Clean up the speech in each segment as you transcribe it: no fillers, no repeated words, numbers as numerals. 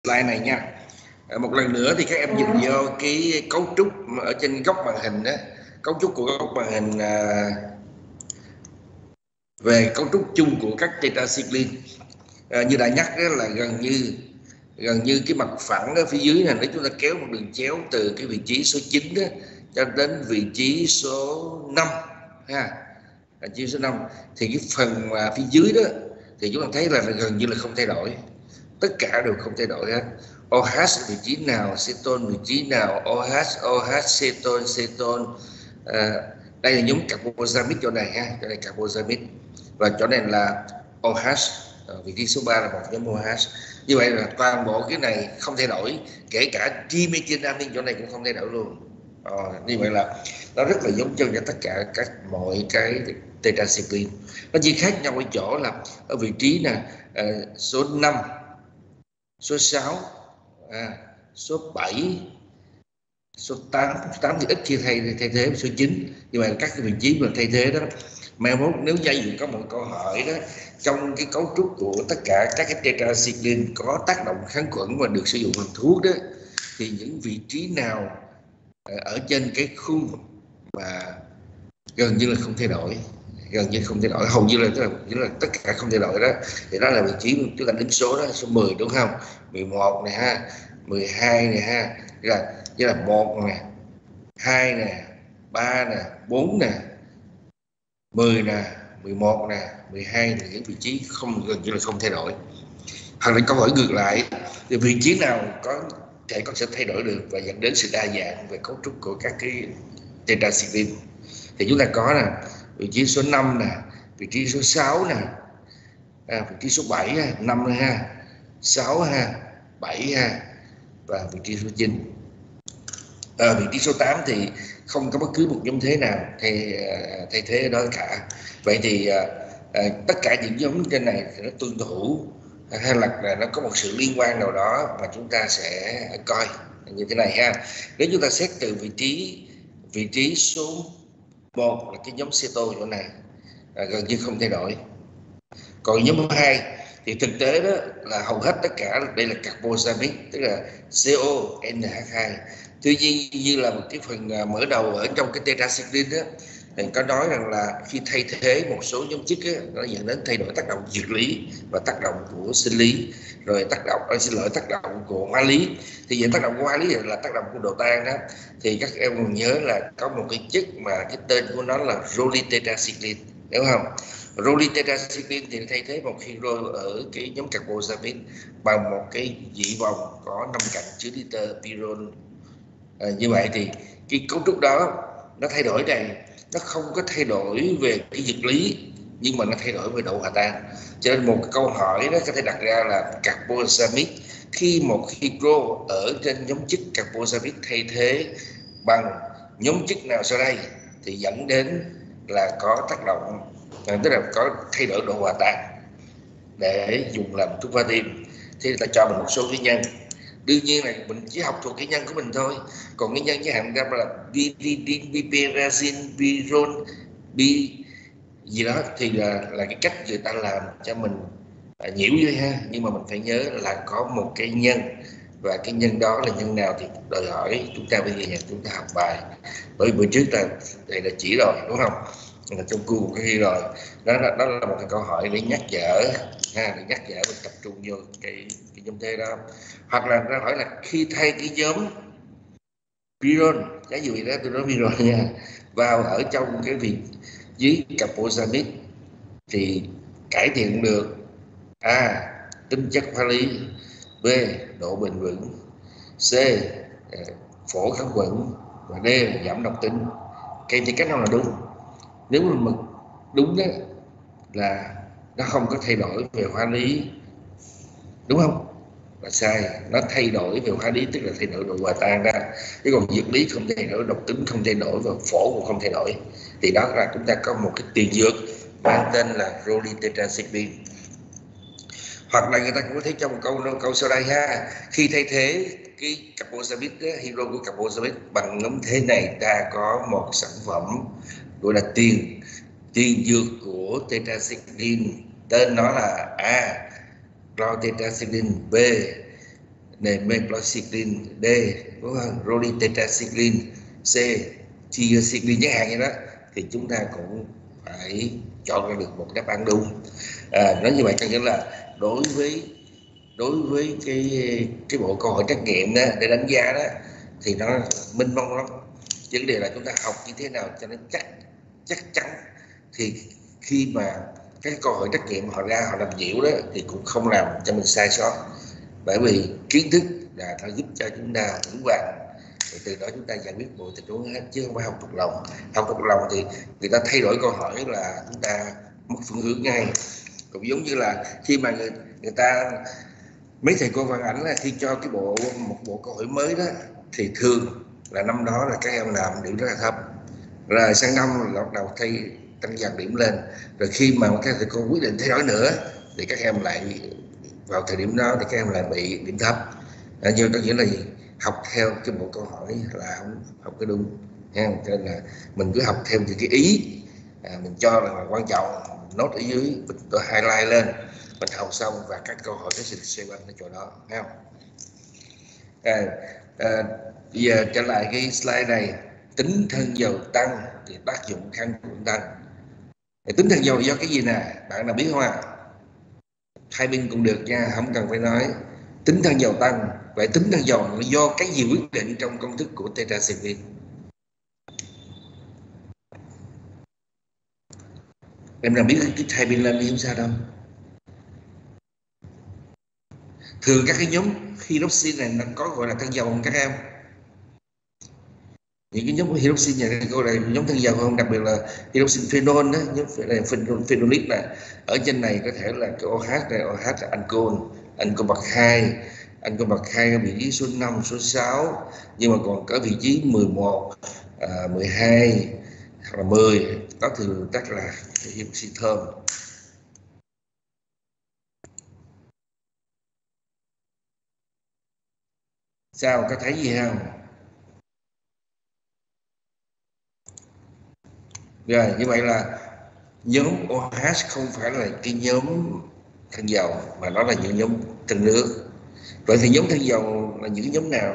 slide này nha. Một lần nữa thì các em nhìn vô cái cấu trúc ở trên góc màn hình đó, cấu trúc của góc màn hình về cấu trúc chung của các tetracycline. Như đã nhắc đó là gần như cái mặt phẳng ở phía dưới này, nếu chúng ta kéo một đường chéo từ cái vị trí số 9 đó cho đến vị trí số 5 ha, vị trí số 5 thì cái phần mà phía dưới đó thì chúng ta thấy là gần như là không thay đổi, tất cả đều không thay đổi hết. OH vị trí nào, cetone vị trí nào, OH, cetone. Đây là nhóm carboxamide chỗ này ha, chỗ này carboxamide và chỗ này là OH, vị trí số 3 là một nhóm OH. Như vậy là toàn bộ cái này không thay đổi, kể cả trimethylalanin chỗ này cũng không thay đổi luôn. Như vậy là nó rất là giống chân cho tất cả mọi cái tetracycline. Nó chỉ khác nhau ở chỗ là ở vị trí nè, số 5, số 6, số 7, số 8 thì ít khi thay thế số 9. Như vậy các cái vị trí mà thay thế đó, mai mốt nếu gia dụ có một câu hỏi đó, trong cái cấu trúc của tất cả các cái tetracycline có tác động kháng khuẩn và được sử dụng làm thuốc đó, thì những vị trí nào ở trên cái khung mà gần như là không thay đổi, hầu như là tất cả không thay đổi đó, thì đó là vị trí chúng ta đánh số đó, số 10 đúng không, 11 này ha, 12 này ha, như là 1 nè, 2 nè, 3 nè, 4 nè, 10 nè, 11 nè, 12 là những vị trí gần như là không thay đổi. Hoặc là câu hỏi ngược lại, thì vị trí nào có thể sẽ thay đổi được và dẫn đến sự đa dạng về cấu trúc của các cái tetracycline. Thì chúng ta có nè, vị trí số 5 nè, vị trí số 6 nè, vị trí số 7 ha, 5 ha, 6 ha, 7 ha, và vị trí số 9. Vị trí số 8 thì không có bất cứ một nhóm thế nào thay thế đó cả. Vậy thì tất cả những nhóm trên này thì nó tuân thủ hay là nó có một sự liên quan nào đó mà chúng ta sẽ coi như thế này ha. Nếu chúng ta xét từ vị trí số 1 là cái nhóm ceto chỗ này gần như không thay đổi. Còn nhóm 2 thì thực tế đó là hầu hết tất cả đây là carboxamide, tức là CONH2. Tuy nhiên như là một cái phần mở đầu ở trong cái tetracycline đó, thì có nói rằng là khi thay thế một số nhóm chất á, nó dẫn đến thay đổi tác động dược lý và tác động của sinh lý, rồi tác động của hóa lý. Thì về tác động của hóa lý là tác động của độ tan đó, thì các em còn nhớ là có một cái chất mà cái tên của nó là rolitetracycline, đúng không? Rolitetracycline thì thay thế một hydro ở cái nhóm carboxamide bằng một cái dị vòng có 5 cạnh chứa liter pyrrole. Như vậy thì cái cấu trúc đó nó thay đổi này, nó không có thay đổi về cái dược lý nhưng mà nó thay đổi về độ hòa tan. Cho nên một câu hỏi đó có thể đặt ra là carboxamide, khi một hydro ở trên nhóm chất carboxamide thay thế bằng nhóm chất nào sau đây thì dẫn đến là có tác động, tức là có thay đổi độ hòa tan để dùng làm thuốc va tim. Thì ta cho mình một số cái nhân. Đương nhiên là mình chỉ học thuộc cái nhân của mình thôi, còn cái nhân với hạn ra là pyridine, piperazine, pyrrole, gì đó thì là cái cách người ta làm cho mình nhiễu vậy ha. Nhưng mà mình phải nhớ là có một cái nhân, và cái nhân đó là nhân nào thì đòi hỏi chúng ta bây giờ chúng ta học bài, bởi bữa trước đây là chỉ rồi đúng không, là trong cu cái rồi đó là một cái câu hỏi để nhắc nhở ha, để nhắc nhở mình tập trung vô cái nhóm thế đó. Hoặc là nó hỏi là khi thay cái nhóm pyrrole, cái gì đó tôi nói pyrrole nha, vào ở trong cái vị dưới carboxamide thì cải thiện được A, tính chất hóa lý, B, độ bền vững, C, phổ kháng khuẩn, và D là giảm độc tính. Thì cách nào là đúng? Nếu mà đúng đó là nó không có thay đổi về hóa lý, đúng không? Là sai, nó thay đổi về hóa lý tức là thay đổi độ hòa tan ra, chứ còn dược lý không thay đổi, độc tính không thay đổi và phổ cũng không thay đổi. Thì đó là chúng ta có một cái tiền dược mang tên là rolitetracycline. Hoặc là người ta cũng có thấy trong câu sau đây ha, khi thay thế cái carboxamide, hydro của carboxamide bằng nhóm thế này, ta có một sản phẩm gọi là tiền dược của tetracycline, tên nó là A, chlortetracycline, B, nemeplocycline, D đúng không? Roly-tetracycline, C tigecycline chẳng hạn như đó, thì chúng ta cũng phải chọn ra được một đáp án đúng. Nói như vậy có nghĩa là đối với cái bộ câu hỏi trắc nghiệm đó, để đánh giá đó thì nó minh mông lắm. Vấn đề là chúng ta học như thế nào cho nó chắc chắn, thì khi mà các câu hỏi trắc nghiệm họ ra họ làm nhiễu đó thì cũng không làm cho mình sai sót, bởi vì kiến thức là nó giúp cho chúng ta vững vàng, thì từ đó chúng ta giải quyết mọi tình huống hết, chứ không phải học thuộc lòng. Học thuộc lòng thì người ta thay đổi câu hỏi là chúng ta mất phương hướng ngay. Cũng giống như là khi mà người ta, mấy thầy cô Văn Ảnh là khi cho một bộ câu hỏi mới đó thì thường là năm đó là các em làm điểm rất là thấp, rồi sang năm là bắt đầu thay tăng dần điểm lên, rồi khi mà các thầy cô quyết định thay đổi nữa thì các em lại vào thời điểm đó thì các em lại bị điểm thấp. Như có nghĩa là gì? Học theo cái bộ câu hỏi là không học cái đúng nha. Cho nên là mình cứ học theo những cái ý mình cho là quan trọng, nốt ở dưới mình tôi highlight lên, mình học xong và các câu hỏi nó sẽ xoay quanh cái chỗ đó, thấy không? Bây giờ trở lại cái slide này. Tính thân dầu tăng thì tác dụng kháng khuẩn tăng. Tính thân dầu do cái gì nè, bạn nào biết không ạ? Hai bên cũng được nha, không cần phải nói. Tính thân dầu tăng, vậy tính thân dầu là do cái gì quyết định trong công thức của tetracycline? Em nào biết cái hai bên lên đi không sao đâu. Thường các cái nhóm hydroxy này nó có gọi là thân dầu không các em? Những cái nhóm hydroxy này gọi là nhóm thân dầu không? Đặc biệt là hydroxy phenol đó, nhóm phenolic này. Ở trên này có thể là cái OH này, OH là ancol bậc 2, ancol bậc 2 ở vị trí số 5, số 6, nhưng mà còn có vị trí 11, 12 hoặc là 10, đó thường tắt là hydroxy thơm. Sao, có thấy gì không? Rồi, như vậy là nhóm OH không phải là cái nhóm thân dầu mà nó là những nhóm thân nước. Vậy thì nhóm thân dầu là những nhóm nào?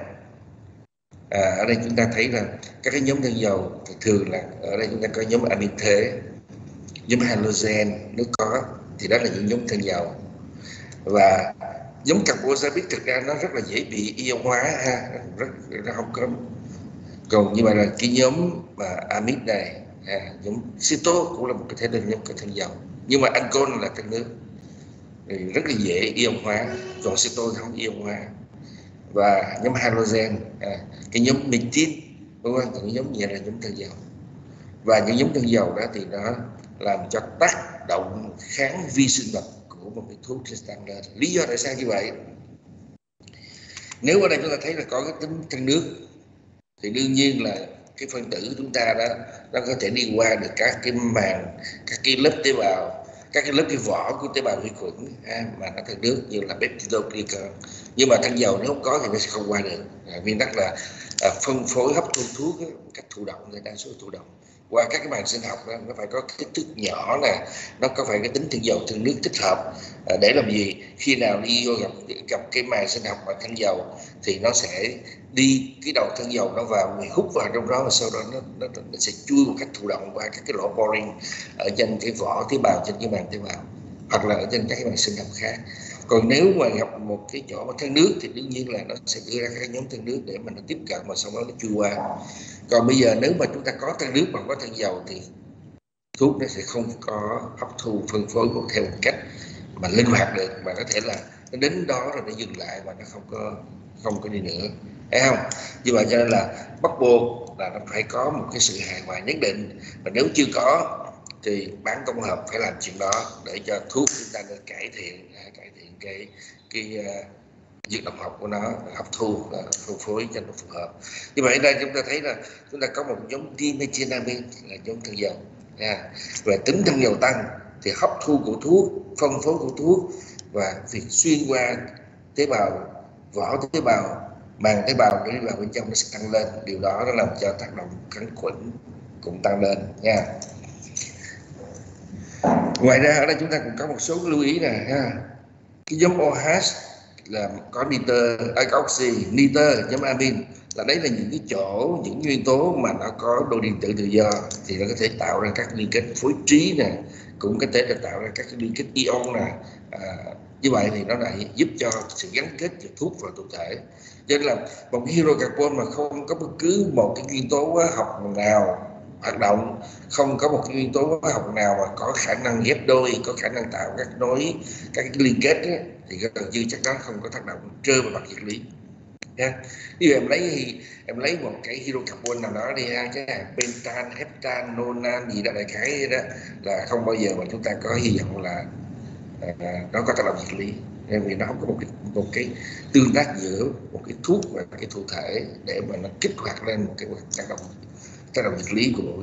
Ở đây chúng ta thấy là các cái nhóm thân dầu thì thường là ở đây chúng ta có nhóm amin thế, nhóm halogen nếu có, thì đó là những nhóm thân dầu. Và nhóm carboxylic thực ra nó rất là dễ bị ion hóa ha, nó không có. Còn như vậy là cái nhóm mà amide này, nhóm cetose cũng là một cái thể đơn nhóm thân dầu, nhưng mà ancol là thân nước thì rất là dễ ion hóa, còn cetose không ion hóa. Và nhóm halogen, cái nhóm methyl, đúng không? Những nhóm như là nhóm thân dầu. Và những nhóm thân dầu đó thì nó làm cho tác động kháng vi sinh vật của một cái thuốc sẽ tăng lên. Lý do tại sao như vậy? Nếu ở đây chúng ta thấy là có cái tính thân nước thì đương nhiên là cái phân tử của chúng ta đó nó có thể đi qua được các cái màng, các cái lớp tế bào, các cái lớp cái vỏ của tế bào vi khuẩn mà nó thân nước như là peptidoglycan. Nhưng mà thân dầu nếu không có thì nó sẽ không qua được. Nguyên tắc là phân phối hấp thu thuốc một cách thụ động, đa số thụ động qua các cái màng sinh học đó, nó phải có kích thước nhỏ nè, nó có phải cái tính thân dầu thân nước thích hợp để làm gì? Khi nào đi vô gặp cái màng sinh học mà thân dầu thì nó sẽ đi cái đầu thân dầu nó vào, mình hút vào trong đó, và sau đó nó sẽ chui một cách thụ động qua các cái lỗ boring ở trên cái vỏ tế bào, trên cái màng tế bào, hoặc là ở trên các cái màng sinh học khác. Còn nếu mà gặp một cái chỗ mà thân nước thì đương nhiên là nó sẽ đưa ra các nhóm thân nước để mà nó tiếp cận và sau đó nó chui qua. Còn bây giờ nếu mà chúng ta có thân nước mà có thân dầu thì thuốc nó sẽ không có hấp thu phân phối theo một cách mà linh hoạt được, mà có thể là nó đến đó rồi nó dừng lại và nó không có đi nữa, thấy không? Như vậy cho nên là bắt buộc là nó phải có một cái sự hài hòa nhất định, và nếu chưa có thì bán tổng hợp phải làm chuyện đó để cho thuốc chúng ta được cải thiện cái dược độc học của nó, hấp thu phân phối cho nó phù hợp. Như vậy ở đây chúng ta thấy là chúng ta có một nhóm dimethylamine là nhóm thân dầu. Về tính thân dầu tăng thì hấp thu của thuốc, phân phối của thuốc và việc xuyên qua tế bào, vỏ tế bào, màng tế bào để đi vào bên trong nó sẽ tăng lên. Điều đó nó làm cho tác động kháng khuẩn cũng tăng lên nha. Ngoài ra ở đây chúng ta cũng có một số lưu ý này ha. Cái nhóm OH là có nitơ, có oxy, nitơ, nhóm amin, là đấy là những cái chỗ, những nguyên tố mà nó có độ điện tử tự do thì nó có thể tạo ra các liên kết phối trí nè, cũng có thể là tạo ra các liên kết ion nè. Như vậy thì nó lại giúp cho sự gắn kết giữa thuốc và thụ thể. Cho nên là một cái hydrocarbon mà không có bất cứ một cái nguyên tố hóa học nào hoạt động, không có một cái nguyên tố hóa học nào mà có khả năng ghép đôi, có khả năng tạo các nối, các cái liên kết ấy, thì gần như chắc chắn không có tác động trơ vào mặt vật lý. Ví dụ em lấy một cái hydrocarbon nào đó đi ha, cái pentan, heptan, nonan gì đó, đại khái đó là không bao giờ mà chúng ta có hy vọng là nó có tác động vật lý, vì nó không có một cái tương tác giữa một cái thuốc và cái thụ thể để mà nó kích hoạt lên một cái tác động vật lý của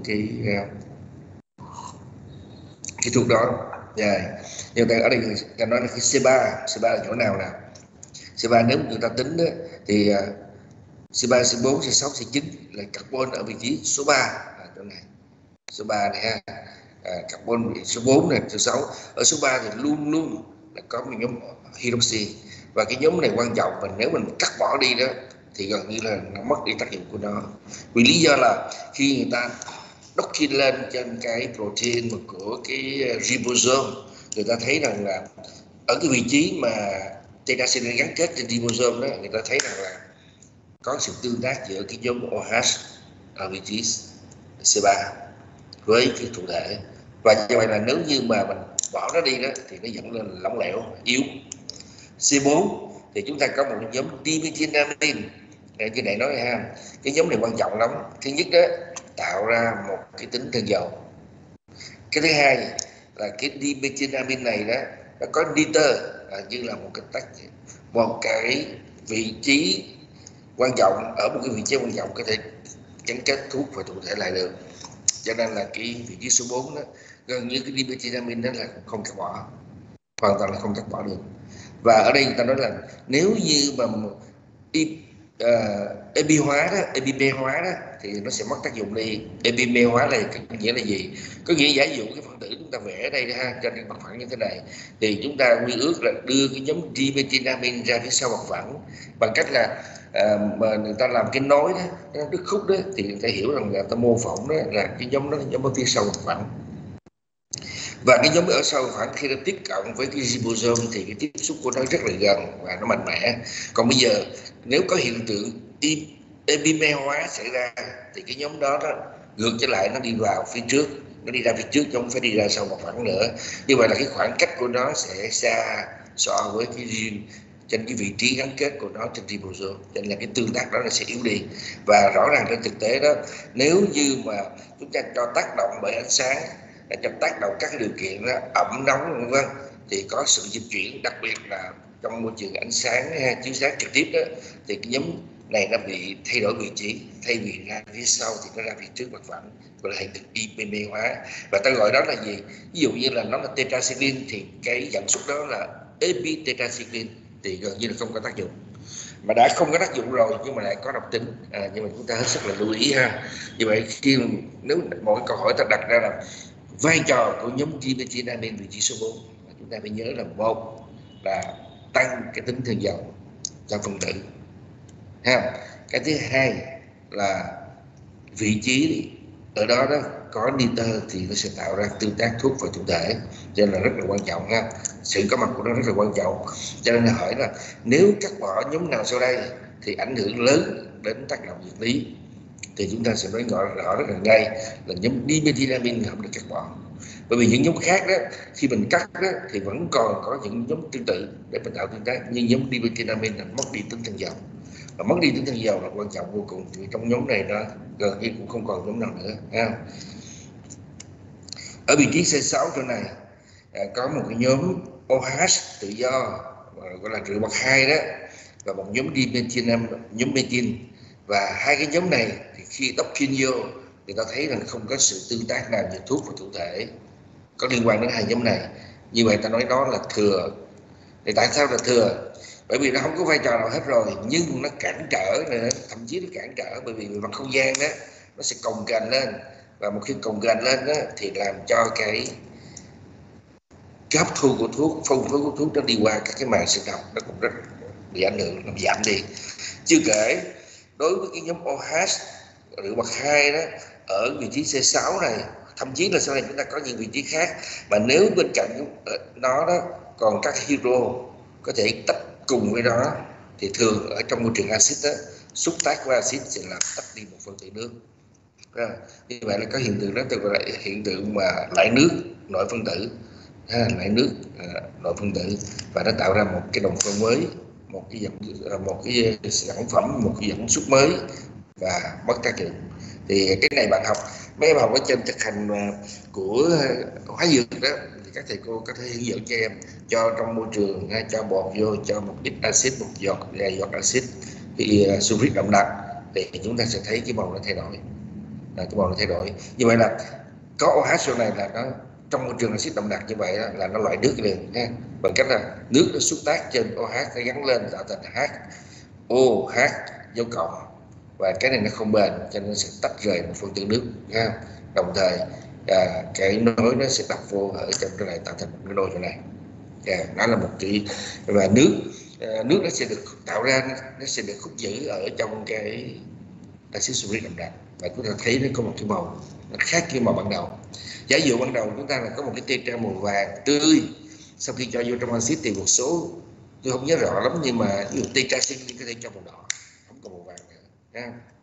cái thuốc đó. Nhưng ở đây ta nói là cái C3 là chỗ nào nào? C3 nếu người ta tính đó, thì C3, C4, C6, C9 là carbon ở vị trí số 3 chỗ này. Số 3 này ha. Carbon số 4 này, số 6. Ở số 3 thì luôn luôn là có một nhóm hydroxy, và cái nhóm này quan trọng, và nếu mình cắt bỏ đi đó thì gần như là nó mất đi tác dụng của nó. Vì lý do là khi người ta docking lên trên cái protein của cái ribosome, người ta thấy rằng là ở cái vị trí mà tetracycline gắn kết trên ribosome đó, người ta thấy rằng là có sự tương tác giữa cái nhóm OH ở vị trí C3 với cái thụ thể, và như vậy là nếu như mà mình bỏ nó đi đó thì nó dẫn lên lỏng lẻo, yếu. C4 thì chúng ta có một nhóm dimethylamine, như này nói ha, cái nhóm này quan trọng lắm. Thứ nhất đó, tạo ra một cái tính thân dầu. Cái thứ hai là cái dimethylamine này đó, nó có nitơ như là một cái vị trí quan trọng, ở một cái vị trí quan trọng có thể gắn kết thuốc và thụ thể lại được. Cho nên là cái vị trí số 4 đó, gần như cái dimethylamine đó là không cắt bỏ, hoàn toàn là không cắt bỏ được. Và ở đây người ta nói là nếu như mà epi hóa đó, epime hóa đó thì nó sẽ mất tác dụng đi. Epime hóa là có nghĩa là gì? Có nghĩa giả dụ cái phân tử chúng ta vẽ ở đây ha, trên cái mặt phẳng như thế này, thì chúng ta quy ước là đưa cái nhóm dimethylamine ra phía sau mặt phẳng bằng cách là mà người ta làm cái nối đó, cái đứt khúc đó, thì người ta hiểu rằng là ta mô phỏng đó là cái nhóm đó là nhóm ở phía sau mặt phẳng. Và cái nhóm ở sau phẳng khi nó tiếp cận với cái ribosome thì cái tiếp xúc của nó rất là gần và nó mạnh mẽ. Còn bây giờ nếu có hiện tượng epime hóa xảy ra thì cái nhóm đó ngược trở lại, nó đi vào phía trước, nó đi ra phía trước chứ không phải đi ra sau mặt phẳng nữa. Như vậy là cái khoảng cách của nó sẽ xa so với cái trên cái vị trí gắn kết của nó trên ribosome, cho nên là cái tương tác đó nó sẽ yếu đi. Và rõ ràng trên thực tế đó, nếu như mà chúng ta cho tác động bởi ánh sáng, trong tác động các cái điều kiện đó, ẩm nóng vân thì có sự dịch chuyển, đặc biệt là trong môi trường ánh sáng chiếu sáng trực tiếp đó, thì cái nhóm này nó bị thay đổi vị trí, thay vì ra phía sau thì nó ra phía trước mặt phẳng, gọi là hiện tượng epime hóa. Và ta gọi đó là gì? Ví dụ như là nó là tetracycline thì cái dẫn xuất đó là epitetracycline, thì gần như là không có tác dụng. Mà đã không có tác dụng rồi nhưng mà lại có độc tính, nhưng mà chúng ta hết sức là lưu ý ha. Như vậy khi nếu một cái câu hỏi ta đặt ra là vai trò của nhóm dimethylamine vị trí số 4, chúng ta phải nhớ là một là tăng cái tính thân dầu cho phân tử ha. Cái thứ hai là vị trí ở đó có nitơ thì nó sẽ tạo ra tương tác thuốc và thụ thể, cho nên là rất là quan trọng ha. Sự có mặt của nó rất là quan trọng, cho nên là hỏi là nếu cắt bỏ nhóm nào sau đây thì ảnh hưởng lớn đến tác động vật lý, thì chúng ta sẽ nói rõ rất là ngay là nhóm dimethylamine không được cắt bỏ. Bởi vì những nhóm khác đó, khi mình cắt đó, thì vẫn còn có những nhóm tương tự để mình tạo tương tác, nhưng nhóm dimethylamine là mất đi tính thân dầu, và mất đi tính thân dầu là quan trọng vô cùng, vì trong nhóm này nó gần như cũng không còn nhóm nào nữa ha. Ở vị trí C6 chỗ này có một cái nhóm OH tự do gọi là rượu bậc 2 đó, và một nhóm dimethylamine, nhóm methyl. Và hai cái nhóm này thì khi docking vô thì ta thấy là không có sự tương tác nào giữa thuốc và thụ thể có liên quan đến hai nhóm này. Như vậy ta nói đó là thừa. Thì tại sao là thừa? Bởi vì nó không có vai trò nào hết rồi, nhưng nó cản trở nữa, thậm chí nó cản trở bởi vì mặt không gian đó nó sẽ cồng kềnh lên, và một khi cồng kềnh lên đó thì làm cho cái hấp thu của thuốc, phân phối của thuốc nó đi qua các cái màng sinh học, nó cũng rất bị ảnh hưởng, làm giảm đi. Chưa kể đối với cái nhóm OH rượu bậc 2 đó ở vị trí C6 này, thậm chí là sau này chúng ta có những vị trí khác, mà nếu bên cạnh nó đó còn các hydro có thể tách cùng với đó, thì thường ở trong môi trường axit đó, xúc tác với axit sẽ làm tách đi một phân tử nước. Như vậy là có hiện tượng đó, tức là hiện tượng mà lại nước nội phân tử, lại nước nội phân tử, và nó tạo ra một cái đồng phân mới, một cái sản phẩm, một cái dẫn xuất mới và mất tác dụng. Thì cái này bạn học, mấy em học ở trên thực hành của hóa dược đó, thì các thầy cô có thể hướng dẫn cho em, cho trong môi trường cho bột vô, cho một ít axit, một vài giọt axit thì sulfuric đậm đặc, thì chúng ta sẽ thấy cái màu nó thay đổi. Như vậy là có OH sau này là nó trong môi trường axit đậm đặc như vậy đó, là nó loại nước liền nha, bằng cách là nước nó xúc tác trên OH nó gắn lên tạo thành HOH dấu cộng, và cái này nó không bền cho nên nó sẽ tách rời một phân tử nước nha. Đồng thời cái nối nó sẽ đập vô ở trong cái này tạo thành một cái nồi chỗ này. Đó là một cái, và nước nó sẽ được tạo ra, nó sẽ được hút giữ ở trong cái axit sulfuric đậm đặc, và chúng ta thấy nó có một cái màu nó khác cái màu ban đầu. Giả dụ ban đầu chúng ta là có một cái tetra màu vàng tươi, sau khi cho vô trong axit thì một số, tôi không nhớ rõ lắm, nhưng mà ví dụ tetracycline có thể cho màu đỏ, không có màu vàng nữa.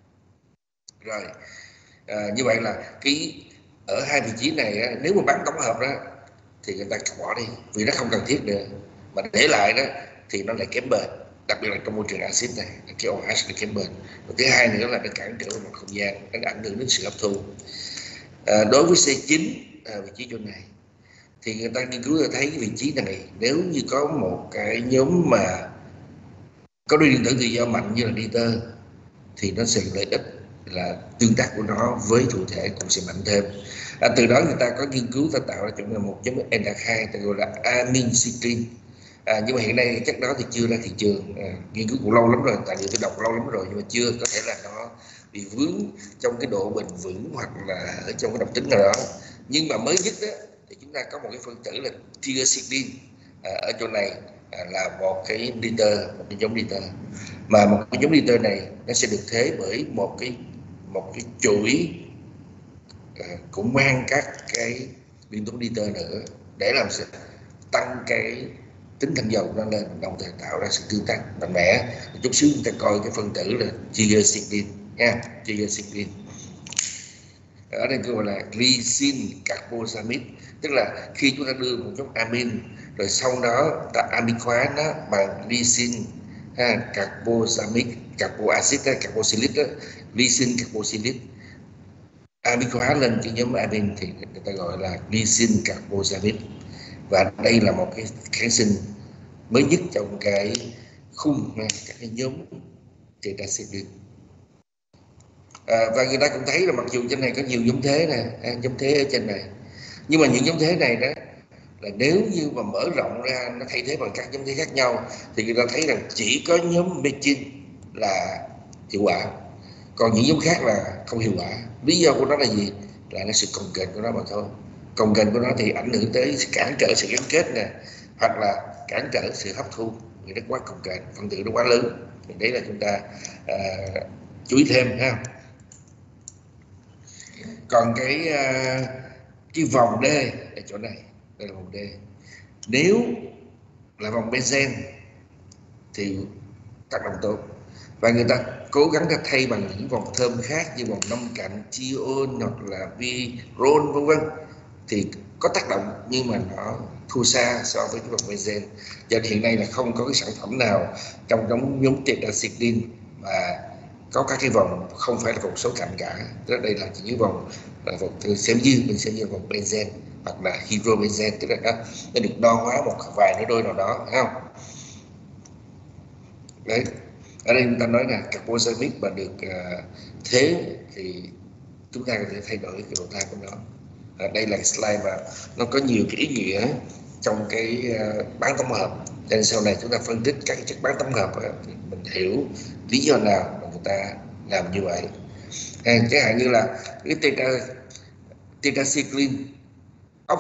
Rồi như vậy là cái ở hai vị trí này nếu mà bán tổng hợp đó thì người ta bỏ đi vì nó không cần thiết nữa, mà để lại đó thì nó lại kém bền, đặc biệt là trong môi trường axit này, cái OH nó kém bền. Và thứ hai nữa là nó cản trở về mặt không gian, nó ảnh hưởng đến sự hấp thu. Đối với C9 vị trí chỗ này thì người ta nghiên cứu thấy cái vị trí này, nếu như có một cái nhóm mà có đôi điện tử tự do mạnh như là nitơ thì nó sẽ lợi ích là tương tác của nó với thụ thể cũng sẽ mạnh thêm. Từ đó người ta có nghiên cứu, ta tạo ra chúng là một nhóm NH2 ta gọi là amincitrin. Nhưng mà hiện nay chất đó thì chưa ra thị trường, nghiên cứu cũng lâu lắm rồi, tại vì tôi đọc lâu lắm rồi, nhưng mà chưa, có thể là nó bị vướng trong cái độ bền vững hoặc là ở trong cái độc tính nào đó. Nhưng mà mới nhất đó thì chúng ta có một cái phân tử là tigecycline ở chỗ này, là một cái nitơ, một cái giống nitơ, mà một cái giống nitơ này nó sẽ được thế bởi một cái chuỗi cũng mang các cái nguyên tố nitơ nữa, để làm sao tăng cái tính thanh dầu nó lên, đồng thời tạo ra sự tương tác mạnh mẽ. Chút xíu chúng ta coi cái phân tử là tigecycline nha, tigecycline. Ở đây gọi là glycine carboxamide, tức là khi chúng ta đưa một chút amin rồi sau đó ta amin hóa nó bằng glycine carboxamide, carboxylic glycine carboxylic, amin hóa lên cái nhóm amin thì người ta gọi là glycine carboxamide. Và đây là một cái kháng sinh mới nhất trong cái khung các cái nhóm tetracycline. Và người ta cũng thấy là mặc dù trên này có nhiều giống thế nè, giống thế ở trên này, nhưng mà những giống thế này đó là nếu như mà mở rộng ra nó thay thế bằng các giống thế khác nhau thì người ta thấy rằng chỉ có nhóm mechin là hiệu quả, còn những giống khác là không hiệu quả. Lý do của nó là gì? Là nó sự cồng kềnh của nó mà thôi. Cồng kềnh của nó thì ảnh hưởng tới cản trở sự gắn kết nè, hoặc là cản trở sự hấp thu vì nó quá cồng kềnh, phân tử nó quá lớn. Thì đấy là chúng ta chú ý thêm ha. Còn cái vòng D ở chỗ này, đây là vòng D. Nếu là vòng benzen thì tác động tốt, và người ta cố gắng thay bằng những vòng thơm khác như vòng 5 cạnh, triol hoặc là virol vân vân, thì có tác động nhưng mà nó thua xa so với cái vòng benzen. Cho nên hiện nay là không có cái sản phẩm nào trong nhóm tetracycline mà có các cái vòng không phải là vòng số cạnh cả. Tức là đây là những vòng xem như mình xem như vòng benzen hoặc là hydrobenzen, tức là nó được đo hóa một vài cái đôi nào đó, thấy không? Đấy, ở đây chúng ta nói là carboxamide mà được thế thì chúng ta có thể thay đổi cái độ than của nó. Đây là slide mà nó có nhiều cái ý nghĩa trong cái bán tổng hợp, nên sau này chúng ta phân tích các chất bán tổng hợp thì mình hiểu lý do nào mà người ta làm như vậy. Chẳng hạn như là cái tetracycline,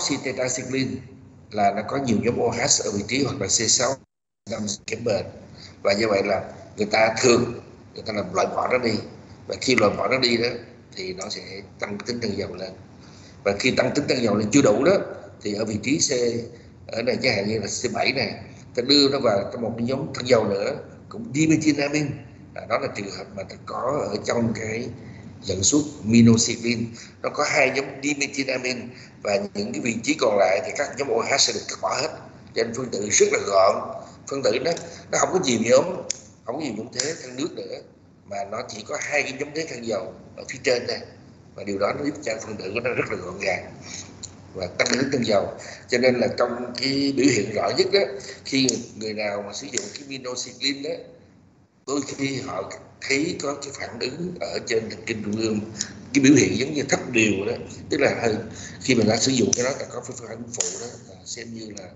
oxytetracycline là nó có nhiều nhóm OH ở vị trí hoặc là C6 làm kém bền, và như vậy là người ta làm loại bỏ nó đi, và khi loại bỏ nó đi đó thì nó sẽ tăng tính thân dầu lên, và khi tăng tính thân dầu lên chưa đủ đó thì ở vị trí C ở đây chẳng hạn như là C7 này, ta đưa nó vào trong một cái nhóm thân dầu nữa cũng dimethylamine, đó là trường hợp mà ta có ở trong cái dẫn xuất minocycline, nó có hai nhóm dimethylamine và những cái vị trí còn lại thì các nhóm OH sẽ được cắt bỏ hết, cho nên phân tử rất là gọn, phân tử nó không có nhiều nhóm, không có nhiều nhóm thế thân nước nữa, mà nó chỉ có hai cái nhóm thế thân dầu ở phía trên này, và điều đó nó giúp cho phân tử của nó rất là gọn gàng và tăng tính thân dầu. Cho nên là trong cái biểu hiện rõ nhất đó, khi người nào mà sử dụng cái minocycline đó, đôi khi họ thấy có cái phản ứng ở trên thần kinh trung ương, cái biểu hiện giống như thấp điều đó, tức là khi mà đã sử dụng cái đó là có phản ứng phụ đó, xem như là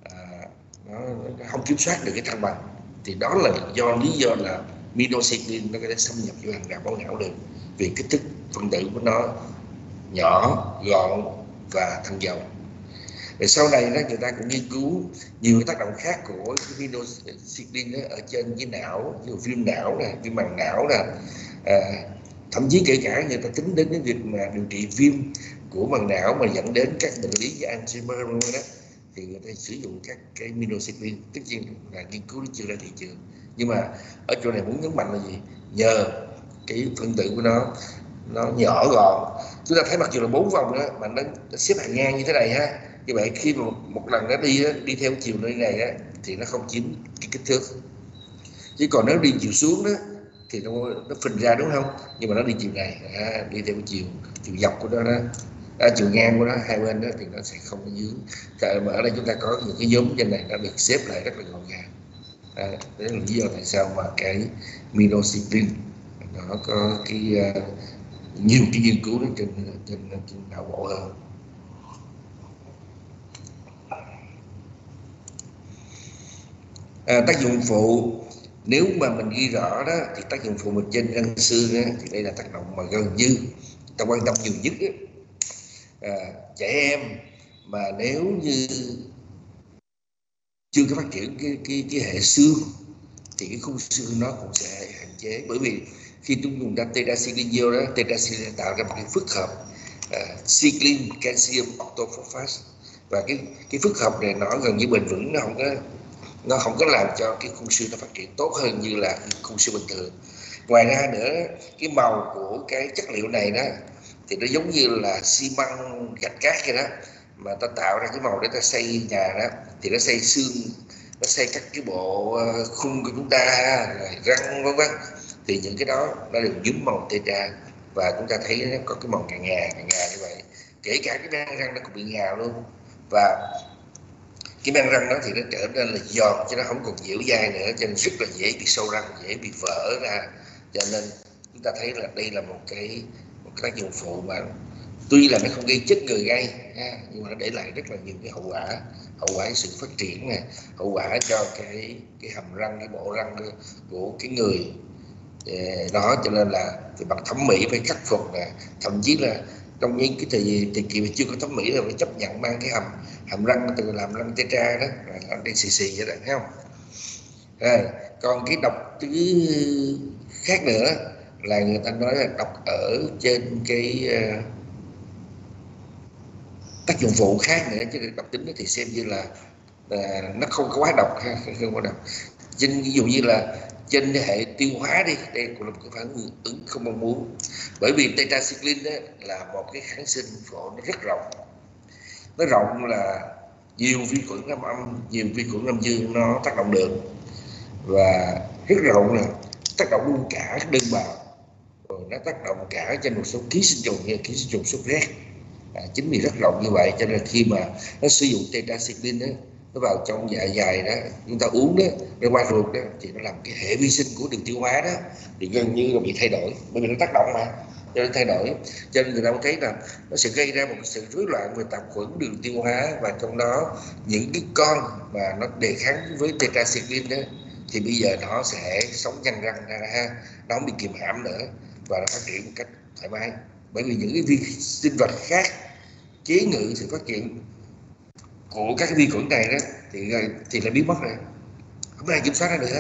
nó không kiểm soát được cái thăng bằng, thì đó là lý do là minocycline nó có thể xâm nhập vô hàng rào máu não được, vì kích thước phân tử của nó nhỏ, gọn và thân dầu. Rồi sau này đó, người ta cũng nghiên cứu nhiều cái tác động khác của cái minocycline ở trên cái não, như viêm não nè, viêm màng não nè, thậm chí kể cả người ta tính đến cái việc mà điều trị viêm của màng não mà dẫn đến các bệnh lý như Alzheimer đó, thì người ta sử dụng các cái minocycline. Tất nhiên là nghiên cứu chưa ra thị trường, nhưng mà ở chỗ này muốn nhấn mạnh là gì? Nhờ cái phân tử của nó nhỏ gọn, chúng ta thấy mặc dù là 4 vòng đó mà nó xếp hàng ngang như thế này ha, như vậy khi mà một lần nó đi theo chiều nơi này á, thì nó không chiếm cái kích thước, chứ còn nếu đi chiều xuống đó thì nó phình ra, đúng không? Nhưng mà nó đi chiều này, đi theo chiều dọc của nó chiều ngang của nó hai bên đó thì nó sẽ không có dướng. Mà ở đây chúng ta có những cái nhóm trên này nó được xếp lại rất là gọn gàng. Đấy là lý do tại sao mà cái minocycline nó có cái nhiều cái nghiên cứu trên não bộ hơn. Tác dụng phụ, nếu mà mình ghi rõ đó thì tác dụng phụ mình trên răng xương á, thì đây là tác động mà gần như ta quan tâm nhiều nhất. Trẻ em mà nếu như chưa có phát triển cái hệ xương thì cái khung xương nó cũng sẽ hạn chế, bởi vì khi chúng dùng ra tetracycline vô đó, tetracycline tạo ra một cái phức hợp cycline calcium octophosphate, và cái phức hợp này nó gần như bền vững, nó không có làm cho cái khung xương nó phát triển tốt hơn như là khung xương bình thường. Ngoài ra nữa, cái màu của cái chất liệu này đó thì nó giống như là xi măng gạch cát vậy đó, mà ta tạo ra cái màu để ta xây nhà đó, thì nó xây xương, nó xây các cái bộ khung của chúng ta, rồi răng vân vân, thì những cái đó nó đều nhúm màu tetra, và chúng ta thấy nó có cái màu càng ngà như vậy. Kể cả cái men răng nó cũng bị ngà luôn, và cái men răng đó thì nó trở nên là giòn, chứ nó không còn dẻo dai nữa, cho nên rất là dễ bị sâu răng, dễ bị vỡ ra. Cho nên chúng ta thấy là đây là một cái tác dụng phụ mà tuy là nó không gây chết người gây nhưng mà nó để lại rất là nhiều cái hậu quả sự phát triển này, hậu quả cho cái hàm răng, cái bộ răng của cái người đó. Cho nên là về mặt thẩm mỹ phải khắc phục nè, thậm chí là trong những cái thời kỳ mà chưa có thẩm mỹ là phải chấp nhận mang cái hàm răng từ làm răng tetra đó, làm đen xì vậy đó, thấy không? Còn cái độc tố khác nữa là người ta nói là độc ở trên cái tác dụng phụ khác nữa, chứ độc tính thì xem như là nó không có quá độc, không có độc. Ví dụ như là trên hệ tiêu hóa đi, đây cũng là một cái phản ứng không mong muốn, bởi vì tetracycline là một cái kháng sinh phổ nó rất rộng, nó rộng là nhiều vi khuẩn âm âm, nhiều vi khuẩn âm dương nó tác động được, và rất rộng là tác động luôn cả đơn bào, rồi nó tác động cả trên một số ký sinh trùng như ký sinh trùng sốt rét. Chính vì rất rộng như vậy cho nên khi mà nó sử dụng tetracycline nó vào trong dạ dày đó, chúng ta uống đó, nó qua ruột đó, thì nó làm cái hệ vi sinh của đường tiêu hóa đó thì gần như là bị thay đổi, bởi vì nó tác động mà, cho nên thay đổi. Cho nên người ta cũng thấy là nó sẽ gây ra một sự rối loạn về tạp khuẩn đường tiêu hóa, và trong đó những cái con mà nó đề kháng với tetracycline đó thì bây giờ nó sẽ sống nhanh răng ra, nó không bị kìm hãm nữa và nó phát triển một cách thoải mái, bởi vì những cái vi sinh vật khác chế ngự sự phát triển của các vi khuẩn này đó thì là biến mất rồi, không ai kiểm soát ra được hết.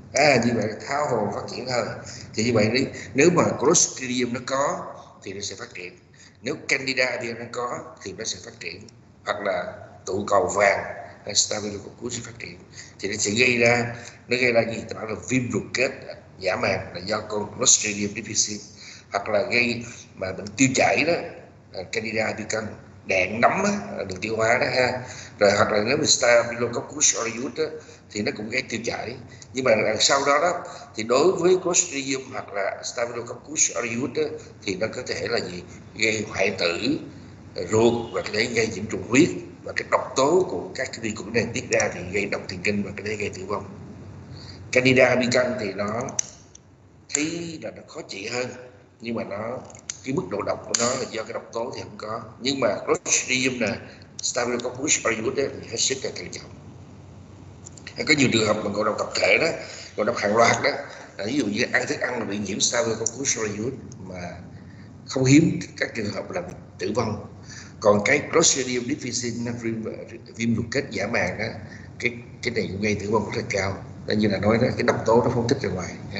Như vậy là tháo hồ phát triển hơn. Thì như vậy nếu mà Clostridium nó có thì nó sẽ phát triển, nếu Candida albicans nó có thì nó sẽ phát triển, hoặc là tụ cầu vàng hay Staphylococcus sẽ phát triển. Thì nó sẽ gây ra gì? Tạo ra viêm ruột kết giả màng là do con Clostridium difficile, hoặc là gây mà bệnh tiêu chảy đó, Candida albicans, đạn nấm đường tiêu hóa đó ha. Rồi hoặc là nếu mà Staphylococcus aureus đó, thì nó cũng gây tiêu chảy. Nhưng mà sau đó thì đối với Clostridium hoặc là Staphylococcus aureus đó, thì nó có thể là gì? Gây hoại tử ruột và có thể gây nhiễm trùng huyết, và cái độc tố của các cái vi khuẩn này tiết ra thì gây độc thần kinh và có thể gây tử vong. Candida albicans thì nó thấy là nó khó trị hơn, nhưng mà cái mức độ độc của nó là do cái độc tố thì không có. Nhưng mà Clostridium là Staphylococcus aureus thì hết sức là cẩn trọng. Có nhiều trường hợp mà ngộ độc tập thể đó, ngộ độc hàng loạt đó, ví dụ như ăn thức ăn là bị nhiễm Staphylococcus aureus, mà không hiếm các trường hợp là tử vong. Còn cái Clostridium difficile viêm ruột kết giả màng đó, cái này cũng gây tử vong rất là cao. Như là nói đó, cái độc tố nó phóng thích ra ngoài ha.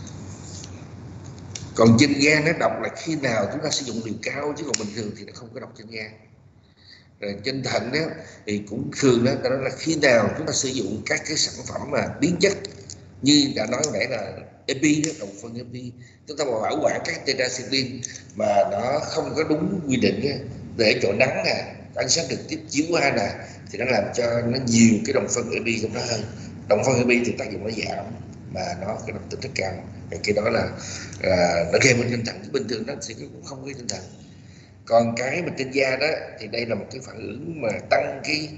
Còn trên gan nó độc là khi nào chúng ta sử dụng liều cao, chứ còn bình thường thì nó không có độc trên gan. Rồi trên thận đó thì cũng thường đó là khi nào chúng ta sử dụng các cái sản phẩm mà biến chất, như đã nói hồi nãy là epi đó, đồng phân epi, chúng ta mà bảo quản các tetracycline mà nó không có đúng quy định để chỗ nắng nè, ánh sáng trực tiếp chiếu qua nè, thì nó làm cho nó nhiều cái đồng phân epi trong đó hơn. Đồng phân epi thì tác dụng nó giảm, mà nó cái độc tính rất cao. Cái đó là nó gây bệnh trên thận, bình thường nó sẽ cũng không gây trên thận. Còn cái mà trên da đó thì đây là một cái phản ứng mà tăng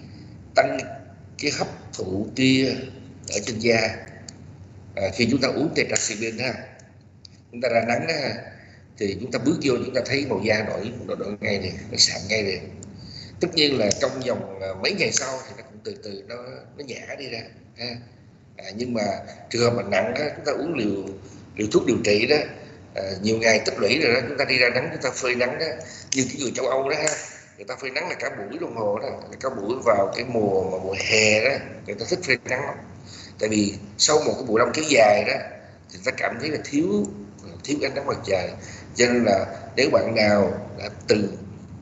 cái hấp thụ tia ở trên da. Khi chúng ta uống tetracycline ha, chúng ta ra nắng đó ha, thì chúng ta bước vô chúng ta thấy màu da đổi ngay này, nó sạm ngay này. Tất nhiên là trong vòng mấy ngày sau thì nó cũng từ từ nó nhả đi ra ha. Nhưng mà trường hợp mà nặng đó, chúng ta uống liều thuốc điều trị đó, nhiều ngày tích lũy rồi đó, chúng ta đi ra nắng, chúng ta phơi nắng đó, như cái người châu Âu đó ha, người ta phơi nắng là cả buổi đồng hồ đó, cả buổi vào cái mùa hè đó, người ta thích phơi nắng lắm. Tại vì sau một cái mùa đông kéo dài đó thì ta cảm thấy là thiếu ánh nắng mặt trời. Cho nên là nếu bạn nào đã từng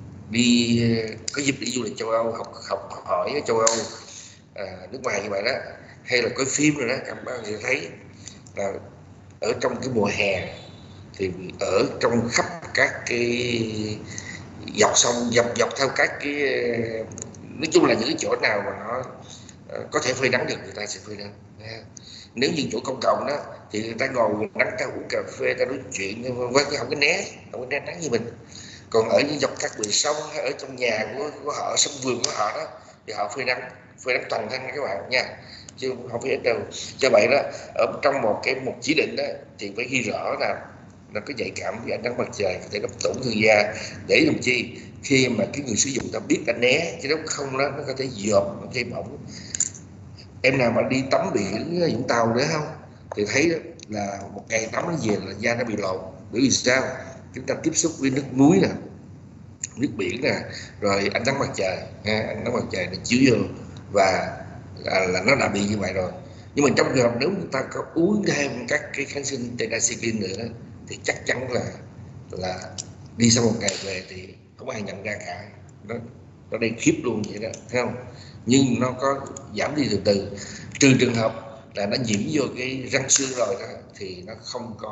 có dịp đi du lịch châu Âu, học hỏi ở châu Âu, nước ngoài như vậy đó, hay là coi phim rồi đó, các bạn sẽ thấy là ở trong cái mùa hè thì ở trong khắp các cái dọc sông, dọc theo các cái, nói chung là những cái chỗ nào mà nó có thể phơi nắng được, người ta sẽ phơi nắng. Nếu như chỗ công cộng đó thì người ta ngồi nắng, ta uống cà phê, ta nói chuyện, không có né nắng như mình. Còn ở những dọc các bờ sông hay ở trong nhà của họ, sông vườn của họ đó, thì họ phơi nắng toàn thân các bạn nha, chứ không phải ít đâu. Do vậy đó, ở trong một chỉ định đó thì phải ghi rõ là nó có nhạy cảm với ánh nắng mặt trời, có thể làm tổn thương da, để làm chi khi mà cái người sử dụng ta biết ta né, chứ nếu không đó nó có thể dợp, nó gây bỏng. Em nào mà đi tắm biển Vũng Tàu nữa không, thì thấy đó, là một ngày tắm nó về là da nó bị lột. Bởi vì sao? Chúng ta tiếp xúc với nước muối nè, nước biển nè, rồi ánh nắng mặt trời, ánh nắng mặt trời nó chiếu vô và là nó đã bị như vậy rồi. Nhưng mà trong trường hợp nếu chúng ta có uống thêm các cái kháng sinh tetracycline nữa thì chắc chắn là đi sau một ngày về thì không ai nhận ra cả, nó đây khiếp luôn vậy đó, thấy không? Nhưng nó có giảm đi từ từ, trừ trường hợp là nó nhiễm vô cái răng xương rồi đó, thì nó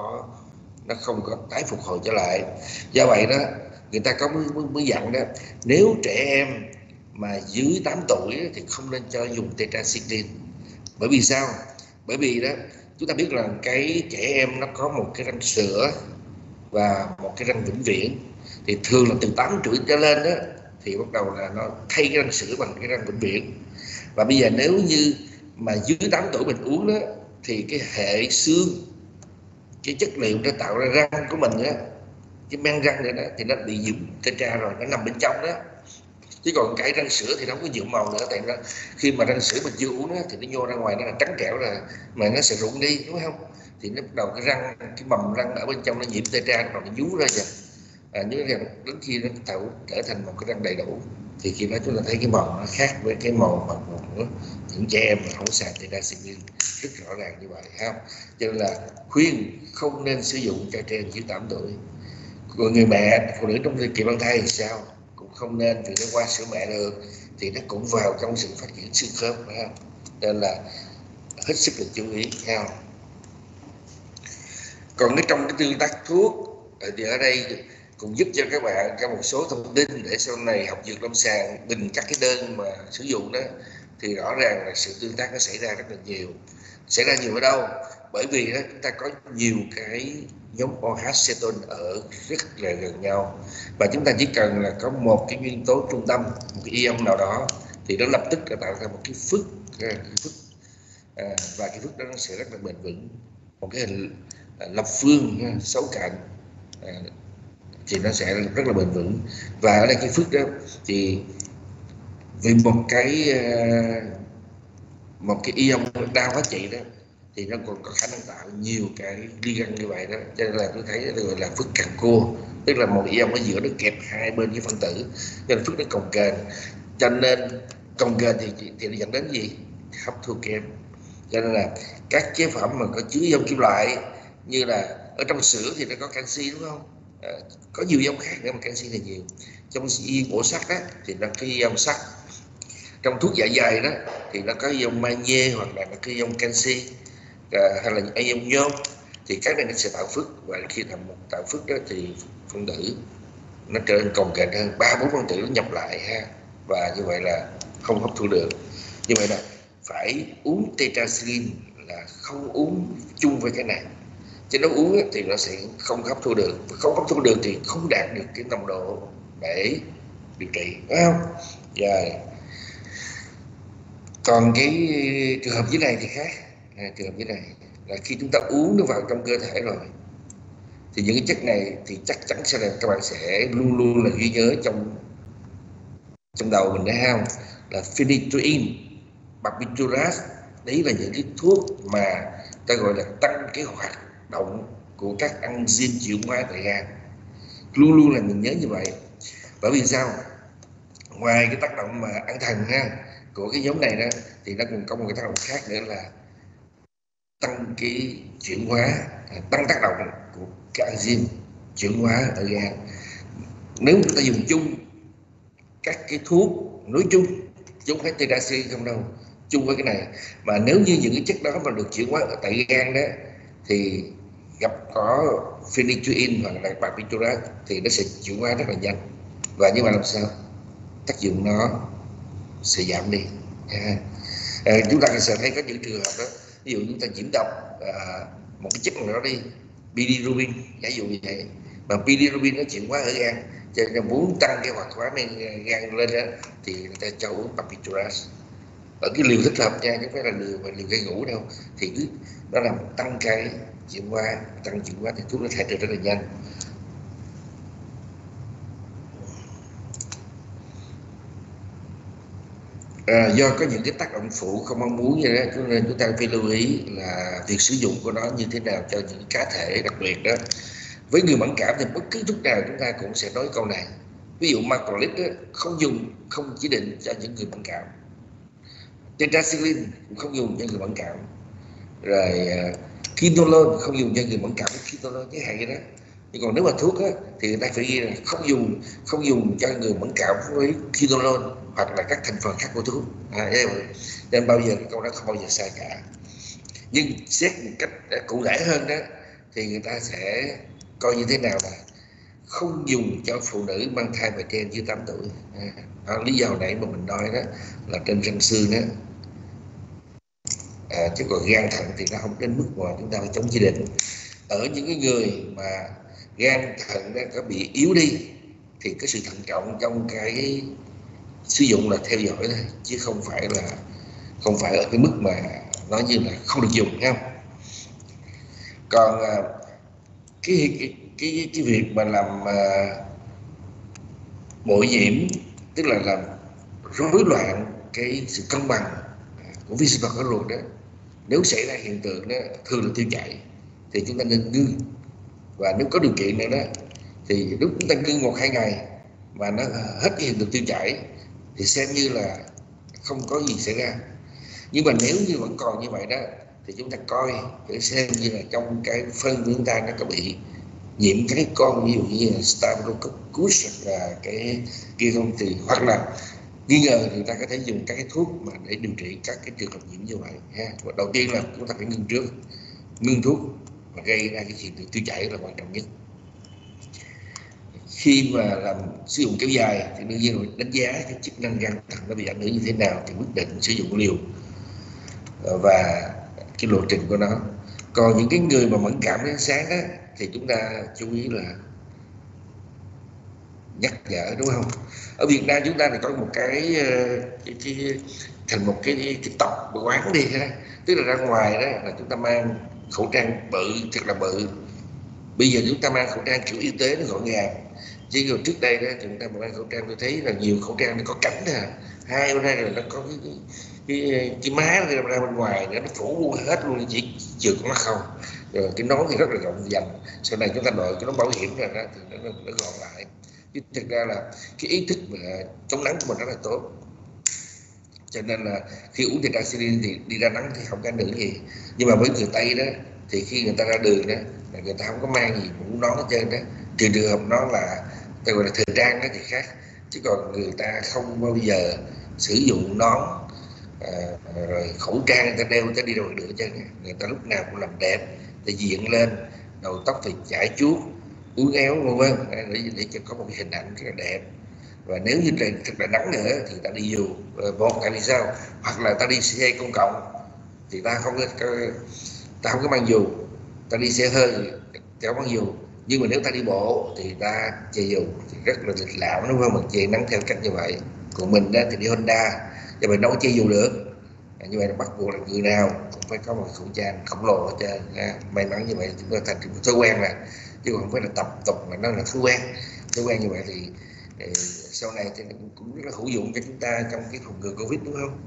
không có tái phục hồi trở lại. Do vậy đó, người ta có mới dặn đó, nếu trẻ em mà dưới 8 tuổi thì không nên cho dùng tetracycline. Bởi vì sao? Bởi vì đó, chúng ta biết là cái trẻ em nó có một cái răng sữa và một cái răng vĩnh viễn, thì thường là từ 8 tuổi trở lên đó thì bắt đầu là nó thay cái răng sữa bằng cái răng vĩnh viễn. Và bây giờ nếu như mà dưới 8 tuổi mình uống đó, thì cái hệ xương, cái chất liệu để tạo ra răng của mình đó, cái men răng này đó, thì nó bị nhiễm tetra rồi, nó nằm bên trong đó. Chứ còn cái răng sữa thì nó không có nhuộm màu nữa, tại ra khi mà răng sữa mình chưa uống đó, thì nó nhô ra ngoài nó là trắng trẻo rồi, mà nó sẽ rụng đi, đúng không? Thì nó bắt đầu cái mầm răng ở bên trong nó nhiễm tetra, nó nhú ra rồi, nhú ra đến khi nó trở thành một cái răng đầy đủ. thì khi đó chúng ta thấy cái màu nó khác với cái màu mà của những trẻ em mà không xài tetracycline, rất rõ ràng như vậy ha. Cho nên là khuyên không nên sử dụng cho trẻ em dưới 8 tuổi. Còn người mẹ phụ nữ trong thời kỳ mang thai thì sao, cũng không nên, vì nó qua sữa mẹ được thì nó cũng vào trong sự phát triển xương khớp ha. Nên là hết sức là chú ý ha. Còn trong cái tương tác thuốc thì ở đây cũng giúp cho các bạn có một số thông tin để sau này học dược lâm sàng bình các cái đơn mà sử dụng đó, thì rõ ràng là sự tương tác nó xảy ra rất là nhiều. Xảy ra nhiều ở đâu? Bởi vì đó chúng ta có nhiều cái nhóm OH cetone ở rất là gần nhau, và chúng ta chỉ cần là có một cái nguyên tố trung tâm, một cái ion nào đó thì nó lập tức là tạo ra một cái phức, và cái phức đó nó sẽ rất là bền vững, một cái hình lập phương sáu cạnh thì nó sẽ rất là bền vững. Và ở đây cái phức đó thì vì một cái ion đa hóa trị đó thì nó còn có khả năng tạo nhiều cái ligand như vậy đó, cho nên là tôi thấy gọi là phức cằn cua, tức là một ion ở giữa nó kẹp hai bên cái phân tử, cho nên phức nó cồng kềnh, cho nên cồng kềnh thì nó dẫn đến gì? Hấp thu kém. Cho nên là các chế phẩm mà có chứa ion kim loại, như là ở trong sữa thì nó có canxi đúng không? Có nhiều ion khác nữa mà canxi là nhiều. Trong bổ sắt đó thì nó có ion sắt. Trong thuốc dạ dày đó thì nó có ion magie hoặc là nó có ion canxi, hay là ion nhôm, thì các này nó sẽ tạo phức, và khi tạo phức đó thì phân tử nó trở nên cồng kềnh hơn, 3-4 phân tử nó nhập lại ha, và như vậy là không hấp thu được. Như vậy là phải uống tetracycline là không uống chung với cái này, chứ nếu uống thì nó sẽ không hấp thu được, không hấp thu được thì không đạt được cái nồng độ để điều trị, phải không? Rồi. Còn cái trường hợp dưới này thì khác. Trường hợp dưới này là khi chúng ta uống nó vào trong cơ thể rồi thì những cái chất này thì chắc chắn sẽ là các bạn sẽ luôn luôn là ghi nhớ trong đầu mình, đấy không? Là phenytoin, barbiturat, đấy là những cái thuốc mà ta gọi là tăng cái hoạt động của các enzyme chuyển hóa tại gan. Luôn luôn là mình nhớ như vậy. Bởi vì sao? Ngoài cái tác động mà ăn thần của cái nhóm này đó, thì nó còn có một cái tác động khác nữa là tăng cái chuyển hóa, tăng tác động của các enzyme chuyển hóa ở gan. Nếu chúng ta dùng chung các cái thuốc nói chung, chứ không phải tetracycline không đâu, chung với cái này, mà nếu như những cái chất đó mà được chuyển hóa ở tại gan đó thì gặp có phenytoin hoặc là barbiturat thì nó sẽ chuyển hóa rất là nhanh, và như vậy làm sao tác dụng nó sẽ giảm đi. Chúng ta sẽ thấy có những trường hợp đó, ví dụ chúng ta nhiễm độc một cái chất nào đó đi, bilirubin, giả dụ như vậy, mà bilirubin nó chuyển hóa ở gan, cho nên muốn tăng cái hoạt hóa men gan lên đó, thì người ta cho uống barbiturat ở cái liều thích hợp nha, chứ không phải là liều gây ngủ đâu, thì nó làm tăng cái chuyển hóa, thì thuốc nó thải trừ rất là nhanh. Do có những cái tác động phụ không mong muốn như đó, cho nên chúng ta phải lưu ý là việc sử dụng của nó như thế nào cho những cá thể đặc biệt đó. Với người mẫn cảm thì bất cứ thuốc nào chúng ta cũng sẽ nói câu này. Ví dụ macrolide không chỉ định cho những người mẫn cảm, tetracycline cũng không dùng cho người mẫn cảm, rồi quinolone không dùng cho người mẫn cảm với quinolone, cái hạn vậy đó. Nhưng còn nếu mà thuốc thì người ta phải ghi là không dùng cho người mẫn cảm với quinolone hoặc là các thành phần khác của thuốc. Nên bao giờ cái câu đó không bao giờ sai cả. Nhưng xét một cách cụ thể hơn đó thì người ta sẽ coi như thế nào là không dùng cho phụ nữ mang thai và trẻ em dưới 8 tuổi. Lý do nãy mà mình nói đó là trên răng xương đó, chứ còn gan thận thì nó không đến mức mà chúng ta phải chống chỉ định. Ở những cái người mà gan thận nó có bị yếu đi thì cái sự thận trọng trong cái sử dụng là theo dõi thôi, chứ không phải ở cái mức mà nói như là không được dùng nha. Còn cái việc mà làm bội nhiễm, tức là làm rối loạn cái sự cân bằng của vi sinh vật ở ruột đó, nếu xảy ra hiện tượng đó thường là tiêu chảy thì chúng ta nên ngưng. Và nếu có điều kiện nữa đó thì lúc chúng ta ngưng 1-2 ngày mà nó hết cái hiện tượng tiêu chảy thì xem như là không có gì xảy ra. Nhưng mà nếu như vẫn còn như vậy đó thì chúng ta coi để xem như là trong cái phân của chúng ta nó có bị nhiễm cái con ví dụ như là Staphylococcus hoặc là cái kia không, thì hoặc là nghi ngờ thì ta có thể dùng các cái thuốc mà để điều trị các cái trường hợp nhiễm như vậy ha. Và đầu tiên là chúng ta phải ngưng trước, ngưng thuốc và gây ra cái hiện tượng tiêu chảy là quan trọng nhất. Khi mà làm sử dụng kéo dài thì đương nhiên rồi đánh giá cái chức năng gan thận nó bị ảnh hưởng như thế nào thì quyết định sử dụng liều và cái lộ trình của nó. Còn những cái người mà mẫn cảm đến ánh sáng đó thì chúng ta chú ý là nhắc nhở, đúng không? Ở Việt Nam chúng ta thì có một cái thành một cái tập quán đi ha, tức là ra ngoài đó là chúng ta mang khẩu trang bự, thật là bự. Bây giờ chúng ta mang khẩu trang kiểu y tế nó gọn gàng, chứ còn trước đây đó chúng ta mang khẩu trang tôi thấy là nhiều khẩu trang nó có cánh nè, hai bên đây là nó có cái má ra bên ngoài nó phủ hết luôn, chỉ trượt mắt không. Rồi cái nón thì rất là rộng dành, sau này chúng ta đội cái nón bảo hiểm ra đó thì nó gọn lại. Chứ thực ra là cái ý thức mà chống nắng của mình rất là tốt, cho nên là khi uống tetracycline thì đi ra nắng thì không có ảnh hưởng gì. Nhưng mà với người Tây đó thì khi người ta ra đường đó là người ta không có mang gì mũ nón hết trơn đó, trừ trường hợp nó là ta gọi là thời trang đó thì khác, chứ còn người ta không bao giờ sử dụng nón rồi khẩu trang người ta đeo người ta đi đâu được hết trơn. Người ta lúc nào cũng làm đẹp, để diện lên, đầu tóc thì chải chuốt, uốn éo vân vân, để cho có một cái hình ảnh rất là đẹp. Và nếu như trời thật là nắng nữa thì ta đi dù một, tại vì sao? Hoặc là ta đi xe công cộng thì ta không có mang dù, ta đi xe hơi thì không mang dù. Nhưng mà nếu ta đi bộ thì ta che dù thì rất là lịch lãm, đúng không? Mình che nắng theo cách như vậy. Còn mình đó thì đi Honda thì mình đâu có che dù được. Như vậy là bắt buộc là người nào cũng phải có một khẩu trang khổng lồ hết trơn. May mắn như vậy chúng ta thành một thói quen này, chứ còn không phải là tập tục mà nó là thói quen như vậy thì sau này thì cũng rất là hữu dụng cho chúng ta trong cái phòng ngừa Covid, đúng không?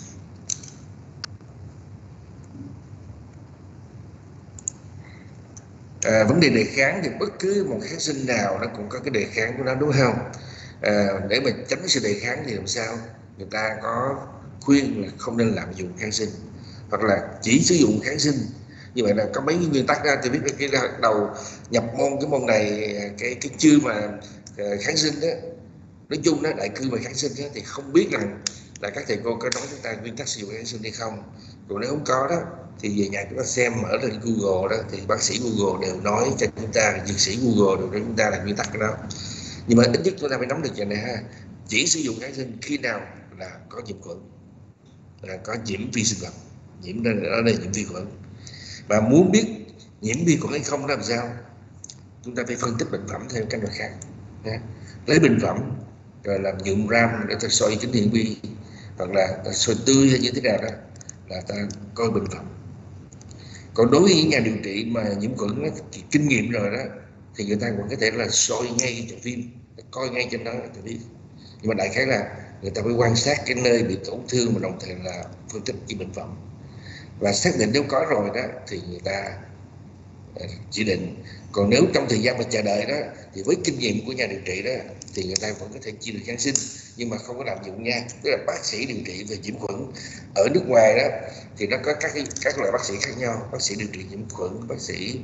Vấn đề đề kháng thì bất cứ một kháng sinh nào nó cũng có cái đề kháng của nó, đúng không? Để mà tránh sự đề kháng thì làm sao? Người ta có khuyên là không nên lạm dụng kháng sinh, hoặc là chỉ sử dụng kháng sinh. Như vậy là có mấy nguyên tắc ra thì biết cái đầu nhập môn cái môn này, cái chương mà kháng sinh đó, nói chung đó đại cương về kháng sinh đó, thì không biết là các thầy cô có nói chúng ta nguyên tắc sử dụng kháng sinh hay không. Còn nếu không có đó thì về nhà chúng ta xem, mở lên Google đó thì bác sĩ Google đều nói cho chúng ta, dược sĩ Google đều nói chúng ta là nguyên tắc đó. Nhưng mà ít nhất chúng ta phải nắm được chuyện này ha, chỉ sử dụng kháng sinh khi nào là có nhiễm khuẩn, là có nhiễm vi sinh vật, nhiễm ở đây nhiễm vi khuẩn. Và muốn biết nhiễm vi khuẩn hay không làm sao, chúng ta phải phân tích bệnh phẩm theo cách khác. Lấy bệnh phẩm rồi làm nhuộm ram để ta soi kính hiển vi, hoặc là ta soi tươi hay như thế nào đó, là ta coi bệnh phẩm. Còn đối với những nhà điều trị mà nhiễm khuẩn kinh nghiệm rồi đó thì người ta cũng có thể là soi ngay cho phim, coi ngay trên đó để biết. Nhưng mà đại khái là người ta phải quan sát cái nơi bị tổn thương, mà đồng thời là phân tích cái bệnh phẩm và xác định nếu có rồi đó thì người ta chỉ định. Còn nếu trong thời gian mà chờ đợi đó thì với kinh nghiệm của nhà điều trị đó thì người ta vẫn có thể chỉ được kháng sinh, nhưng mà không có lạm dụng nha. Tức là bác sĩ điều trị về nhiễm khuẩn ở nước ngoài đó thì nó có các loại bác sĩ khác nhau, bác sĩ điều trị nhiễm khuẩn, bác sĩ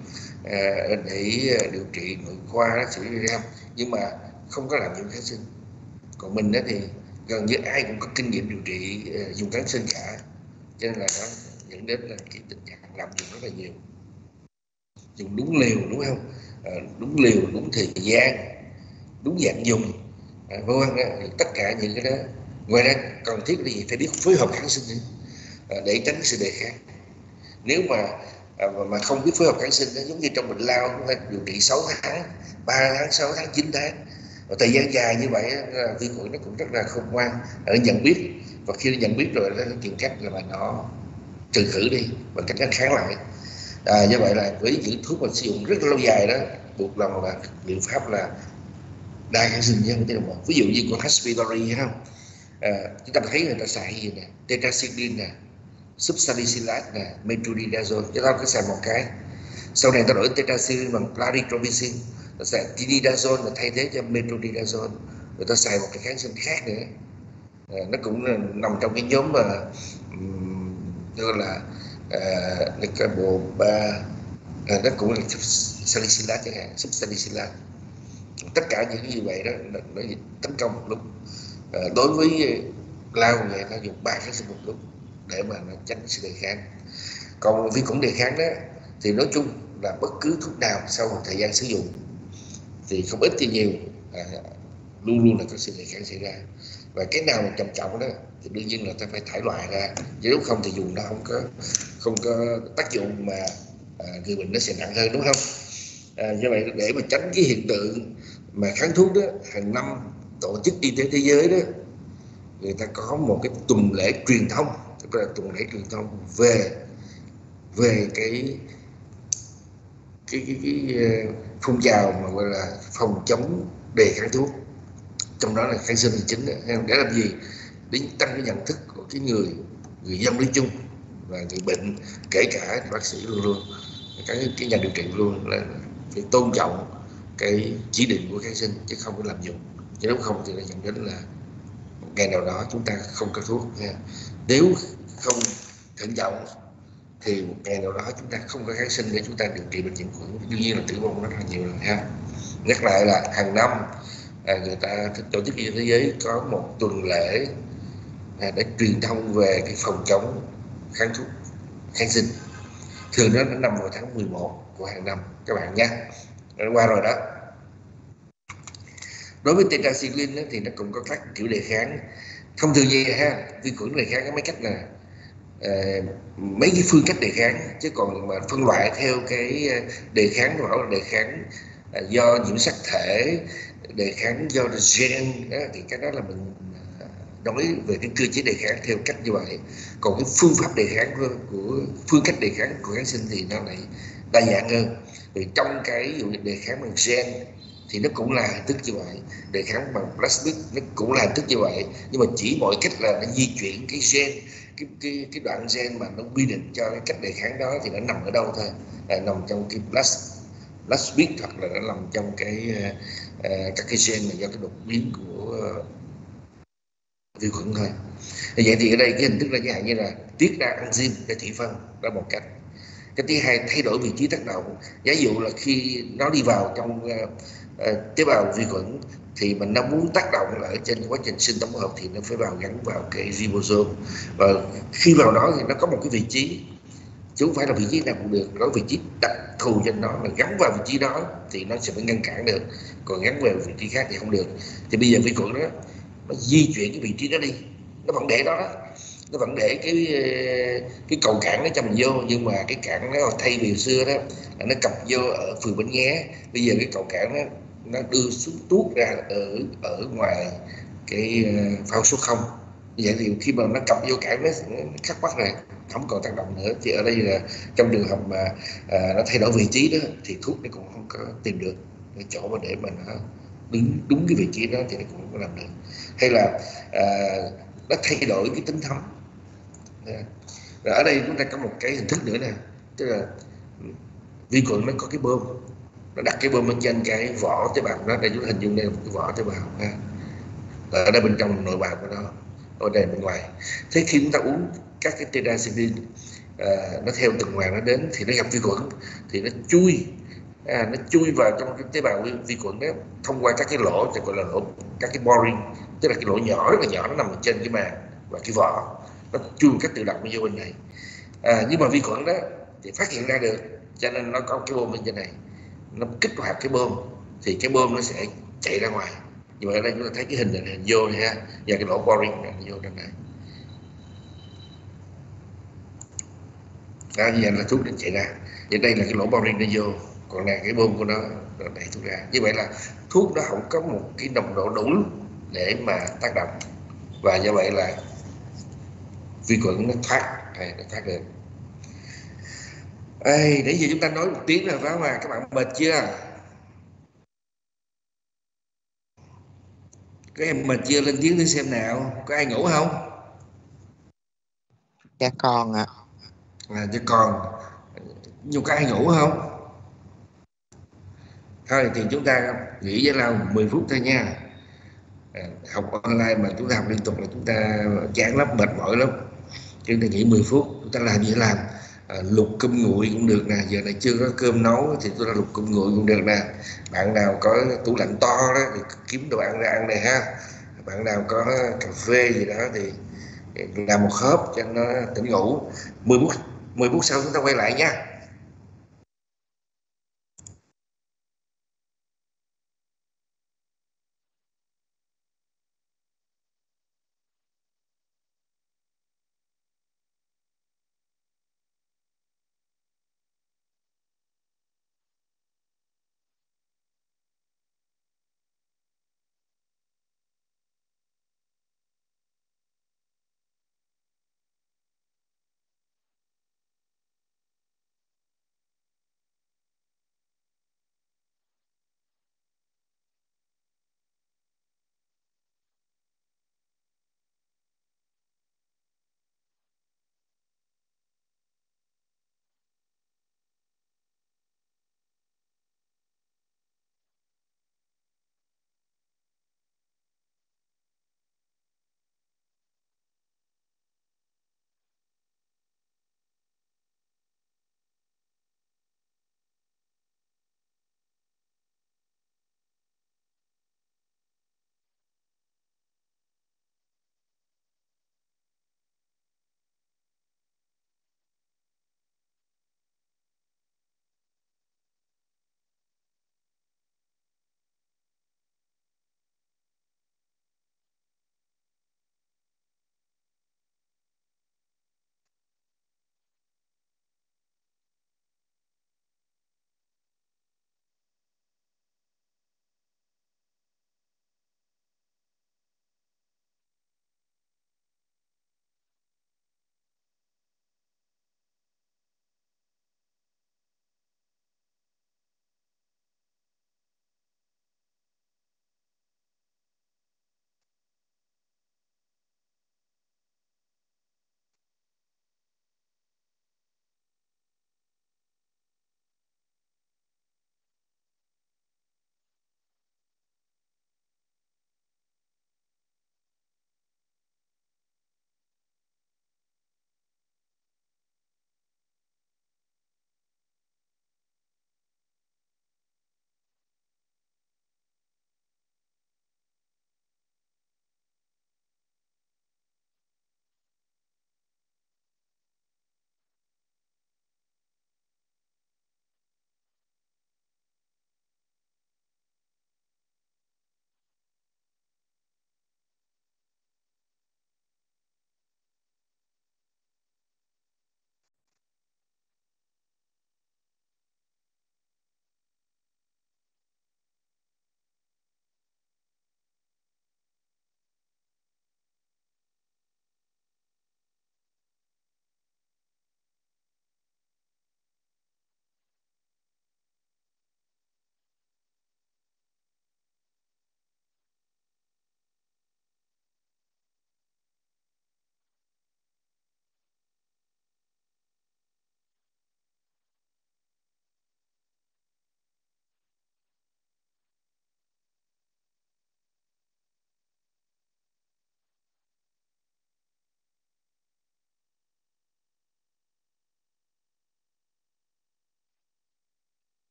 để điều trị nội khoa, bác sĩ rehab, nhưng mà không có lạm dụng kháng sinh. Còn mình đó thì gần như ai cũng có kinh nghiệm điều trị dùng kháng sinh cả, cho nên là nó dẫn đến là cái tình trạng lạm dụng rất là nhiều. Dùng đúng liều, đúng không? Đúng liều, đúng thời gian, đúng dạng dùng, vân vân, tất cả những cái đó. Ngoài ra cần thiết là gì? Phải biết phối hợp kháng sinh để tránh sự đề kháng. Nếu mà không biết phối hợp kháng sinh đó, giống như trong bệnh lao chúng ta điều trị 6 tháng, 3 tháng, 6 tháng, 9 tháng, và thời gian dài như vậy vi khuẩn nó cũng rất là khôn ngoan, nó nhận biết, và khi nó nhận biết rồi nó tìm cách là nó trừ khử đi bằng cách nó kháng lại. Do vậy là với những thuốc mà sử dụng rất là lâu dài đó, buộc lòng là liệu pháp là đa kháng sinh nhé. Ví dụ như con Hespetori không, chúng ta thấy người ta xài gì nè, tetracycline nè, subsalicylate nè, metronidazole, chúng ta cứ xài một cái, sau này ta đổi tetracycline bằng clarithromycin, ta xài tinidazole là thay thế cho metronidazole, rồi ta xài một cái kháng sinh khác nữa. nó cũng nằm trong cái nhóm mà như là cái bộ ba, nó cũng là salicylate chẳng hạn, subsalicylate. Tất cả những cái như vậy đó nó tấn công một lúc. Đối với lao vậy nó dùng 3 kháng sinh một lúc để mà nó tránh sự đề kháng. Còn vi khuẩn đề kháng đó thì nói chung là bất cứ thuốc nào sau một thời gian sử dụng thì không ít thì nhiều luôn luôn là có sự đề kháng xảy ra. Và cái nào mà trầm trọng đó thì đương nhiên là ta phải thải loại ra, chứ nếu không thì dùng nó không có tác dụng mà người bệnh nó sẽ nặng hơn, đúng không? Do vậy để mà tránh cái hiện tượng mà kháng thuốc đó, hàng năm Tổ chức Y tế Thế giới đó người ta có một cái tuần lễ truyền thông, tức là tuần lễ truyền thông về cái phong trào mà gọi là phòng chống đề kháng thuốc, trong đó là kháng sinh là chính. Để làm gì? Để tăng cái nhận thức của cái người dân nói chung và người bệnh, kể cả bác sĩ luôn cái nhà điều trị luôn là phải tôn trọng cái chỉ định của kháng sinh chứ không có làm dụng, chứ nếu không thì nó dẫn đến là một ngày nào đó chúng ta không có thuốc nha. Nếu không thận trọng thì một ngày nào đó chúng ta không có kháng sinh để chúng ta điều trị bệnh nhiễm khuẩn, đương nhiên là tử vong rất là nhiều rồi ha. Nhắc lại là hàng năm người ta Tổ chức Y tế Thế giới có một tuần lễ để truyền thông về cái phòng chống kháng thuốc, kháng sinh. Thường nó nằm vào tháng 11 của hàng năm các bạn nhé. Qua rồi đó. Đối với tetracycline thì nó cũng có các kiểu đề kháng. Thông thường như vậy ha, vi khuẩn đề kháng có mấy cách là mấy cái phương cách đề kháng, chứ còn mà phân loại theo cái đề kháng đó là đề kháng do nhiễm sắc thể, đề kháng do gen đó, thì cái đó là mình nói về cái cơ chế đề kháng theo cách như vậy. Còn cái phương pháp đề kháng của phương cách đề kháng của kháng sinh thì nó lại đa dạng hơn. Vì trong cái đề kháng bằng gen thì nó cũng là hình thức như vậy, đề kháng bằng plasmid nó cũng là hình thức như vậy, nhưng mà chỉ mọi cách là nó di chuyển cái gen, cái đoạn gen mà nó quy định cho cái cách đề kháng đó thì nó nằm ở đâu thôi, nằm trong cái plasmid hoặc là nó nằm trong cái các cái gen mà do cái đột biến của vi khuẩn thôi. Vậy thì ở đây cái hình thức là chẳng hạn như là tiết ra enzyme để thị phân, đó một cách. Cái thứ hai, thay đổi vị trí tác động. Giả dụ là khi nó đi vào trong tế bào vi khuẩn thì mình nó muốn tác động ở trên quá trình sinh tổng hợp thì nó phải gắn vào cái ribosome, và khi vào đó thì nó có một cái vị trí, chứ không phải là vị trí nào cũng được, có vị trí đặc thù cho nó, mà gắn vào vị trí đó thì nó sẽ phải ngăn cản được, còn gắn vào vị trí khác thì không được. Thì bây giờ vi khuẩn đó nó di chuyển cái vị trí đó đi, nó vẫn để đó, nó vẫn để cái cầu cảng nó cho mình vô, nhưng mà cái cảng nó thay vì xưa đó là nó cặp vô ở phường Bến Nghé, bây giờ cái cầu cảng nó đưa xuống tuốt ra ở ngoài cái phao số 0. Như vậy thì khi mà nó cặp vô cảng nó khắc bắt này, không còn tác động nữa. Thì ở đây là trong trường hợp mà nó thay đổi vị trí đó thì thuốc nó cũng không có tìm được cái chỗ mà để mà nó đứng đúng cái vị trí đó thì nó cũng không có làm được. Hay là nó thay đổi cái tính thấm. Rồi ở đây chúng ta có một cái hình thức nữa nè, tức là vi khuẩn nó có cái bơm, nó đặt cái bơm bên trên cái vỏ tế bào đó, đây chúng ta hình dung đây là một cái vỏ tế bào ha. Ở đây bên trong nội bào của nó, ở đây bên ngoài. Thế khi chúng ta uống các cái tetracycline nó theo từng hoàng nó đến thì nó gặp vi khuẩn thì nó chui vào trong cái tế bào vi khuẩn đó thông qua các cái lỗ, gọi là lỗ, các cái boring, tức là cái lỗ nhỏ rất là nhỏ, nó nằm ở trên cái màng và cái vỏ, nó chui một cách tự động vô bên này. Nhưng mà vi khuẩn đó thì phát hiện ra được, cho nên nó có cái bơm bên trên này, nó kích hoạt cái bơm thì cái bơm nó sẽ chạy ra ngoài. Như vậy ở đây chúng ta thấy cái hình này, hình vô này ha, và cái lỗ boring này vô trong này. Đó, như vậy là thuốc định chạy ra. Vậy đây là cái lỗ boring nó vô, còn này cái bơm của nó đẩy thuốc ra. Như vậy là thuốc nó không có một cái nồng độ đủ để mà tác động, và do vậy là vi khuẩn nó thoát được. Để giờ chúng ta nói một tiếng rồi phải không các bạn mệt chưa? Các em mệt chưa? Lên tiếng đi xem nào. Có ai ngủ không? Dạ còn ạ. Chứ còn. Nhưng có ai ngủ không? Thôi thì chúng ta nghỉ với nhau 10 phút thôi nha. Học online mà chúng ta học liên tục là chúng ta chán lắm, mệt mỏi lắm. Chúng ta nghỉ 10 phút, chúng ta làm gì làm. Luộc cơm nguội cũng được nè, giờ này chưa có cơm nấu thì tôi ra luộc cơm nguội cũng được nè. Bạn nào có tủ lạnh to đó thì kiếm đồ ăn ra ăn này ha. Bạn nào có cà phê gì đó thì làm một hớp cho nó tỉnh ngủ. 10 phút 10 phút sau chúng ta quay lại nha.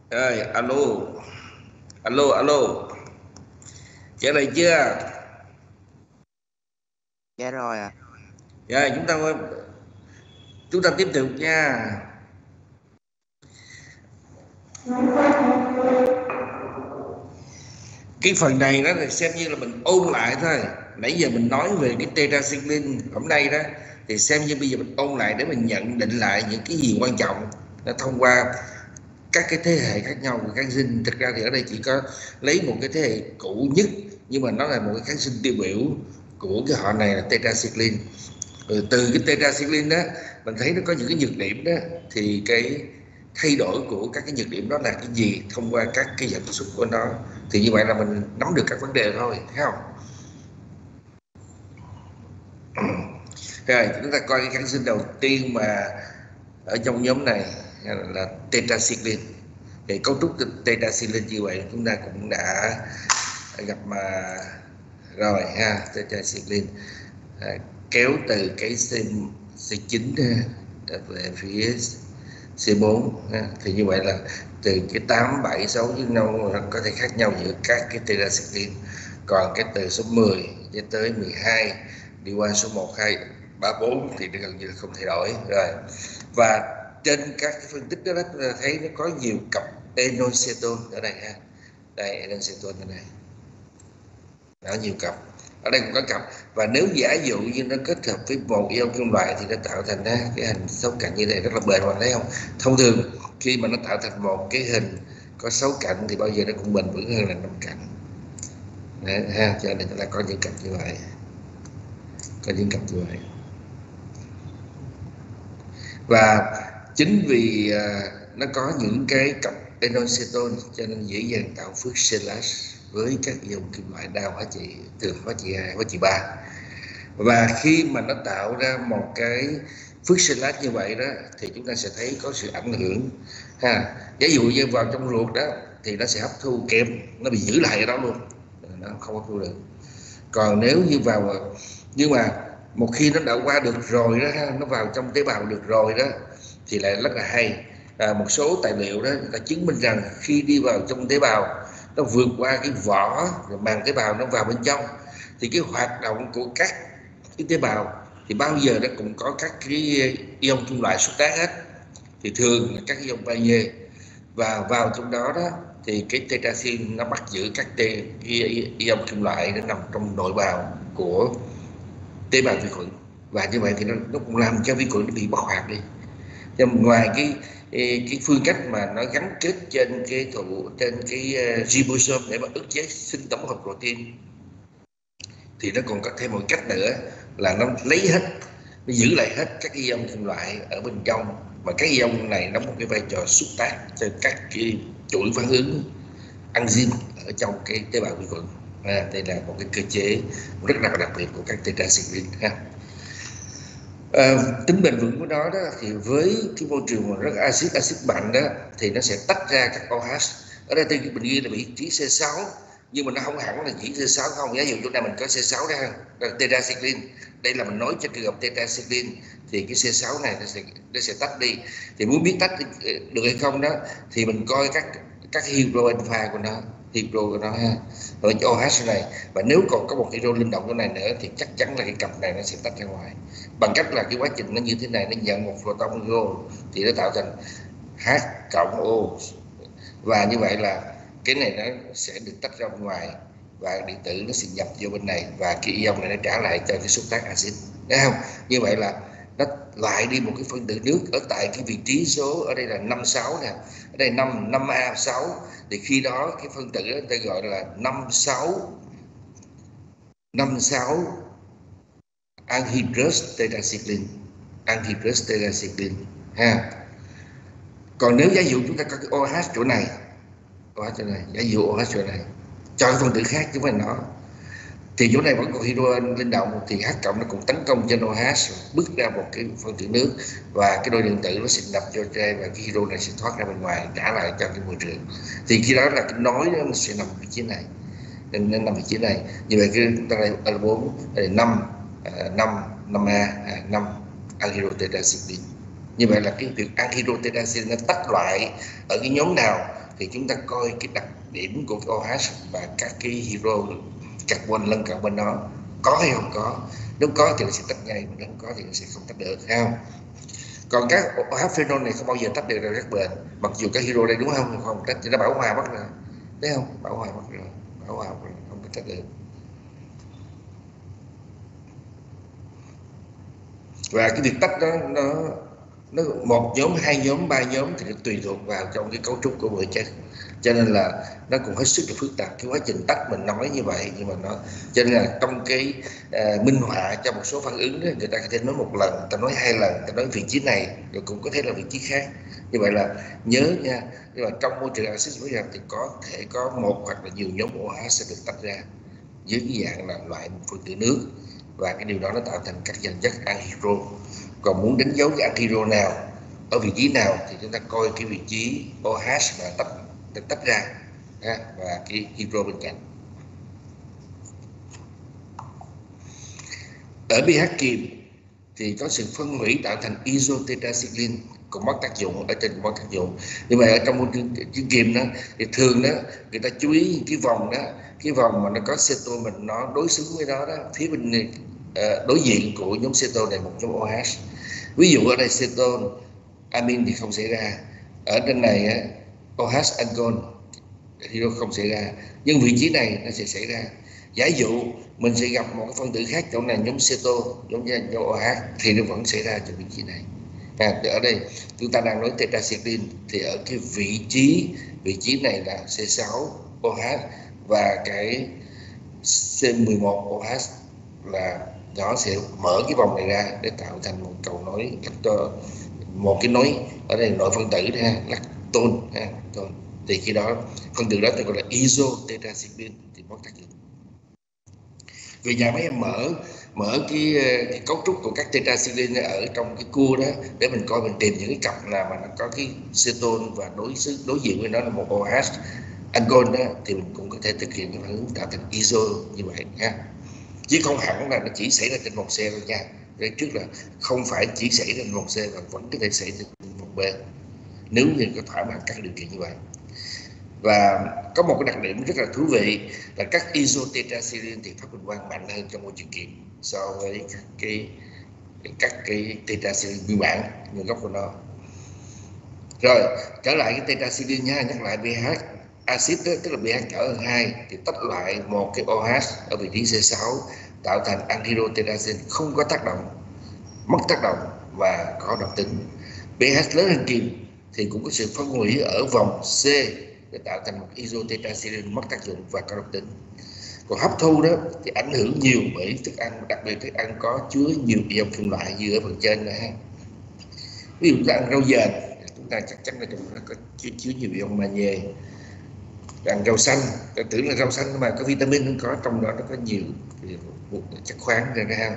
Ơi, alo, alo, trở lại chưa? Dạ rồi ạ. Rồi chúng ta tiếp tục nha. Cái phần này đó thì xem như là mình ôn lại thôi. Nãy giờ mình nói về cái tetracycline hôm nay đó, thì xem như bây giờ mình ôn lại để mình nhận định lại những cái gì quan trọng nó thông qua các cái thế hệ khác nhau của kháng sinh. Thực ra thì ở đây chỉ có lấy một cái thế hệ cũ nhất, nhưng mà nó là một cái kháng sinh tiêu biểu của cái họ này là tetracycline. Từ cái tetracycline đó mình thấy nó có những cái nhược điểm đó, thì cái thay đổi của các cái nhược điểm đó là cái gì thông qua các cái dẫn xuất của nó, thì như vậy là mình nắm được các vấn đề thôi, thấy không? Rồi chúng ta coi cái kháng sinh đầu tiên mà ở trong nhóm này là tetracycline. Thì cấu trúc tetracycline như vậy chúng ta cũng đã gặp mà rồi ha. Tetracycline kéo từ cái C9 về phía C4 thì như vậy là từ cái 8, 7, 6 với 5 nó có thể khác nhau giữa các cái tetracycline. Còn cái từ số 10 cho tới 12 đi qua số 1, 2, 3, 4 thì gần như là không thay đổi rồi. Và trên các cái phân tích đó, chúng ta thấy nó có nhiều cặp enoceton ở đây ha. Đây, enoceton ở đây, nó nhiều cặp, ở đây cũng có cặp. Và nếu giả dụ như nó kết hợp với một ion kim loại thì nó tạo thành cái hình 6 cạnh như thế, rất là bền, bạn thấy không? Thông thường khi mà nó tạo thành một cái hình có 6 cạnh thì bao giờ nó cũng bền vững hơn là 5 cạnh. Đấy, ha, cho nên chúng ta có những cặp như vậy, có những cặp như vậy. Và chính vì nó có những cái cặp enoceton cho nên dễ dàng tạo phước Selach với các ion kim loại đa hóa trị, từ hóa trị 2, hóa trị 3. Và khi mà nó tạo ra một cái phước Selach như vậy đó thì chúng ta sẽ thấy có sự ảnh hưởng ha. Ví dụ như vào trong ruột đó thì nó sẽ hấp thu kém, nó bị giữ lại ở đó luôn, nó không hấp thu được. Còn nếu như vào, nhưng mà một khi nó đã qua được rồi đó ha, nó vào trong tế bào được rồi đó thì lại rất là hay. Một số tài liệu đó người ta chứng minh rằng khi đi vào trong tế bào, nó vượt qua cái vỏ rồi màng tế bào, nó vào bên trong, thì cái hoạt động của các cái tế bào thì bao giờ nó cũng có các cái ion kim loại xuất tác hết, thì thường là các ion magie, và vào trong đó đó thì cái tetracycline nó bắt giữ các ion kim loại nó nằm trong nội bào của tế bào vi khuẩn, và như vậy thì nó cũng làm cho vi khuẩn nó bị bất hoạt đi. Nhưng ngoài cái phương cách mà nó gắn kết trên cái ribosome để mà ức chế sinh tổng hợp protein, thì nó còn có thêm một cách nữa là nó lấy hết, nó giữ lại hết các ion kim loại ở bên trong, và các ion này đóng một cái vai trò xúc tác cho các cái chuỗi phản ứng enzyme ở trong cái tế bào vi khuẩn. Đây là một cái cơ chế rất là đặc biệt của các tetracycline ha. Tính bền vững của nó đó thì với cái môi trường mà rất axit mạnh đó thì nó sẽ tách ra các OH. Ở đây tôi mình ghi là vị trí C6, nhưng mà nó không hẳn là chỉ C6 không. Ví dụ chỗ này mình có C6 đó ha, là tetracycline. Đây là mình nói cho trường hợp tetracycline thì cái C6 này nó sẽ tách đi. Thì muốn biết tách được hay không đó thì mình coi các hydro alpha của nó, hydro của nó ha, rồi cái OH này. Và nếu còn có một hydro linh động của này nữa thì chắc chắn là cái cặp này nó sẽ tách ra ngoài, bằng cách là cái quá trình nó như thế này, nó nhận một photon vô thì nó tạo thành H cộng O, và như vậy là cái này nó sẽ được tách ra bên ngoài và điện tử nó sẽ nhập vô bên này, và cái ion này nó trả lại cho cái xúc tác axit, thấy không? Như vậy là nó loại đi một cái phân tử nước ở tại cái vị trí số ở đây là 56 nè, ở đây 5A6, thì khi đó cái phân tử đó ta gọi là 56 anhydrous tetracycline, ha. Còn nếu giả dụ chúng ta có cái OH chỗ này, giả dụ OH chỗ này cho cái phân tử khác chứ không phải nó, thì chỗ này vẫn còn hydro linh động, thì H cộng nó cũng tấn công trên OH, bứt ra một cái phân tử nước, và cái đôi điện tử nó sẽ nhập vô trên, và cái hydro này sẽ thoát ra bên ngoài trả lại cho cái môi trường. Thì khi đó là cái nối nó sẽ nằm vị trí này, nên nằm vị trí này. Như vậy cái chúng ta đây L4 đây 5A 5 anhydrotetracycline. Như vậy là cái việc anhydrotetracycline nó tách loại ở cái nhóm nào thì chúng ta coi cái đặc điểm của cái OH và các cái hydro carbon lân cận bên nó có hay không có. Nếu có thì nó sẽ tách ngay, mà nếu không có thì nó sẽ không tách được, thấy không? Còn các OH phenol này không bao giờ tách được ra các bền, mặc dù các hydro đây đúng không, không tách thì nó bảo hòa mất rồi, thấy không? Bảo hòa mất rồi, bảo hòa rồi, không có tách được. Và cái việc tách đó nó một nhóm, hai nhóm, ba nhóm thì nó tùy thuộc vào trong cái cấu trúc của mỗi chất, cho nên là nó cũng hết sức là phức tạp. Cái quá trình tách mình nói như vậy, nhưng mà nó cho nên là trong cái minh họa cho một số phản ứng đó, người ta có thể nói một lần, người ta nói hai lần, người ta nói vị trí này rồi cũng có thể là vị trí khác. Như vậy là nhớ nha, nhưng mà trong môi trường axit thì có thể có một hoặc là nhiều nhóm OH sẽ được tách ra dưới cái dạng là loại phân tử nước, và cái điều đó nó tạo thành các dòng chất anhydro. Còn muốn đánh dấu cái anhydro nào ở vị trí nào thì chúng ta coi cái vị trí OH mà tách ra và cái hydro bên cạnh. Ở pH kiềm thì có sự phân hủy tạo thành isotetracycline cũng mất tác dụng, ở trên mất tác dụng. Nhưng mà ở trong môi trường kiềm đó thì thường đó người ta chú ý cái vòng đó, cái vòng mà nó có ceton mình nó đối xứng với nó đó, phía bên đối diện của nhóm ceton này một nhóm OH. Ví dụ ở đây ceton amin thì không xảy ra, ở trên này OH ancol thì nó không xảy ra, nhưng vị trí này nó sẽ xảy ra. Giả dụ mình sẽ gặp một cái phân tử khác chỗ này nhóm ceton, giống như nhóm OH thì nó vẫn xảy ra cho vị trí này. Ở đây chúng ta đang nói tetracycline thì ở cái vị trí này là C6OH và cái C11OH là nó sẽ mở cái vòng này ra để tạo thành một cầu nối, một cái nối ở đây nội phân tử lactone thì khi đó phân tử đó tôi gọi là isotetracycline thì mất tác dụng. Vì nhà máy em mở cái cấu trúc của các tetracycline ở trong cái cua đó để mình coi, mình tìm những cái cặp nào mà nó có cái ceton và đối diện với nó là một OH ancol đó, thì mình cũng có thể thực hiện cái phản ứng tạo thành iso như vậy ha, chứ không hẳn là nó chỉ xảy ra trên một xe thôi nha. Đây trước là không phải chỉ xảy ra trên một xe mà vẫn có thể xảy ra trên một bên nếu như có thỏa mãn các điều kiện như vậy. Và có một cái đặc điểm rất là thú vị là các isotetracycline thì phát bình quang mạnh hơn trong môi trường kiềm so với các cái tetracycline nguyên bản nguồn gốc của nó. Rồi trở lại cái tetracycline nha, nhắc lại pH axit đó, tức là pH nhỏ hơn 2 thì tách lại một cái OH ở vị trí C6 tạo thành anhydro tetracycline không có tác động, mất tác động và có độc tính. pH lớn hơn kiềm thì cũng có sự phân hủy ở vòng C để tạo thành một isotetracycline mất tác dụng và có độc tính. Còn hấp thu đó thì ảnh hưởng nhiều bởi thức ăn, đặc biệt thức ăn có chứa nhiều ion kim loại như ở phần trên này. Ví dụ chúng ta ăn rau dền, chúng ta chắc chắn là trong nó có chứa nhiều ion magie. Ăn rau xanh, ta tưởng là rau xanh mà có vitamin, không có, trong đó nó có nhiều chất khoáng ra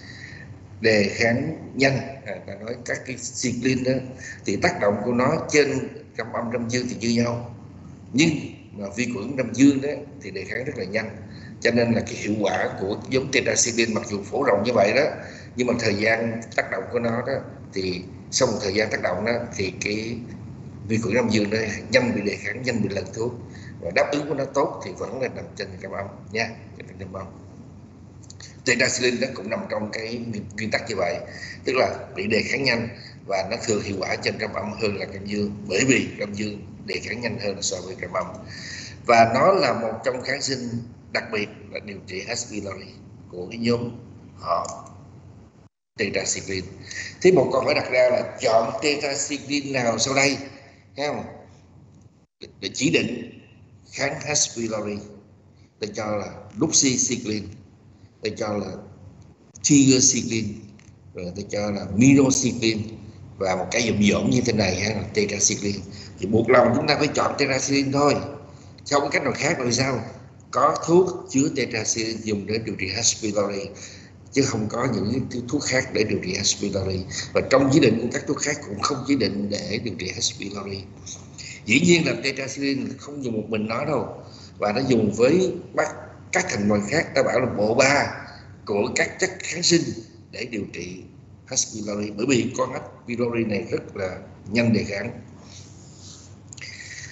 đề kháng nhanh. Ta nói các cái cycline đó thì tác động của nó trên trong âm âm dương thì như nhau, nhưng mà vi khuẩn âm dương đó thì đề kháng rất là nhanh, cho nên là cái hiệu quả của giống tetracycline mặc dù phổ rộng như vậy đó, nhưng mà thời gian tác động của nó đó thì sau một thời gian tác động đó thì cái vi khuẩn âm dương đó nhanh bị đề kháng, nhanh bị lần thuốc, và đáp ứng của nó tốt thì vẫn là nằm trên trăm âm nha, trên trăm âm. Tetracycline đó cũng nằm trong cái nguyên tắc như vậy, tức là bị đề kháng nhanh và nó thường hiệu quả trên trăm âm hơn là cam dương, bởi vì cam dương đề kháng nhanh hơn so với cam âm, và nó là một trong kháng sinh đặc biệt là điều trị H. pylori của cái nhóm họ tetracycline. Thế một câu hỏi đặt ra là chọn tetracycline nào sau đây, thấy không, để chỉ định kháng H. pylori? Tôi cho là doxycycline, tôi cho là tigecycline, rồi tôi cho là minocycline, và một cái dụm như thế này là tetracycline. Thì buộc lòng chúng ta phải chọn tetracycline thôi, không có cách nào khác. Rồi sao? Có thuốc chứa tetracycline dùng để điều trị H. pylori, chứ không có những thuốc khác để điều trị H. pylori. Và trong chỉ định của các thuốc khác cũng không chỉ định để điều trị H. pylori. Dĩ nhiên là tetracycline không dùng một mình nó đâu, và nó dùng với các thành phần khác. Ta bảo là bộ ba của các chất kháng sinh để điều trị H. pylori, bởi vì con H. pylori này rất là nhanh đề kháng.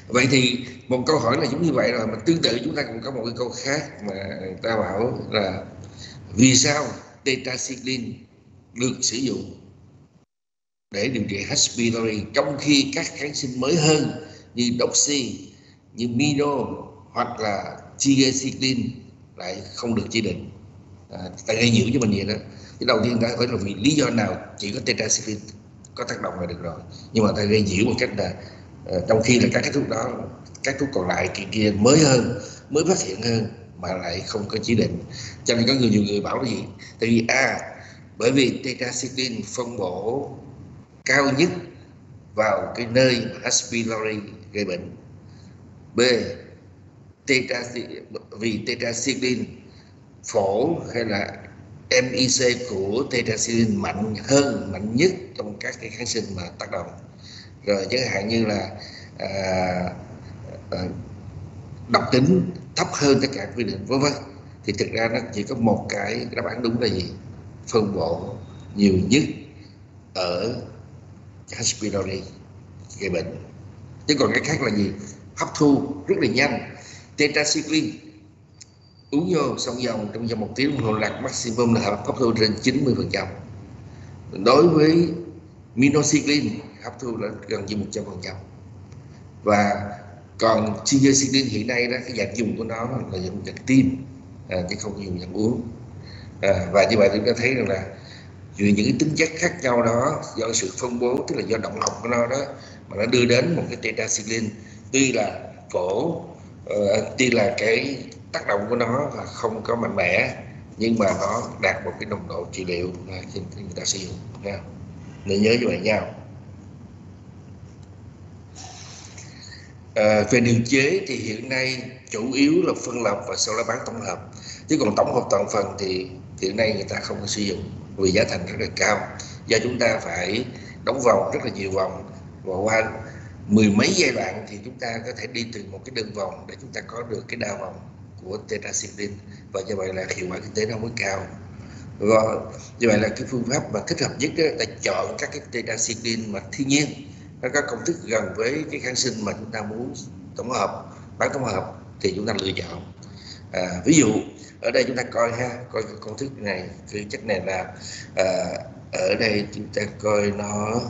Vậy thì một câu hỏi là giống như vậy rồi, mà tương tự chúng ta cũng có một cái câu khác mà người ta bảo là vì sao tetracycline được sử dụng để điều trị H. pylori trong khi các kháng sinh mới hơn như doxy, như mino hoặc là tigecycline lại không được chỉ định. Ta gây nhiễu cho mình vậy đó. Thì đầu tiên ta hỏi là vì lý do nào chỉ có tetracycline có tác động là được rồi, nhưng mà ta gây nhiễu một cách là trong khi là các cái thuốc đó, các thuốc còn lại kia mới hơn, mới phát hiện hơn mà lại không có chỉ định. Cho nên có nhiều người bảo là gì? Tại vì bởi vì tetracycline phân bổ cao nhất vào cái nơi mà H. pylori gây bệnh. B, vì tetracycline phổ hay là MIC của tetracycline mạnh nhất trong các cái kháng sinh mà tác động. Rồi chẳng hạn như là độc tính thấp hơn tất cả quy định vân vân. Thì thực ra nó chỉ có một cái đáp án đúng là gì? Phân bổ nhiều nhất ở H. pylori gây bệnh. Chứ còn cái khác là gì? Hấp thu rất là nhanh. Tetracycline uống vô xong dòng trong vòng 1 tiếng đồng hồ là maximum là hấp thu trên 90%. Đối với minocycline hấp thu là gần như 100%. Và còn tigecycline hiện nay đó, cái dạng dùng của nó là dạng tiêm chứ không dùng dạng uống. Và như vậy chúng ta thấy rằng là vì những cái tính chất khác nhau đó, do sự phân bố, tức là do động học của nó đó, mà nó đưa đến một cái tetracycline tuy là phổ, tuy là cái tác động của nó là không có mạnh mẽ, nhưng mà nó đạt một cái nồng độ trị liệu khi người ta sử dụng nha. Nên nhớ như vậy nhau. Về điều chế thì hiện nay chủ yếu là phân lập và sau đó bán tổng hợp, chứ còn tổng hợp toàn phần thì hiện nay người ta không có sử dụng vì giá thành rất là cao, do chúng ta phải đóng vòng rất là nhiều vòng, và qua 10 mấy giai đoạn thì chúng ta có thể đi từ một cái đơn vòng để chúng ta có được cái đa vòng của tetracycline, và như vậy là hiệu quả kinh tế nó mới cao. Và như vậy là cái phương pháp mà thích hợp nhất đó, là chọn các cái tetracycline mà thiên nhiên nó có công thức gần với cái kháng sinh mà chúng ta muốn tổng hợp, bán tổng hợp thì chúng ta lựa chọn. Ví dụ ở đây chúng ta coi coi cái công thức này, cái chất này là ở đây chúng ta coi nó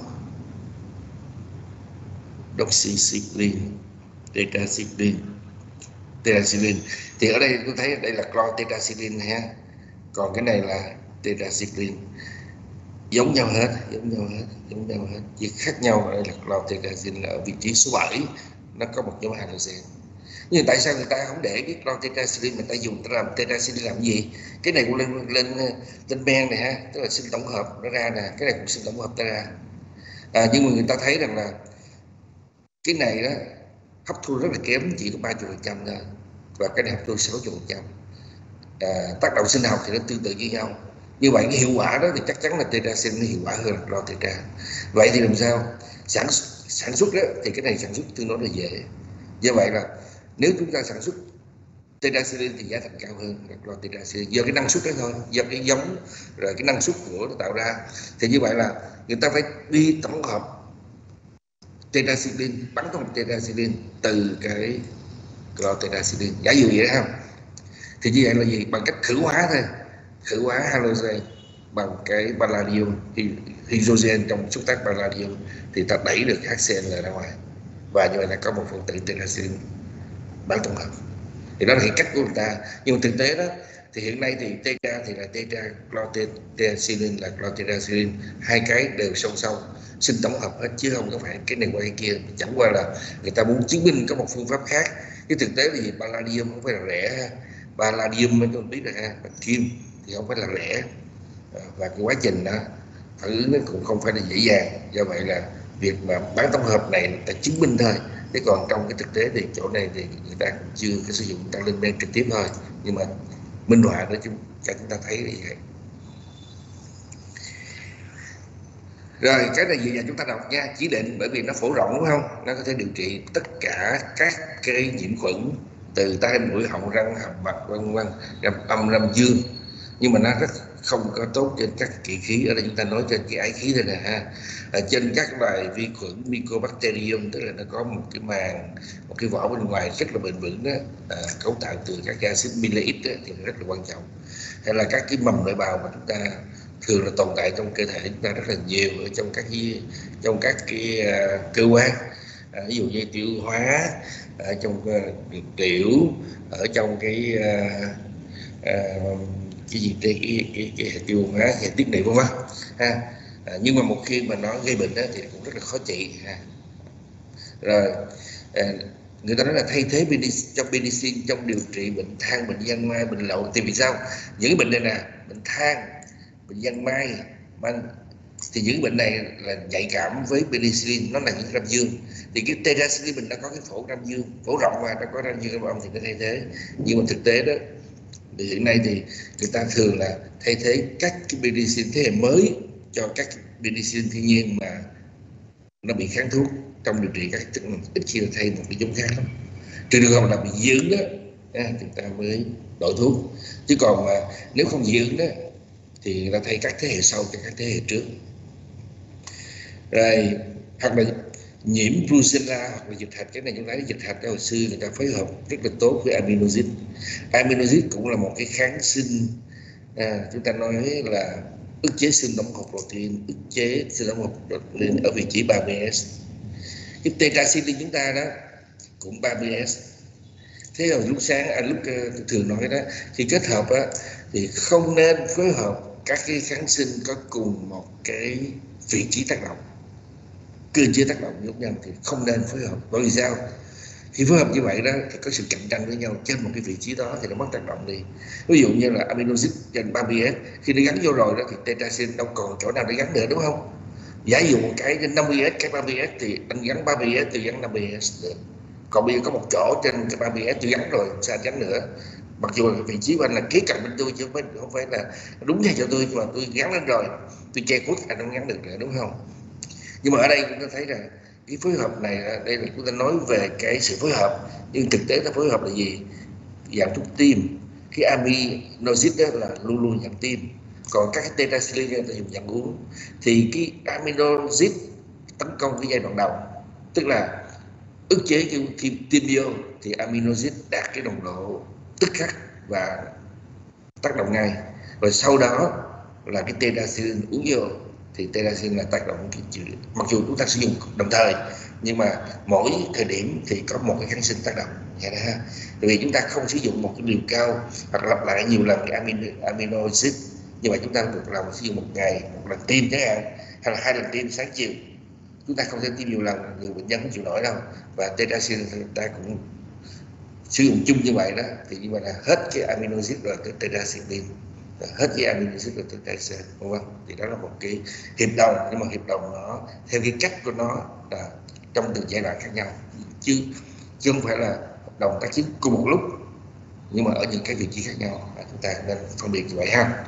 doxycycline, tetracycline. Thì ở đây tôi thấy đây là chlortetracycline ha, còn cái này là tetracycline. Giống nhau hết. Chỉ khác nhau ở đây là chlortetracycline ở vị trí số 7 nó có một nhóm halogen. Nhưng tại sao người ta không để cái chlortetracycline, người ta dùng làm tetracycline làm gì? Cái này cũng lên men này ha, tức là sinh tổng hợp nó ra nè, cái này cũng sinh tổng hợp ta ra. Nhưng mà người ta thấy rằng là cái này đó hấp thu rất là kém, chỉ có 30% thôi, và cái này hấp thu 60%. Tác động sinh học thì nó tương tự như nhau. Như vậy cái hiệu quả đó thì chắc chắn là tetracycline hiệu quả hơn là chlortetra. Vậy thì làm sao sản xuất đó thì cái này sản xuất tương đối là dễ. Do vậy là nếu chúng ta sản xuất tetracycline thì giá thành cao hơn là chlortetracycline, do cái năng suất đó thôi, do cái giống rồi cái năng suất của nó tạo ra. Thì như vậy là người ta phải đi tổng hợp tetracycline, bắn tổng hợp tetracycline từ cái chlortetracycline, giả dụ vậy đó không? Thì như vậy là gì? Bằng cách khử hóa thôi, khử hóa halogen bằng cái palladium hydrogen trong xúc tác palladium thì ta đẩy được HCl ra ngoài, và như vậy là có một phần tử tetracycline bán tổng hợp. Thì đó là cái cách của người ta. Nhưng mà thực tế đó thì hiện nay thì tetra thì là tetrachlortetracycline là chlortetracycline, hai cái đều song song sinh tổng hợp hết, chứ không có phải cái này qua cái kia. Chẳng qua là người ta muốn chứng minh có một phương pháp khác. Cái thực tế là gì? Palladium không phải là rẻ ha. Palladium mới tôi biết rồi ha, bạch kim thì không phải là rẻ, và cái quá trình đó phản ứng nó cũng không phải là dễ dàng. Do vậy là việc mà bán tổng hợp này người ta chứng minh thôi, thế còn trong cái thực tế thì chỗ này thì người ta cũng chưa có sử dụng, người ta lên men trực tiếp thôi, nhưng mà minh họa để chúng ta thấy là vậy. Rồi cái này về nhà chúng ta đọc nha, chỉ định bởi vì nó phổ rộng đúng không, nó có thể điều trị tất cả các cái nhiễm khuẩn từ tai mũi họng răng hàm mặt vân vân, âm dương, nhưng mà nó rất không có tốt trên các kỳ khí. Ở đây chúng ta nói trên cái ái khí đây nè ha. Trên các loài vi khuẩn Mycobacterium, tức là nó có một cái màng, một cái vỏ bên ngoài rất là bền vững đó, cấu tạo từ các axit mileic đó, thì rất là quan trọng. Hay là các cái mầm nội bào mà chúng ta thường là tồn tại trong cơ thể chúng ta rất là nhiều ở trong các cái cơ quan, ví dụ như tiêu hóa, ở trong tiểu, ở trong cái gì cái hệ tiêu hóa, hệ tiết niệu, vân vân ha. Nhưng mà một khi mà nó gây bệnh đó, thì cũng rất là khó trị ha. Rồi người ta nói là thay thế penicillin trong điều trị bệnh than, bệnh giang mai, bệnh lậu. Thì vì sao? Những bệnh này nè, bệnh than, bệnh giang mai, thì những bệnh này là nhạy cảm với penicillin, nó là những gram dương. Thì cái tetracycline mình đã có cái phổ gram dương, phổ rộng mà nó có gram dương gram âm thì nó thay thế. Nhưng mà thực tế đó, thì hiện nay thì người ta thường là thay thế các cái penicillin thế hệ mới cho các penicillin thiên nhiên mà nó bị kháng thuốc trong điều trị các chất, ít khi là thay một cái giống khác lắm. Trừ trường hợp là bị dị ứng đó, thì ta mới đổi thuốc. Chứ còn mà nếu không dị ứng đó thì người ta thay các thế hệ sau cho các thế hệ trước. Rồi hoặc là nhiễm Brucella hoặc là dịch hạch. Cái này chúng ta thấy dịch hạch hồi xưa người ta phối hợp rất là tốt với aminoside. Aminoside cũng là một cái kháng sinh, chúng ta nói là ức chế sinh tổng hợp protein, ức chế sinh tổng hợp protein ở vị trí 30S. Cái tetracycline chúng ta đó cũng 30S. Thế rồi lúc sáng lúc thường nói đó, khi kết hợp á, thì không nên phối hợp các cái kháng sinh có cùng một cái vị trí tác động, cơ chế tác động giống nhau thì không nên phối hợp. Bởi vì sao? Khi phối hợp như vậy đó thì có sự cạnh tranh với nhau trên một cái vị trí đó thì nó mất tác động đi. Ví dụ như là aminoside trên 30S, khi nó gắn vô rồi đó thì tetracycline đâu còn chỗ nào để gắn nữa, đúng không? Giả dụ một cái trên 50S, cái 30S thì anh gắn 30S thì gắn 50S được. Còn bây giờ có một chỗ trên cái 30S tôi gắn rồi, sao anh gắn nữa? Mặc dù vị trí của anh là kế cạnh bên tôi chứ không phải là đúng thay cho tôi, nhưng mà tôi gắn lên rồi, tôi che khuất anh không gắn được nữa, đúng không? Nhưng mà ở đây chúng ta thấy rằng cái phối hợp này, đây là chúng ta nói về cái sự phối hợp, nhưng thực tế nó phối hợp là gì? Dạng thuốc tiêm. Cái aminoside đó là luôn luôn dạng tiêm, còn các cái tetracycline người ta dùng dạng uống. Thì cái aminoside tấn công cái giai đoạn đầu, tức là ức chế khi tiêm vô thì aminoside đạt cái nồng độ tức khắc và tác động ngay. Rồi sau đó là cái tetracycline uống vô thì tetracycline là tác động cái chữ. Mặc dù chúng ta sử dụng đồng thời nhưng mà mỗi thời điểm thì có một cái kháng sinh tác động. Vậy đó ha. Tại vì chúng ta không sử dụng một cái liều cao hoặc lặp lại nhiều lần cái aminoside, như vậy chúng ta được làm sử dụng một ngày một lần tiêm chẳng hạn, hay là 2 lần tiêm sáng chiều. Chúng ta không thể tiêm nhiều lần, nhiều bệnh nhân không chịu nổi đâu. Và tetracycline người ta cũng sử dụng chung như vậy đó, thì như vậy là hết cái aminoside rồi tới tetracycline, hết cái aminoside rồi tới tetracycline, đúng không? Thì đó là một cái hiệp đồng, nhưng mà hiệp đồng nó theo cái cách của nó là trong từng giai đoạn khác nhau, chứ không phải là hợp đồng tác chiến cùng một lúc, nhưng mà ở những cái vị trí khác nhau. Chúng ta nên phân biệt như vậy ha.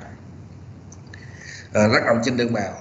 Tác động trên đơn bào,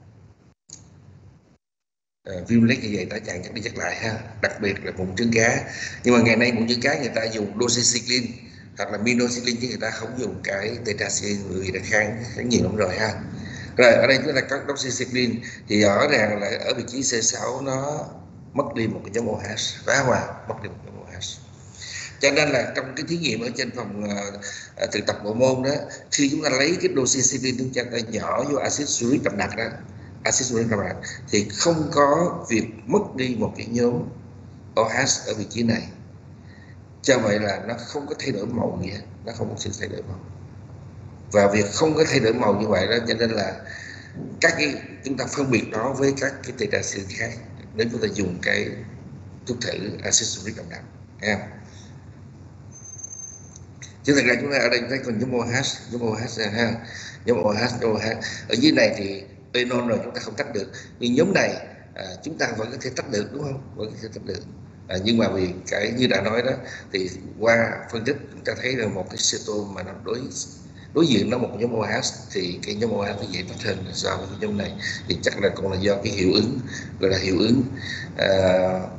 viêm lết như vậy ta chẳng chắc đi chắc lại ha, đặc biệt là mụn trứng cá. Nhưng mà ngày nay mụn trứng cá người ta dùng doxycycline hoặc là minocycline chứ người ta không dùng cái tetracycline, vì đã kháng nhiều lắm rồi ha. Rồi ở đây chúng ta có doxycycline thì rõ ràng là ở vị trí C6 nó mất đi một cái nhóm OH, phá hòa mất đi một nhóm OH. Cho nên là trong cái thí nghiệm ở trên phòng thực tập bộ môn đó, khi chúng ta lấy cái doxycycline chúng ta nhỏ vô axit uric đậm đặc đó, axit uric đậm đặc, thì không có việc mất đi một cái nhóm OH ở vị trí này. Cho vậy là nó không có thay đổi màu gì hết, nó không có sự thay đổi màu. Và việc không có thay đổi màu như vậy đó, cho nên là các cái chúng ta phân biệt nó với các cái tetracycline khác nếu chúng ta dùng cái thuốc thử axit uric đậm đặc, thấy không? Chứ thật ra chúng ta ở đây thấy còn nhóm OH ha, nhóm OH ở dưới này thì enol rồi chúng ta không tách được, nhưng nhóm này chúng ta vẫn có thể tách được, đúng không? Vẫn có thể tách được. Nhưng mà vì cái như đã nói đó, thì qua phân tích chúng ta thấy là một cái cetone mà nó đối diện nó một nhóm OH thì cái nhóm OH nó dễ tách hơn so với cái nhóm này. Thì chắc là còn là do cái hiệu ứng, gọi là hiệu ứng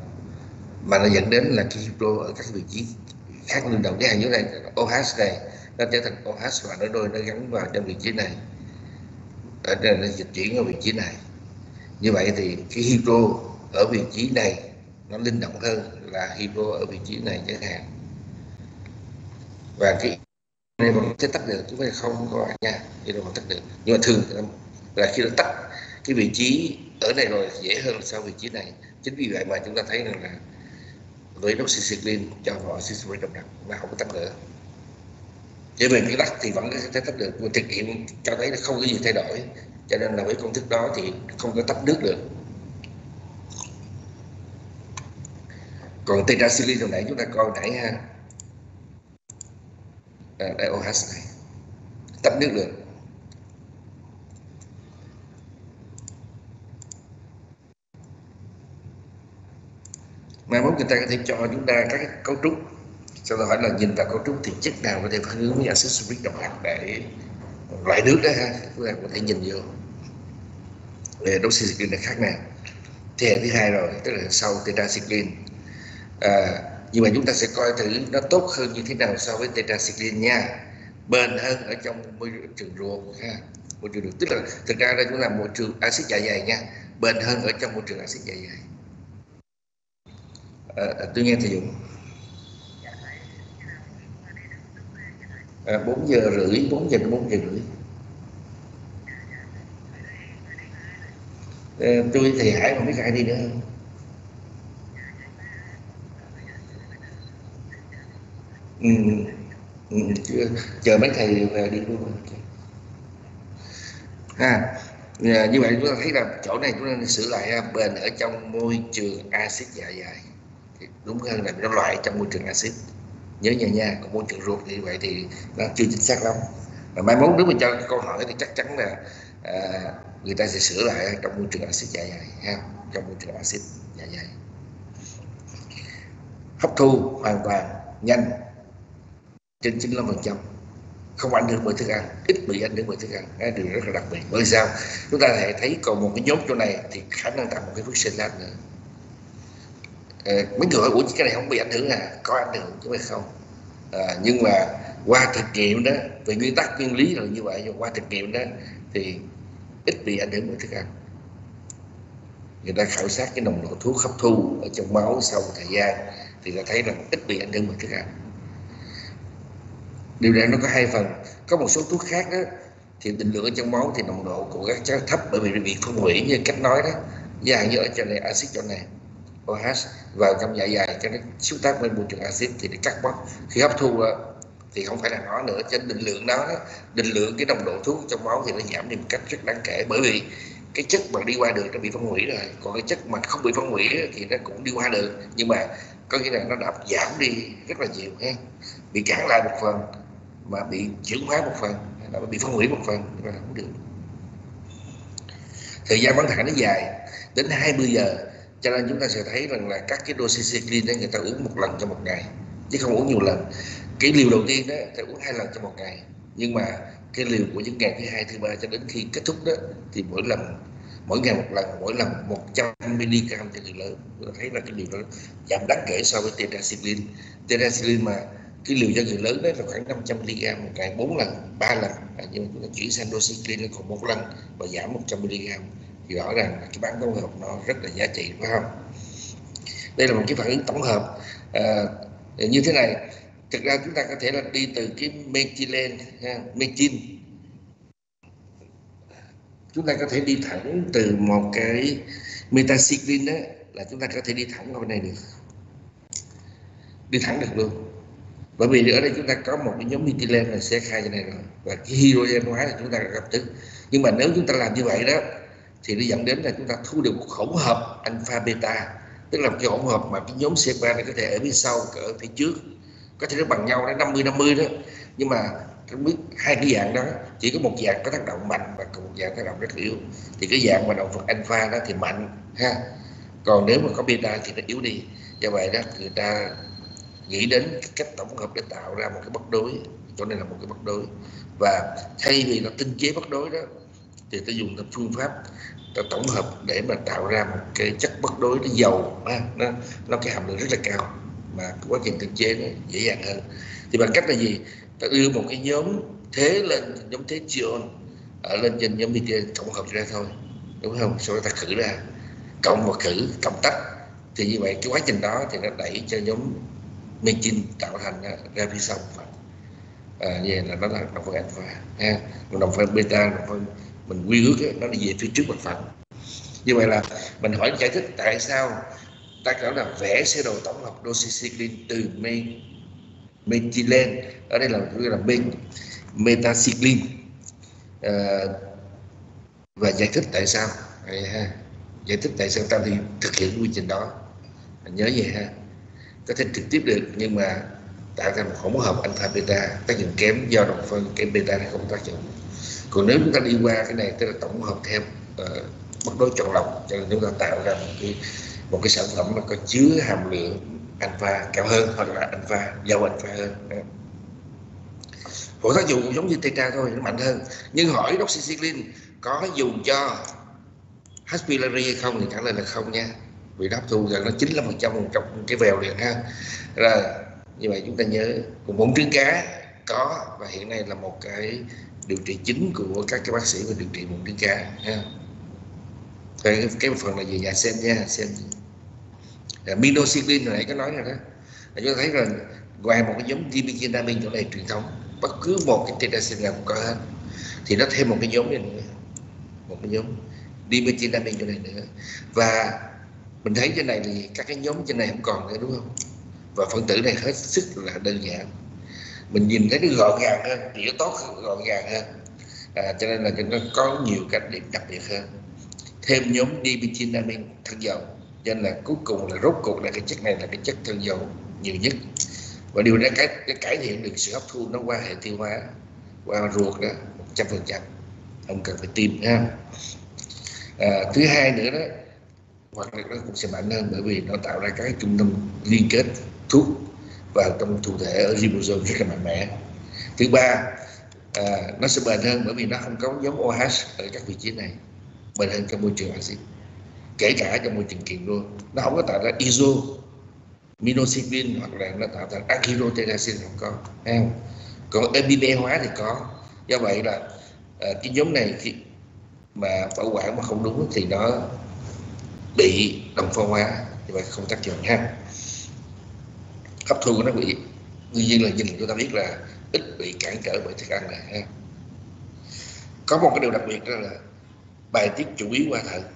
mà nó dẫn đến là cái hydro ở các vị trí khác lên đầu. Cái hàng dưới này OH này nó trở thành OH và nó gắn vào trong vị trí này, ở đây nó dịch chuyển ở vị trí này. Như vậy thì cái hydro ở vị trí này nó linh động hơn là hydro ở vị trí này chẳng hạn. Và cái này vẫn sẽ tắt được chứ không có bạn nha, thì nó vẫn tắt được. Nhưng mà thường là khi nó tắt cái vị trí ở này rồi dễ hơn so với vị trí này. Chính vì vậy mà chúng ta thấy rằng là với doxycycline cho vào oxysulfuric đậm đặc mà không có tắt nữa. Chứ về cái tắt thì vẫn có thể tắt được, nhưng thực nghiệm cho thấy là không có gì thay đổi, cho nên là với công thức đó thì không có tắt nước được. Còn tetracycline hồi nãy chúng ta coi nãy ha, đây OH này tắt nước được. Mai mốt người ta có thể cho chúng ta các cấu trúc, sau đó hỏi là nhìn vào cấu trúc thì chất nào có thể phản ứng với axit sulfuric đậm đặc để loại nước đó ha, chúng ta có thể nhìn vô. Về doxycycline là khác nào. Thế hệ thứ hai rồi, tức là sau tetracycline. Nhưng mà chúng ta sẽ coi thử nó tốt hơn như thế nào so với tetracycline nha. Bền hơn ở trong môi trường ruột ha, môi trường ruột, tức là thực ra đây cũng là môi trường axit dạ dày nha, bền hơn ở trong môi trường axit dạ dày. Tôi nghe thầy Dũng. 4 giờ rưỡi, 4 giờ đến 4 giờ rưỡi. Tôi thầy Hải không biết ai đi nữa không? Chưa, chờ mấy thầy về đi luôn. Như vậy chúng ta thấy là chỗ này chúng ta sửa lại bền ở trong môi trường axit dạ dày thì đúng hơn là nó loại trong môi trường axit. Nhớ nha, còn môi trường ruột như vậy thì nó chưa chính xác lắm. Mà mai mốt nếu mà cho câu hỏi thì chắc chắn là người ta sẽ sửa lại trong môi trường axit dạ dày ha, trong môi trường axit dạ dày. Hấp thu hoàn toàn nhanh trên 95%, không ảnh hưởng bởi thức ăn, ít bị ảnh hưởng bởi thức ăn, cái điều rất là đặc biệt. Bởi sao? Chúng ta thể thấy còn một cái nhóm chỗ này thì khả năng tạo một cái fructose nữa. Mấy người hỏi ủa cái này không bị ảnh hưởng có ảnh hưởng chứ không. Nhưng mà qua thực nghiệm đó, về nguyên tắc nguyên lý là như vậy, nhưng qua thực nghiệm đó thì ít bị ảnh hưởng bởi thức ăn. Người ta khảo sát cái nồng độ thuốc hấp thu ở trong máu sau một thời gian thì ta thấy rằng ít bị ảnh hưởng bởi thức ăn. Điều này nó có hai phần. Có một số thuốc khác đó thì định lượng ở trong máu thì nồng độ của các chất thấp bởi vì bị phân hủy như cách nói đó, dạng như ở chỗ này axit chỗ này OH vào trong dạ dày cho nó xúc tác lên môi trường axit thì nó cắt bớt. Khi hấp thu thì không phải là nó nữa, cho định lượng nó, định lượng cái nồng độ thuốc trong máu thì nó giảm đi một cách rất đáng kể, bởi vì cái chất mà đi qua được nó bị phân hủy rồi, còn cái chất mà không bị phân hủy thì nó cũng đi qua được, nhưng mà có nghĩa là nó đã giảm đi rất là nhiều ha, bị cản lại một phần mà bị chuyển hóa một phần, nó bị phân hủy một phần là không được. Thời gian bán thải nó dài đến 20 giờ, cho nên chúng ta sẽ thấy rằng là các cái doxycycline người ta uống một lần trong một ngày chứ không uống nhiều lần. Cái liều đầu tiên đó ta uống 2 lần trong một ngày, nhưng mà cái liều của những ngày thứ hai, thứ ba cho đến khi kết thúc đó thì mỗi ngày một lần, mỗi lần 100 mg cho người lớn. Chúng ta thấy là cái liều đó giảm đáng kể so với tetracycline. Tetracycline mà cái liều cho người lớn đó là khoảng 500 mg một ngày 4 lần, 3 lần, nhưng mà chúng ta chuyển sang doxycycline còn một lần và giảm 100 mg thì rõ ràng là cái bán tổng hợp nó rất là giá trị, phải không? Đây là một cái phản ứng tổng hợp như thế này. Thực ra chúng ta có thể là đi từ cái methylene, methyl, chúng ta có thể đi thẳng từ một cái metacycline đó, là chúng ta có thể đi thẳng qua bên này được, đi thẳng được luôn, bởi vì ở đây chúng ta có một cái nhóm methylene là C2 như này rồi, và cái hydrogen hóa là chúng ta gặp tức. Nhưng mà nếu chúng ta làm như vậy đó thì nó dẫn đến là chúng ta thu được một hỗn hợp alpha beta, tức là một cái hỗn hợp mà cái nhóm C3 này có thể ở phía sau, ở phía trước, có thể nó bằng nhau đó, 50-50 đó, nhưng mà không biết hai cái dạng đó chỉ có một dạng có tác động mạnh và còn một dạng tác động rất yếu. Thì cái dạng mà động vật alpha đó thì mạnh ha, còn nếu mà có beta thì nó yếu đi. Do vậy đó người ta nghĩ đến cái cách tổng hợp để tạo ra một cái bất đối, cho nên là một cái bất đối. Và thay vì là tinh chế bất đối đó thì ta dùng cái phương pháp ta tổng hợp để mà tạo ra một cái chất bất đối, nó dầu nó cái hàm lượng rất là cao, mà quá trình tinh chế nó dễ dàng hơn. Thì bằng cách là gì? ta đưa một cái nhóm thế lên, nhóm thế Chion ở lên trên nhóm BT tổng hợp ra thôi, đúng không? Sau đó ta khử ra, cộng và khử, cộng tách, thì như vậy cái quá trình đó thì nó đẩy cho nhóm metin tạo thành ra phía sau phần. Như vậy là nó là đồng phân alpha ha, còn đồng phân beta, đồng phân mình quy ước nó đi về phía trước mặt phẳng. Như vậy là mình hỏi giải thích tại sao ta gọi là vẽ sơ đồ tổng hợp doxycycline từ methylene, ở đây là metacycline, và giải thích tại sao giải thích tại sao ta đi thực hiện quy trình đó. Mình nhớ vậy ha, có thể trực tiếp được nhưng mà tạo ra một hỗn hợp alpha beta tác dụng kém do đồng phân cái beta nó không tác dụng. Còn nếu chúng ta đi qua cái này tức là tổng hợp theo bất đối chọn lọc, cho nên chúng ta tạo ra một cái sản phẩm mà có chứa hàm lượng alpha cao hơn hoặc là alpha giàu alpha hơn. Phổ tác dụng cũng giống như theta thôi, nó mạnh hơn. Nhưng hỏi doxycycline có dùng cho H. pylori hay không thì trả lời là không nha, vì nó hấp thu gần nó 95% trong cái vèo liền ha. Rồi như vậy chúng ta nhớ, còn mụn trứng cá có, và hiện nay là một cái điều trị chính của các cái bác sĩ về điều trị mụn trứng cá ha. Cái phần là về nhà sen nha, sen minocycline hồi nãy có nói rồi đó, chúng ta thấy là ngoài một cái nhóm dimethylamine chỗ này truyền thống, bất cứ một cái tetracycline nào cũng có hết, thì nó thêm một cái nhóm này nữa, một cái nhóm dimethylamine chỗ này nữa, và mình thấy trên này thì các cái nhóm trên này không còn nữa, đúng không? Và phân tử này hết sức là đơn giản, mình nhìn thấy nó gọn gàng hơn, tỉa tốt gọn gàng hơn, cho nên là nó có nhiều cách điểm đặc biệt hơn. Thêm nhóm dimethylamine thân dầu, cho nên là cuối cùng là rốt cuộc là cái chất này là cái chất thân dầu nhiều nhất, và điều đó cái cải thiện được sự hấp thu nó qua hệ tiêu hóa, qua ruột đó 100%, không cần phải tiêm ha. Thứ hai nữa đó, hoặc là nó cũng sẽ mạnh hơn bởi vì nó tạo ra các trung tâm liên kết thuốc vào trong thụ thể ở ribosome rất là mạnh mẽ. Thứ ba, nó sẽ bền hơn bởi vì nó không có nhóm OH ở các vị trí này, bền hơn trong môi trường axit, kể cả trong môi trường kiềm luôn. Nó không có tạo ra iso minocycline hoặc là nó tạo thành anhydrotenacin, không có. Còn MDB hóa thì có. Do vậy là cái nhóm này khi mà bảo quản mà không đúng thì nó bị đồng phân hóa, như vậy không tác dụng ha. Hấp thu của nó bị, nguyên nhân là nhìn chúng ta biết là ít bị cản trở bởi thức ăn này ha. Có một cái điều đặc biệt đó là bài tiết chủ yếu qua thận,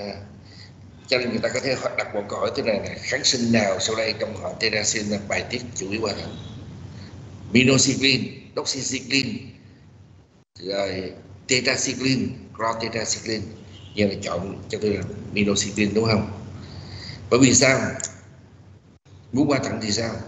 cho nên người ta có thể đặt một câu hỏi thế này là kháng sinh nào sau đây trong họ terracin là bài tiết chủ yếu qua thận? Minocycline, doxycycline, rồi tetracycline, chlortetracycline, nhưng là chọn cho tôi là minocycline, đúng không? Bởi vì sao? Muốn qua thận thì sao?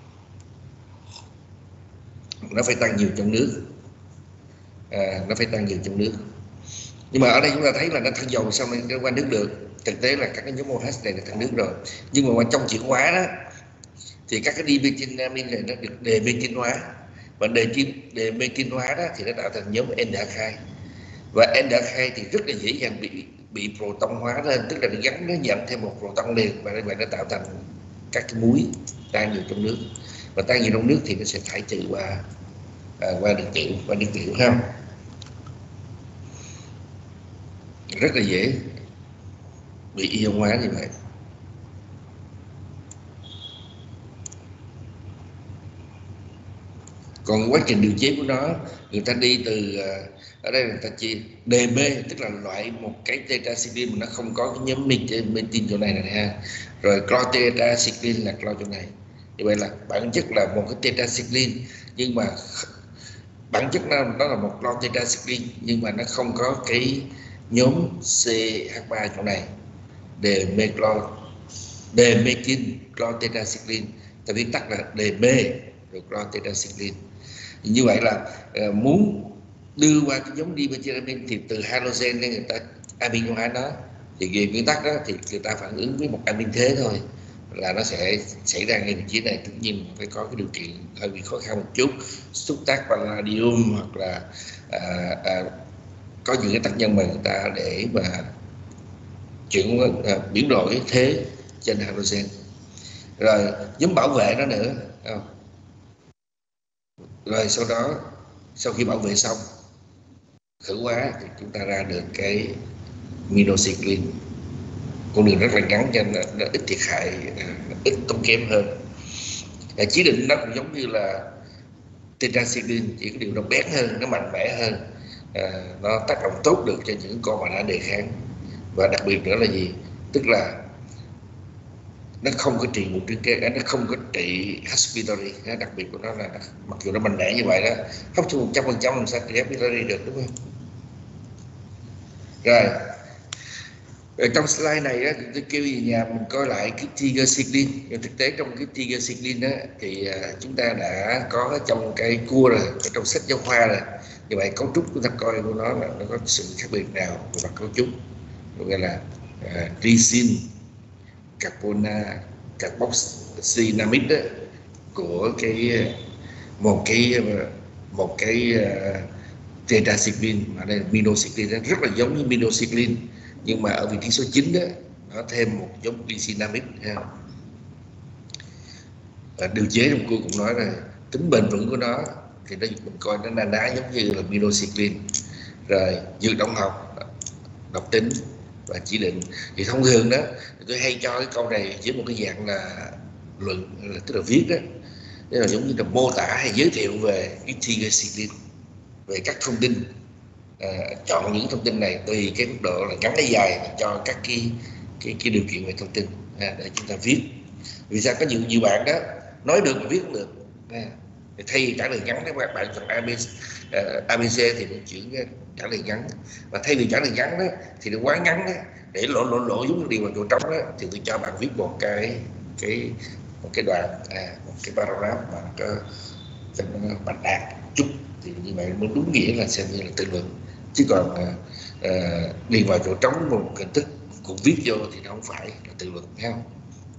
Nó phải tăng nhiều trong nước, nó phải tăng nhiều trong nước. Nhưng mà ở đây chúng ta thấy là nó thân dầu sao nó qua nước được? Thực tế là các cái nhóm OH này là thân nước rồi, nhưng mà trong chuyển hóa đó thì các cái dimethylamine này nó được demethyl hóa, và demethyl hóa đó thì nó tạo thành nhóm NH2, và NH2 thì rất là dễ dàng bị proton hóa lên, tức là nó nhận thêm một proton liền, và như vậy nó tạo thành các cái muối tan nhiều trong nước, và tan nhiều trong nước thì nó sẽ thải trừ qua đường tiểu ha, rất là dễ bị ion hóa như vậy. Còn quá trình điều chế của nó, người ta đi từ ở đây người ta chia DB, tức là loại một cái tetracycline mà nó không có cái nhóm metin chỗ này ha, rồi chlortetracycline là chlor chỗ này. Như vậy là bản chất là một cái tetracycline, nhưng mà bản chất nó là một chlortetracycline, nhưng mà nó không có cái nhóm CH3 chỗ này, demethyl chlortetracycline, ta viết tắt là DB rồi chlortetracycline. Như vậy là muốn đưa qua cái giống dimethylamine thì từ halogen nên người ta amino hóa nó, thì về nguyên tắc đó thì người ta phản ứng với một amin thế thôi là nó sẽ xảy ra ngay vị trí này. Tất nhiên phải có cái điều kiện hơi bị khó khăn một chút, xúc tác palladium hoặc là có những cái tác nhân mà người ta để mà chuyển biến đổi thế trên halogen. Rồi nhóm bảo vệ nó nữa, Rồi sau đó, sau khi bảo vệ xong, khử hóa, thì chúng ta ra được cái minocycline. Con đường rất là ngắn cho nên nó ít thiệt hại, ít tốn kém hơn. Chỉ định nó cũng giống như là tetracycline, chỉ có điều nó bén hơn, nó mạnh mẽ hơn, nó tác động tốt được cho những con mà đã đề kháng. Và đặc biệt nữa là gì? Tức là nó không có trị mụn trứng cá, nó không có trị H. pylori. Đặc biệt của nó là mặc dù nó mạnh mẽ như vậy đó, hấp thu 100% làm sao trị H. pylori được, đúng không? Rồi, ở trong slide này á, tôi kêu về nhà mình coi lại cái tigecycline. Thực tế trong cái tigecycline á, thì chúng ta đã có trong cái cua rồi, ở trong sách giáo khoa rồi. Như vậy cấu trúc chúng ta coi của nó là nó có sự khác biệt nào về mặt cấu trúc, gọi là glycine, carbona, carboxylamide của một cái tetracycline, mà đây là minocycline, rất là giống như minocycline, nhưng mà ở vị trí số 9 đó nó thêm một giống glycinamide. Điều chế trong cua cũng nói là tính bền vững của nó thì nó mình coi nó na ná giống như là minocycline. Rồi dược động học, độc tính và chỉ định. Thì thông thường đó tôi hay cho cái câu này với một cái dạng là luận, tức là viết đó, tức là giống như là mô tả hay giới thiệu về cái tigecycline, về các thông tin. Chọn những thông tin này tùy cái mức độ là ngắn hay dài cho các cái điều kiện về thông tin để chúng ta viết. Vì sao có nhiều bạn đó nói được mà viết không được. Thay vì trả lời ngắn các bạn chọn ABC thì mình chuyển trả lời ngắn, và thay vì trả lời ngắn đó thì nó quá ngắn đó, để lộ giống như điều vào chỗ trống đó, thì tôi cho bạn viết một cái đoạn, một cái paragraph mà có bạch đạt chút, thì như vậy mới đúng nghĩa là xem như là tự luận. Chứ còn điền vào chỗ trống một hình thức cũng viết vô thì nó không phải là tự luận, thấy không?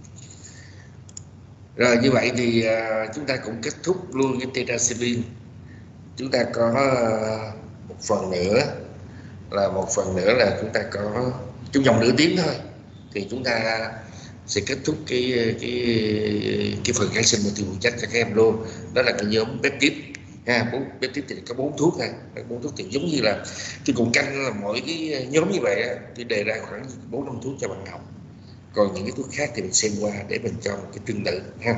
Rồi như vậy thì chúng ta cũng kết thúc luôn cái tetracycline. Chúng ta có một phần nữa là chúng ta có trong vòng nửa tiếng thôi thì chúng ta sẽ kết thúc cái phần kháng sinh và tiêu bù trách cho các em luôn. Đó là cái nhóm peptide. Peptide thì có 4 thuốc. 4 thuốc thì giống như là cái cụm canh là mỗi cái nhóm như vậy thì đề ra khoảng 4-5 thuốc cho bạn học. Còn những cái thuốc khác thì mình xem qua để mình cho một cái tương tự ha.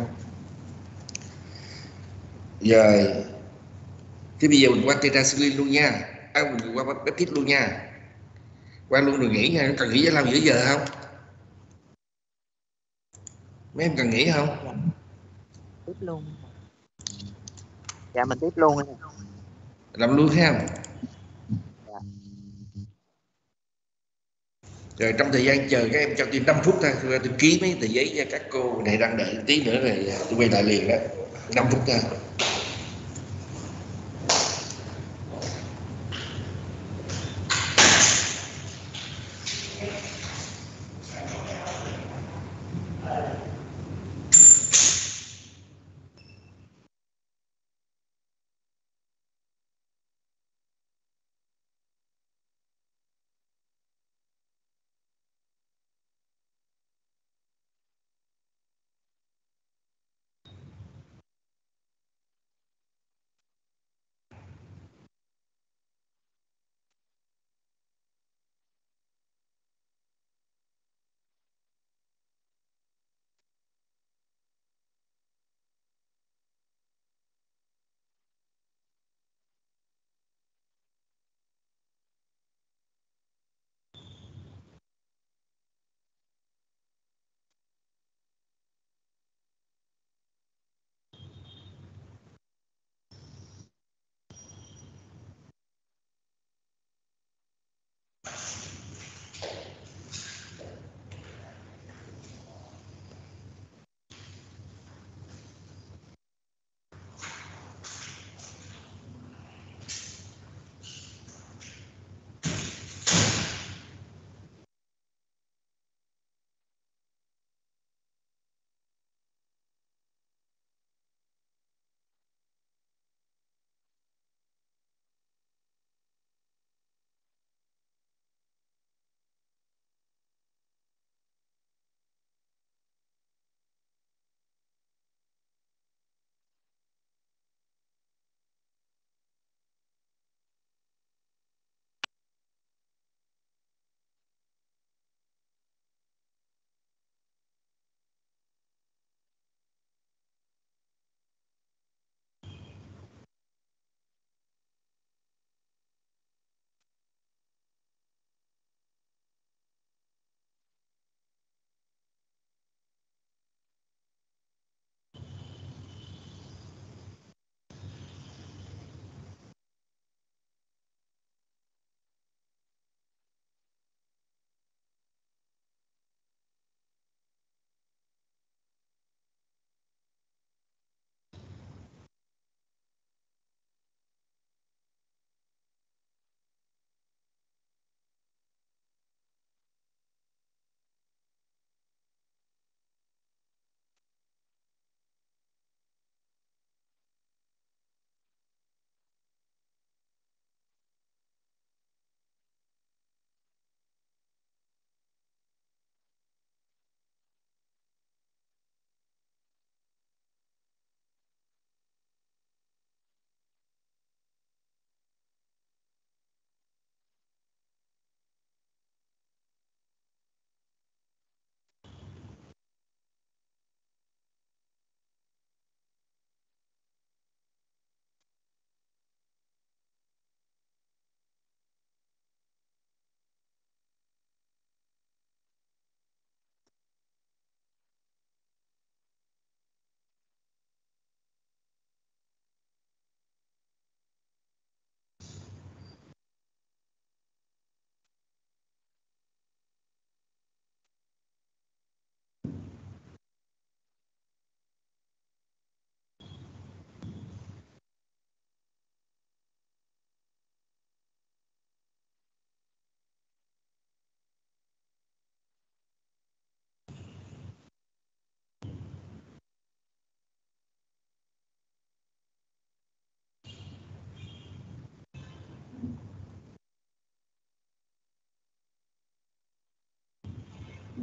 Rồi thì bây giờ mình qua tetracycline luôn nha. Mình qua peptide luôn nha. Qua luôn đừng nghỉ nha. Cần nghỉ làm giữa giờ không? Mấy em cần nghỉ không? Tiếp luôn. Dạ mình tiếp luôn. Làm luôn thấy không? Dạ. Rồi trong thời gian chờ các em cho tôi 5 phút thôi, tôi ký mấy tờ giấy cho các cô này đang đợi tí nữa rồi tôi quay lại liền đó. 5 phút thôi.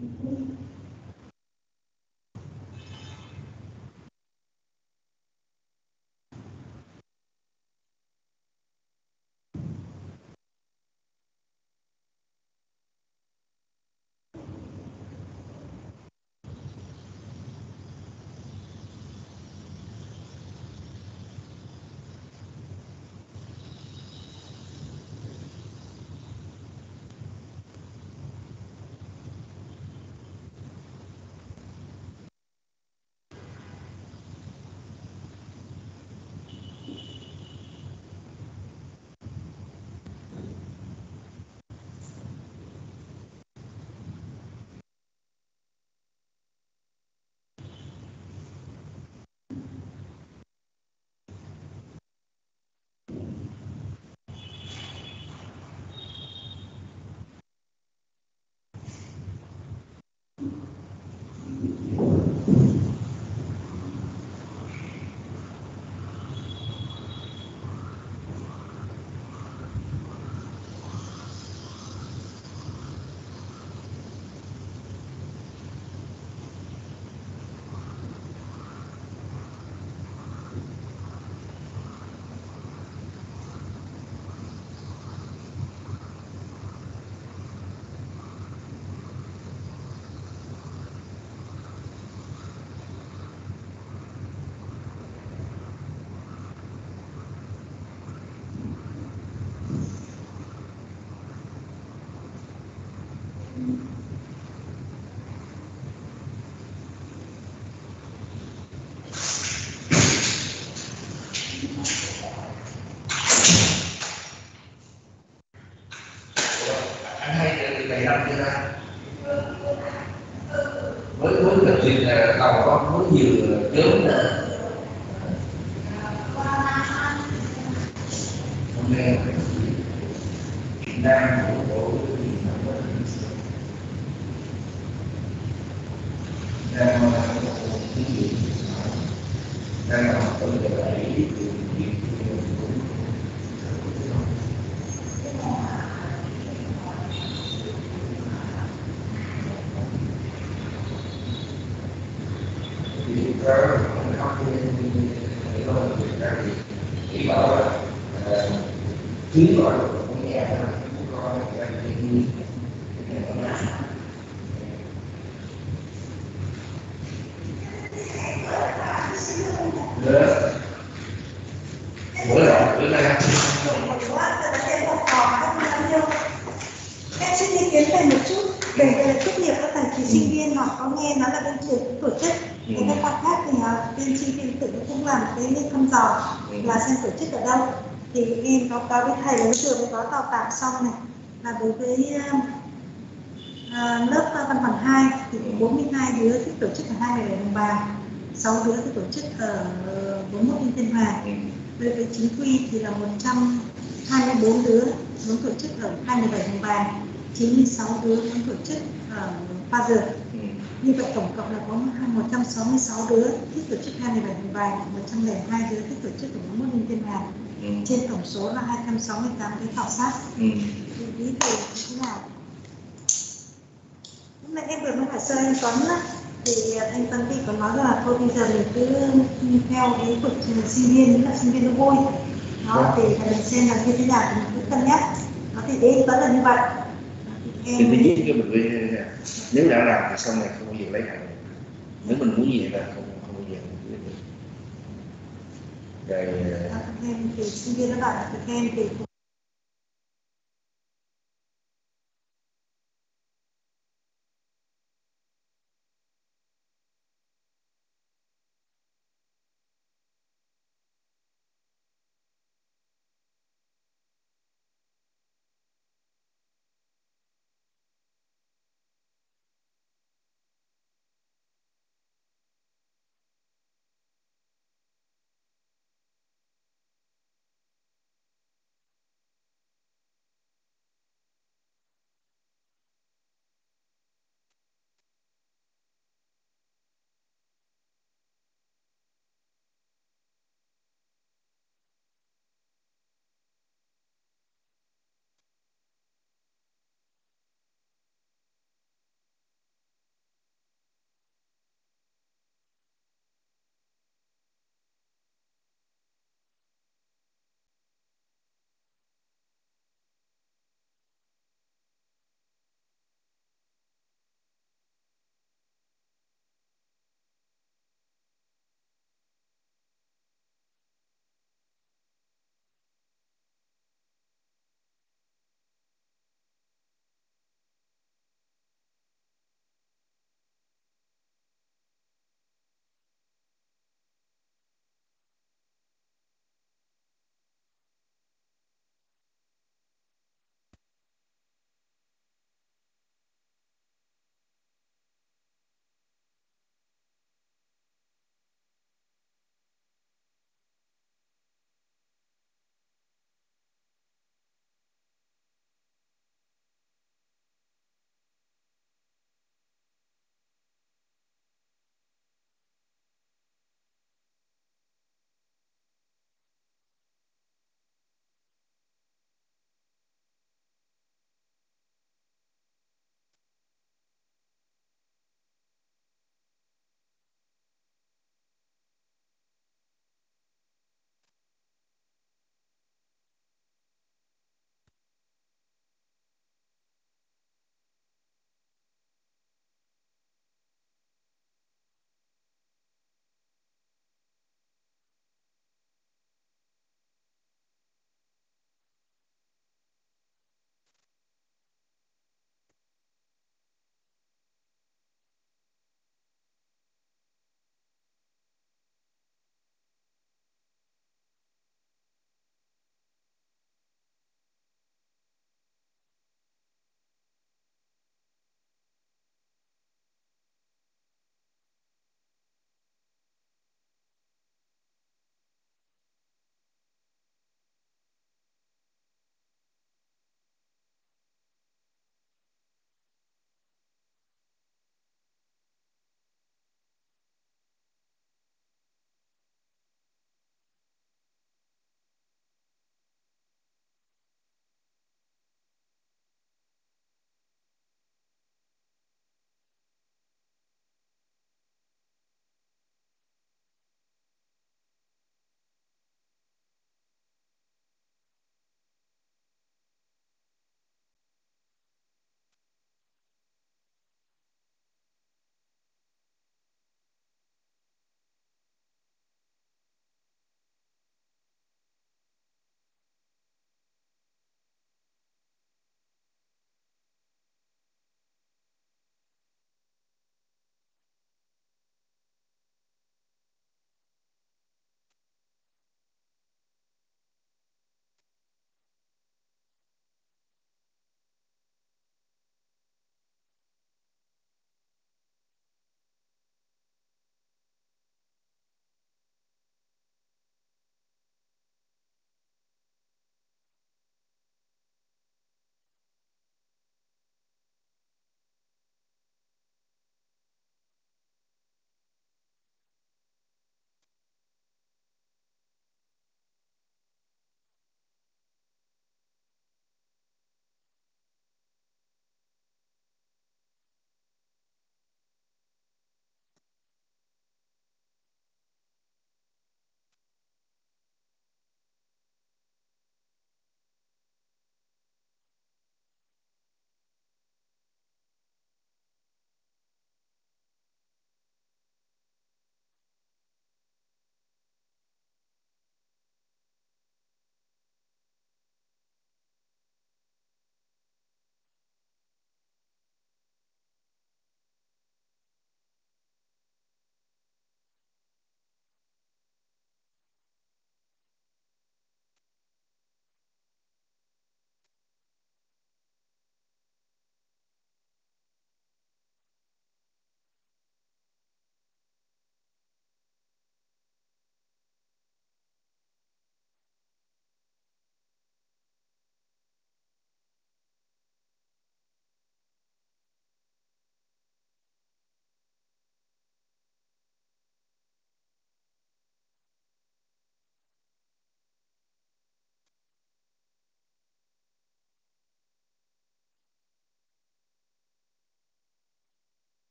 Anh hay từ ngày năm chưa ra với tập luyện là tàu có nhiều chớm nữa. Hôm nay Việt Nam của đang làm tôi là ý chỉ bảo là cứ gọi của nhà có bữa nay em xin ý kiến về một chút về tốt nghiệp các thầy kỳ sinh viên họ có nghe nói là bên trường tổ chức cái khoa khác thì bên sinh viên tự cũng làm cái thăm dò là xem tổ chức ở đâu thì em báo cáo với thầy là trường có đào tạo xong này là đối với lớp văn bằng 2 thì 42 đứa thì tổ chức ở 27 Hồng Bàng, 6 đứa thì tổ chức ở 41 Đinh Tiên Hoàng. Đối với chính quy thì là 124 đứa muốn tổ chức ở 27 Hồng Bàng, 96 đứa muốn tổ chức ở Ba Dược. Như vậy tổng cộng là có 166 đứa thích tổ chức 27 Hồng Bàng, 102 đứa thích tổ chức ở 41 Đinh Tiên Hoàng. Trên tổng số là 268 cái khảo sát. Ví dụ như thế nào? Hôm nay em vừa mới hỏi sơ anh Tuấn thì anh Tuấn thì có nói là thôi bây giờ mình cứ theo cái cuộc sinh viên, là sinh viên nó vui đó thì mình xem là như thế nào thì mình cứ cân nhắc đó thì đến Tuấn là như vậy. Thì thứ nhất cái mình nếu đã làm thì sau này không bao giờ lấy hàng, nếu mình muốn gì là không bao giờ rồi em thì sinh viên nó bảo là em thì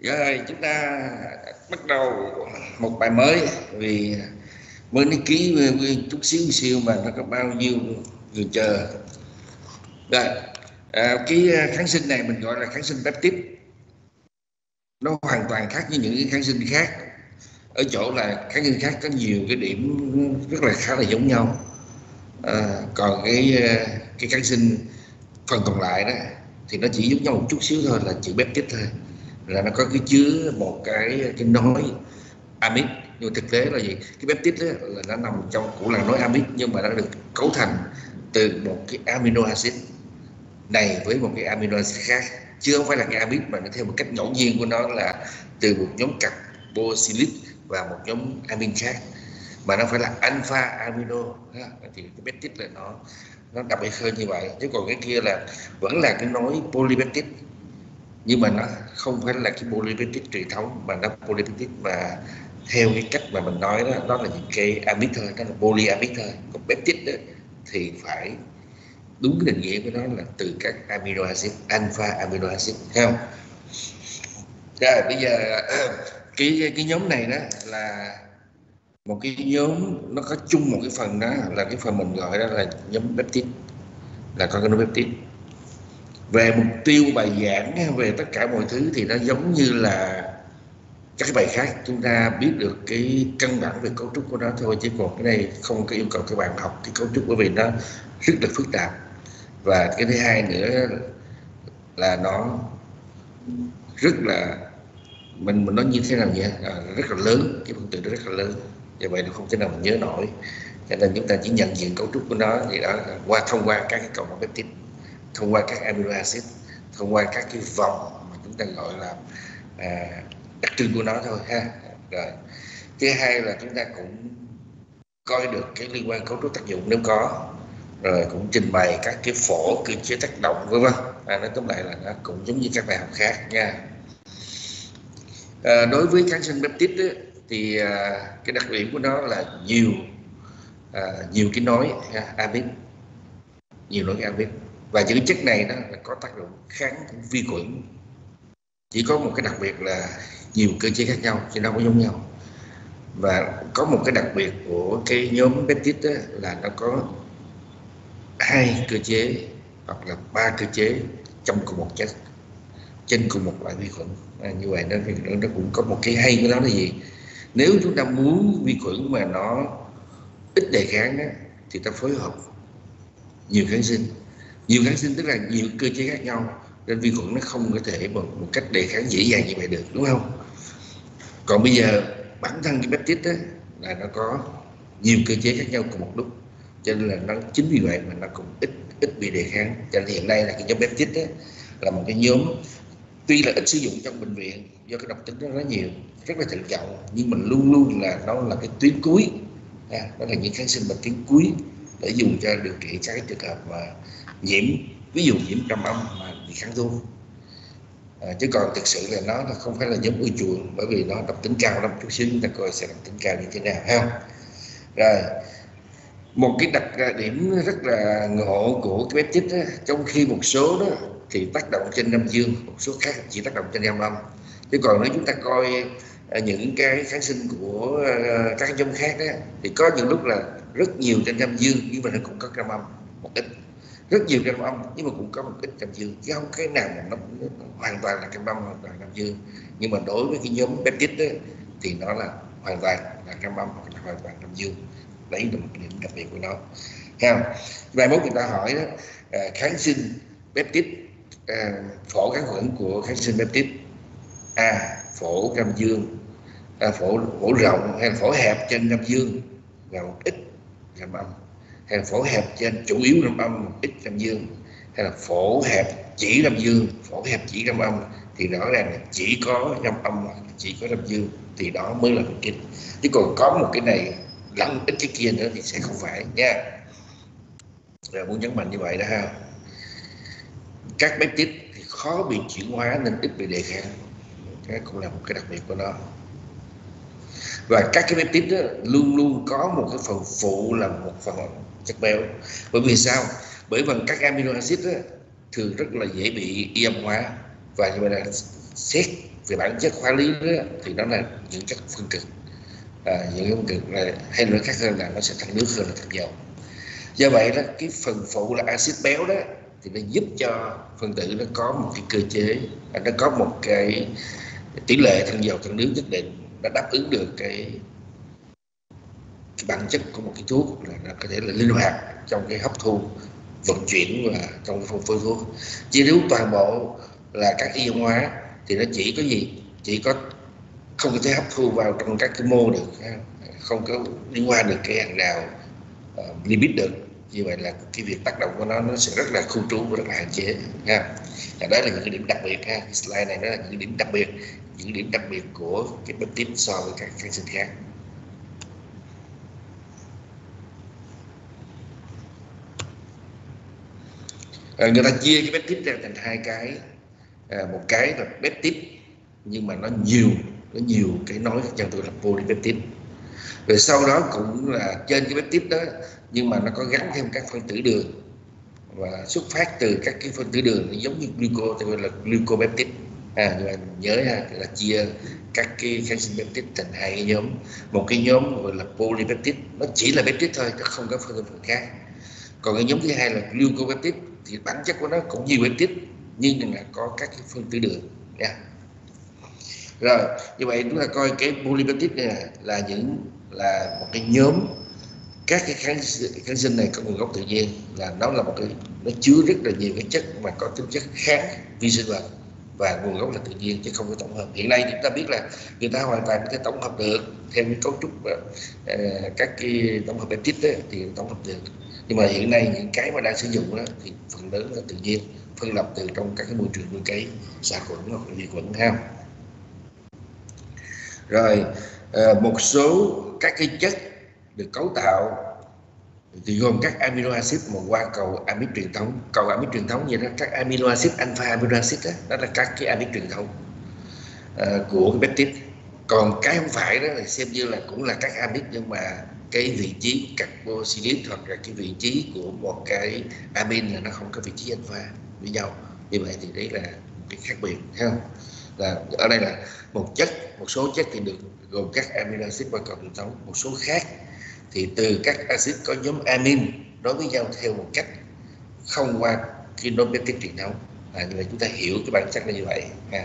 Rồi chúng ta bắt đầu một bài mới, vì mới nó ký chút xíu mà nó có bao nhiêu người chờ. Rồi cái kháng sinh này mình gọi là kháng sinh peptide. Nó hoàn toàn khác với những cái kháng sinh khác ở chỗ là kháng sinh khác có nhiều cái điểm rất là khá là giống nhau. Còn cái kháng sinh phần còn lại đó thì nó chỉ giống nhau một chút xíu thôi, là chữ peptide thôi, là nó có cái chứa một cái nối amide. Nhưng thực tế là gì, cái peptide đó là nó nằm trong của làng nối amide, nhưng mà nó được cấu thành từ một cái amino acid này với một cái amino acid khác, chứ không phải là cái amide mà nó theo một cách ngẫu nhiên của nó là từ một nhóm carboxylic và một nhóm amin khác, mà nó phải là alpha amino. Thì cái peptide là nó đặc biệt hơn như vậy, chứ còn cái kia là vẫn là cái nối polypeptide, nhưng mà nó không phải là cái polypeptide truyền thống, mà nó polypeptide mà theo cái cách mà mình nói đó, nó là những cái amide thôi, nó là polyamide thôi. Còn peptide đó thì phải đúng cái định nghĩa của nó là từ các amino acid, alpha amino acid, thấy không? Rồi bây giờ cái nhóm này đó là một cái nhóm nó có chung một cái phần, đó là cái phần mình gọi đó là nhóm peptide, là organopeptide. Về mục tiêu bài giảng, về tất cả mọi thứ thì nó giống như là các cái bài khác, chúng ta biết được cái căn bản về cấu trúc của nó thôi, chứ còn cái này không có yêu cầu các bạn học cái cấu trúc, bởi vì nó rất là phức tạp. Và cái thứ hai nữa là nó rất là mình nói như thế nào nhỉ, rất là lớn, cái phần từ nó rất là lớn, vì vậy nó không thể nào mình nhớ nổi, cho nên chúng ta chỉ nhận diện cấu trúc của nó thì đó thông qua các cái cầu nối peptide, thông qua các amino acid, thông qua các cái vòng mà chúng ta gọi là đặc trưng của nó thôi ha. Rồi thứ hai là chúng ta cũng coi được cái liên quan cấu trúc tác dụng nếu có, rồi cũng trình bày các cái phổ, cơ chế tác động vân vân. Nói tóm lại là nó cũng giống như các bài học khác nha. Đối với kháng sinh peptide ấy, thì cái đặc điểm của nó là nhiều cái nối amide, nhiều nối amide, và những cái chất này đó là có tác dụng kháng vi khuẩn. Chỉ có một cái đặc biệt là nhiều cơ chế khác nhau chứ đâu có giống nhau. Và có một cái đặc biệt của cái nhóm peptide là nó có 2 cơ chế hoặc là 3 cơ chế trong cùng một chất, trên cùng một loại vi khuẩn. Như vậy nó cũng có một cái hay của nó là gì, nếu chúng ta muốn vi khuẩn mà nó ít đề kháng đó, thì ta phối hợp nhiều kháng sinh tức là nhiều cơ chế khác nhau, nên vi khuẩn nó không có thể một cách đề kháng dễ dàng như vậy được, đúng không? Còn bây giờ bản thân cái peptide là nó có nhiều cơ chế khác nhau cùng một lúc, cho nên là nó chính vì vậy mà nó cũng ít bị đề kháng. Cho nên hiện nay là cái nhóm peptide là một cái nhóm tuy là ít sử dụng trong bệnh viện do cái độc tính nó nhiều, rất là thận trọng, nhưng mình luôn luôn là nó là cái tuyến cuối, nó là những kháng sinh mà tuyến cuối để dùng cho điều trị các cái trường hợp mà nhiễm, ví dụ nhiễm trầm âm mà bị kháng thuốc. Chứ còn thực sự là nó là không phải là giống ưa chuộng, bởi vì nó độc tính cao lắm. Chút xíu chúng ta coi sẽ độc tính cao như thế nào ha. Rồi một cái đặc điểm rất là ngộ của cái peptide, trong khi một số đó thì tác động trên âm dương, một số khác chỉ tác động trên âm. Chứ còn nếu chúng ta coi những cái kháng sinh của các nhóm khác đó, thì có những lúc là rất nhiều trên âm dương, nhưng mà nó cũng có trong âm một ít, rất nhiều trong âm nhưng mà cũng có một ít trong dương, chứ không cái nào mà nó hoàn toàn là trong âm hoặc là trong dương. Nhưng mà đối với cái nhóm peptide đó, thì nó là hoàn toàn là trong âm hoặc là hoàn toàn trong dương. Đấy là một điểm đặc biệt của nó. Vài mốt người ta hỏi đó, kháng sinh peptide, phổ kháng khuẩn của kháng sinh peptide, phổ âm dương, phổ rộng hay là phổ hẹp trên âm dương và một ít âm âm, hay là phổ hẹp trên chủ yếu âm, một ít âm dương, hay là phổ hẹp chỉ âm dương, phổ hẹp chỉ âm, thì rõ ràng là chỉ có âm hoặc chỉ có âm dương thì đó mới là peptide. Chứ còn có một cái này lẫn ít cái kia nữa thì sẽ không phải nha. Rồi muốn nhấn mạnh như vậy đó ha. Các peptide thì khó bị chuyển hóa nên ít bị đề kháng, cái cũng là một cái đặc biệt của nó. Và các cái peptide đó luôn luôn có một cái phần phụ là một phần chất béo. Bởi vì sao? Bởi vì các amino acid đó thường rất là dễ bị ion hóa, và như vậy là xét về bản chất hóa lý đó, thì nó là những chất phân cực, những phân cực là, hay nói khác hơn là nó sẽ thành nước hơn là thành dầu. Do vậy đó, cái phần phụ là axit béo đó thì nó giúp cho phân tử nó có một cái cơ chế, nó có một cái tỷ lệ thân dầu thân nước nhất định, nó đáp ứng được cái bản chất của một cái thuốc, là nó có thể là linh hoạt trong cái hấp thu, vận chuyển và trong cái phân phối thuốc. Chứ nếu toàn bộ là các ion hóa thì nó chỉ có gì, chỉ có không có thể hấp thu vào trong các cái mô được, không có liên quan được cái hàng rào lipid được. Như vậy là cái việc tác động của nó sẽ rất là khu trú và rất là hạn chế ha. Và đó là những cái điểm đặc biệt ha. Cái slide này nó là những điểm đặc biệt, những điểm đặc biệt của cái peptide so với các kháng sinh khác. Người ta chia cái peptide ra thành hai cái, một cái là peptide nhưng mà nó nhiều cái nối trong tôi là polypeptide. Rồi sau đó cũng là trên cái peptide đó nhưng mà nó có gắn thêm các phân tử đường và xuất phát từ các cái phân tử đường giống như gluco, thì gọi là glucopeptide. Nhưng mà nhớ là chia các cái kháng sinh peptide thành hai cái nhóm. Một cái nhóm gọi là polypeptide, nó chỉ là peptide thôi, nó không có phân tử khác. Còn cái nhóm thứ hai là glucopeptide thì bản chất của nó cũng nhiều peptide nhưng là có các cái phân tử đường nha. Rồi như vậy chúng ta coi cái polypeptide này là một cái nhóm các cái kháng sinh này có nguồn gốc tự nhiên, là nó là một cái, nó chứa rất là nhiều cái chất mà có tính chất kháng vi sinh vật và nguồn gốc là tự nhiên chứ không có tổng hợp. Hiện nay chúng ta biết là người ta hoàn toàn có thể tổng hợp được theo cái cấu trúc các cái tổng hợp peptide thì tổng hợp được, nhưng mà hiện nay những cái mà đang sử dụng đó thì phần lớn là tự nhiên, phân lập từ trong các cái môi trường nuôi cấy, xà khuẩn hoặc là vi khuẩn ha. Rồi một số các cái chất được cấu tạo thì gồm các amino acid mà qua cầu amide truyền thống. Cầu amide truyền thống vậy đó, các amino acid, alpha amino acid đó là các cái amide truyền thống của cái peptide. Còn cái không phải đó là xem như là cũng là các amide nhưng mà cái vị trí carboxylate hoặc là cái vị trí của một cái amine là nó không có vị trí alpha với nhau. Như vậy thì đấy là cái khác biệt, thấy không? Là ở đây là một số chất thì được gồm các amino acid qua cầu truyền thống, một số khác thì từ các axit có nhóm amine đối với nhau theo một cách không qua cái nối peptide truyền thống. Như vậy chúng ta hiểu cái bản chất là như vậy ha.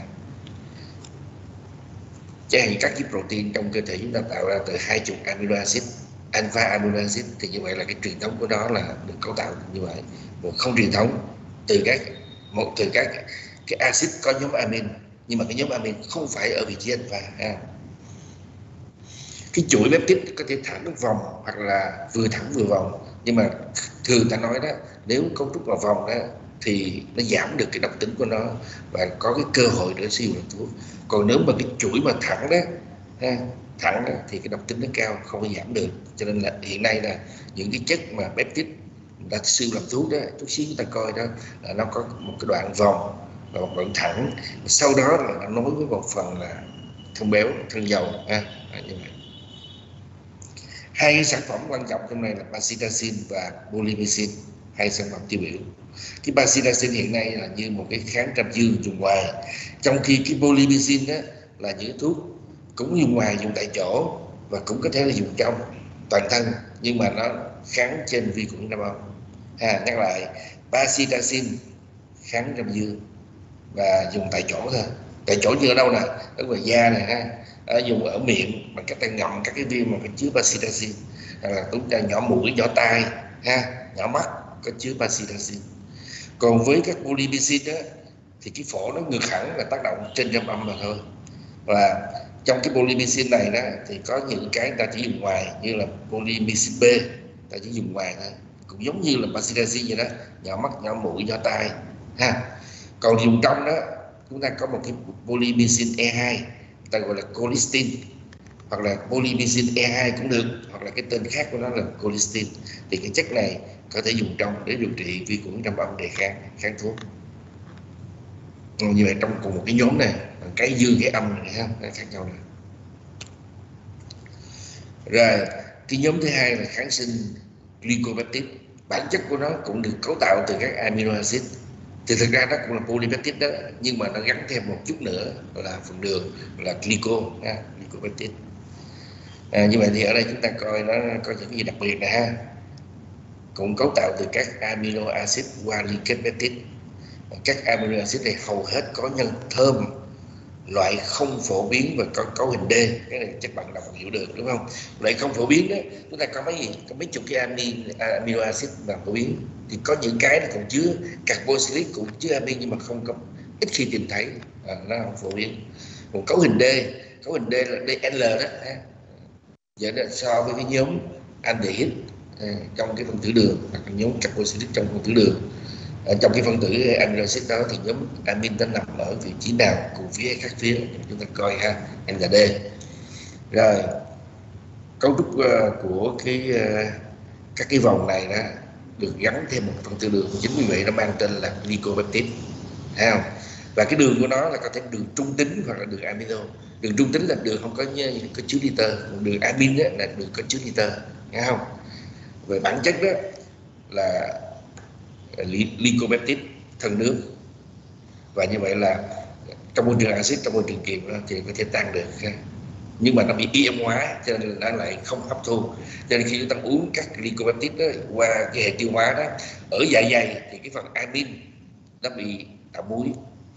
Chẳng hạn các cái protein trong cơ thể chúng ta tạo ra từ 20 amino acid, alpha amino acid, thì như vậy là cái truyền thống của nó là được cấu tạo như vậy. Còn không truyền thống từ các cái axit có nhóm amine, nhưng mà cái nhóm amine không phải ở vị trí alpha ha. Cái chuỗi peptide có thể thẳng vòng hoặc là vừa thẳng vừa vòng, nhưng mà thường ta nói đó, nếu cấu trúc là vòng đó thì nó giảm được cái độc tính của nó và có cái cơ hội để sử dụng làm thuốc. Còn nếu mà cái chuỗi mà thẳng đó thẳng đó thì cái độc tính nó cao, không có giảm được. Cho nên là hiện nay là những cái chất mà peptide người ta sử dụng làm thuốc đó, chút xíu chúng ta coi đó là nó có một cái đoạn vòng và một đoạn thẳng, sau đó là nó nối với một phần là thân béo, thân dầu như vậy. Hai cái sản phẩm quan trọng trong này là paclitaxel và polymyxin, hai sản phẩm tiêu biểu. Cái paclitaxel hiện nay là như một cái kháng trầm dương dùng ngoài, trong khi cái polymyxin đó là những thuốc cũng dùng ngoài, dùng tại chỗ và cũng có thể là dùng trong toàn thân, nhưng mà nó kháng trên vi khuẩn năm âm. Nhắc lại, paclitaxel kháng trầm dương và dùng tại chỗ thôi. Tại chỗ như ở đâu nè? Ở ngoài da này ha, dùng ở miệng bằng cách ta ngậm các cái viên mà có chứa paclitaxel, hoặc là chúng ta nhỏ mũi, nhỏ tai nhỏ mắt có chứa paclitaxel. Còn với các polymyxin đó thì cái phổ nó ngược hẳn, là tác động trên âm âm mà thôi. Và trong cái polymyxin này đó thì có những cái ta chỉ dùng ngoài, như là polymyxin B ta chỉ dùng ngoài thôi, cũng giống như là paclitaxel vậy đó, nhỏ mắt, nhỏ mũi, nhỏ tai Còn dùng trong đó chúng ta có một cái polymyxin E2 ta gọi là colistin, hoặc là polymyxin E2 cũng được, hoặc là cái tên khác của nó là colistin. Thì cái chất này có thể dùng trong để điều trị vi khuẩn trong âm đề kháng thuốc. Như vậy trong cùng một cái nhóm này, cái dương cái âm này nó khác nhau này. Rồi cái nhóm thứ hai là kháng sinh glycopeptide, bản chất của nó cũng được cấu tạo từ các amino acid Thì thực ra nó cũng là polypeptide đó, nhưng mà nó gắn thêm một chút nữa là phần đường là glycopeptide. Như vậy thì ở đây chúng ta coi nó có những cái gì đặc biệt nè ha. Cũng cấu tạo từ các amino acid qua liên kết peptide. Các amino acid này hầu hết có nhân thơm loại không phổ biến và có cấu hình D. Cái này chắc bạn đọc hiểu được đúng không? Loại không phổ biến đó, chúng ta có mấy chục cái amino acid mà phổ biến, thì có những cái nó còn chứa carboxylic, cũng chứa amin nhưng mà không có, ít khi tìm thấy, nó không phổ biến. Còn cấu hình D là DL đó, vậy đó, so với cái nhóm aldehyde trong cái phân tử đường hoặc là nhóm carboxylic trong phân tử đường. Trong cái phân tử amino acid đó thì nhóm amin nó nằm ở vị trí nào, cùng phía khác phía, chúng ta coi ha, N và D. Rồi cấu trúc của các cái vòng này đó được gắn thêm một phân tử đường, chính vì vậy nó mang tên là glycopeptide, thấy không? Và cái đường của nó là có thể đường trung tính hoặc là đường amino. Đường trung tính là đường không có chứa nitơ, còn đường amin là đường có chứa nitơ, nghe không? Về bản chất đó là glycopeptide thân nước, và như vậy là trong môi trường axit, trong môi trường kiềm thì có thể tan được, nhưng mà nó bị ion hóa cho nên nó lại không hấp thu. Cho nên khi chúng ta uống các glycopeptide đó, qua cái hệ tiêu hóa đó, ở dạ dày thì cái phần amin nó bị tạo muối.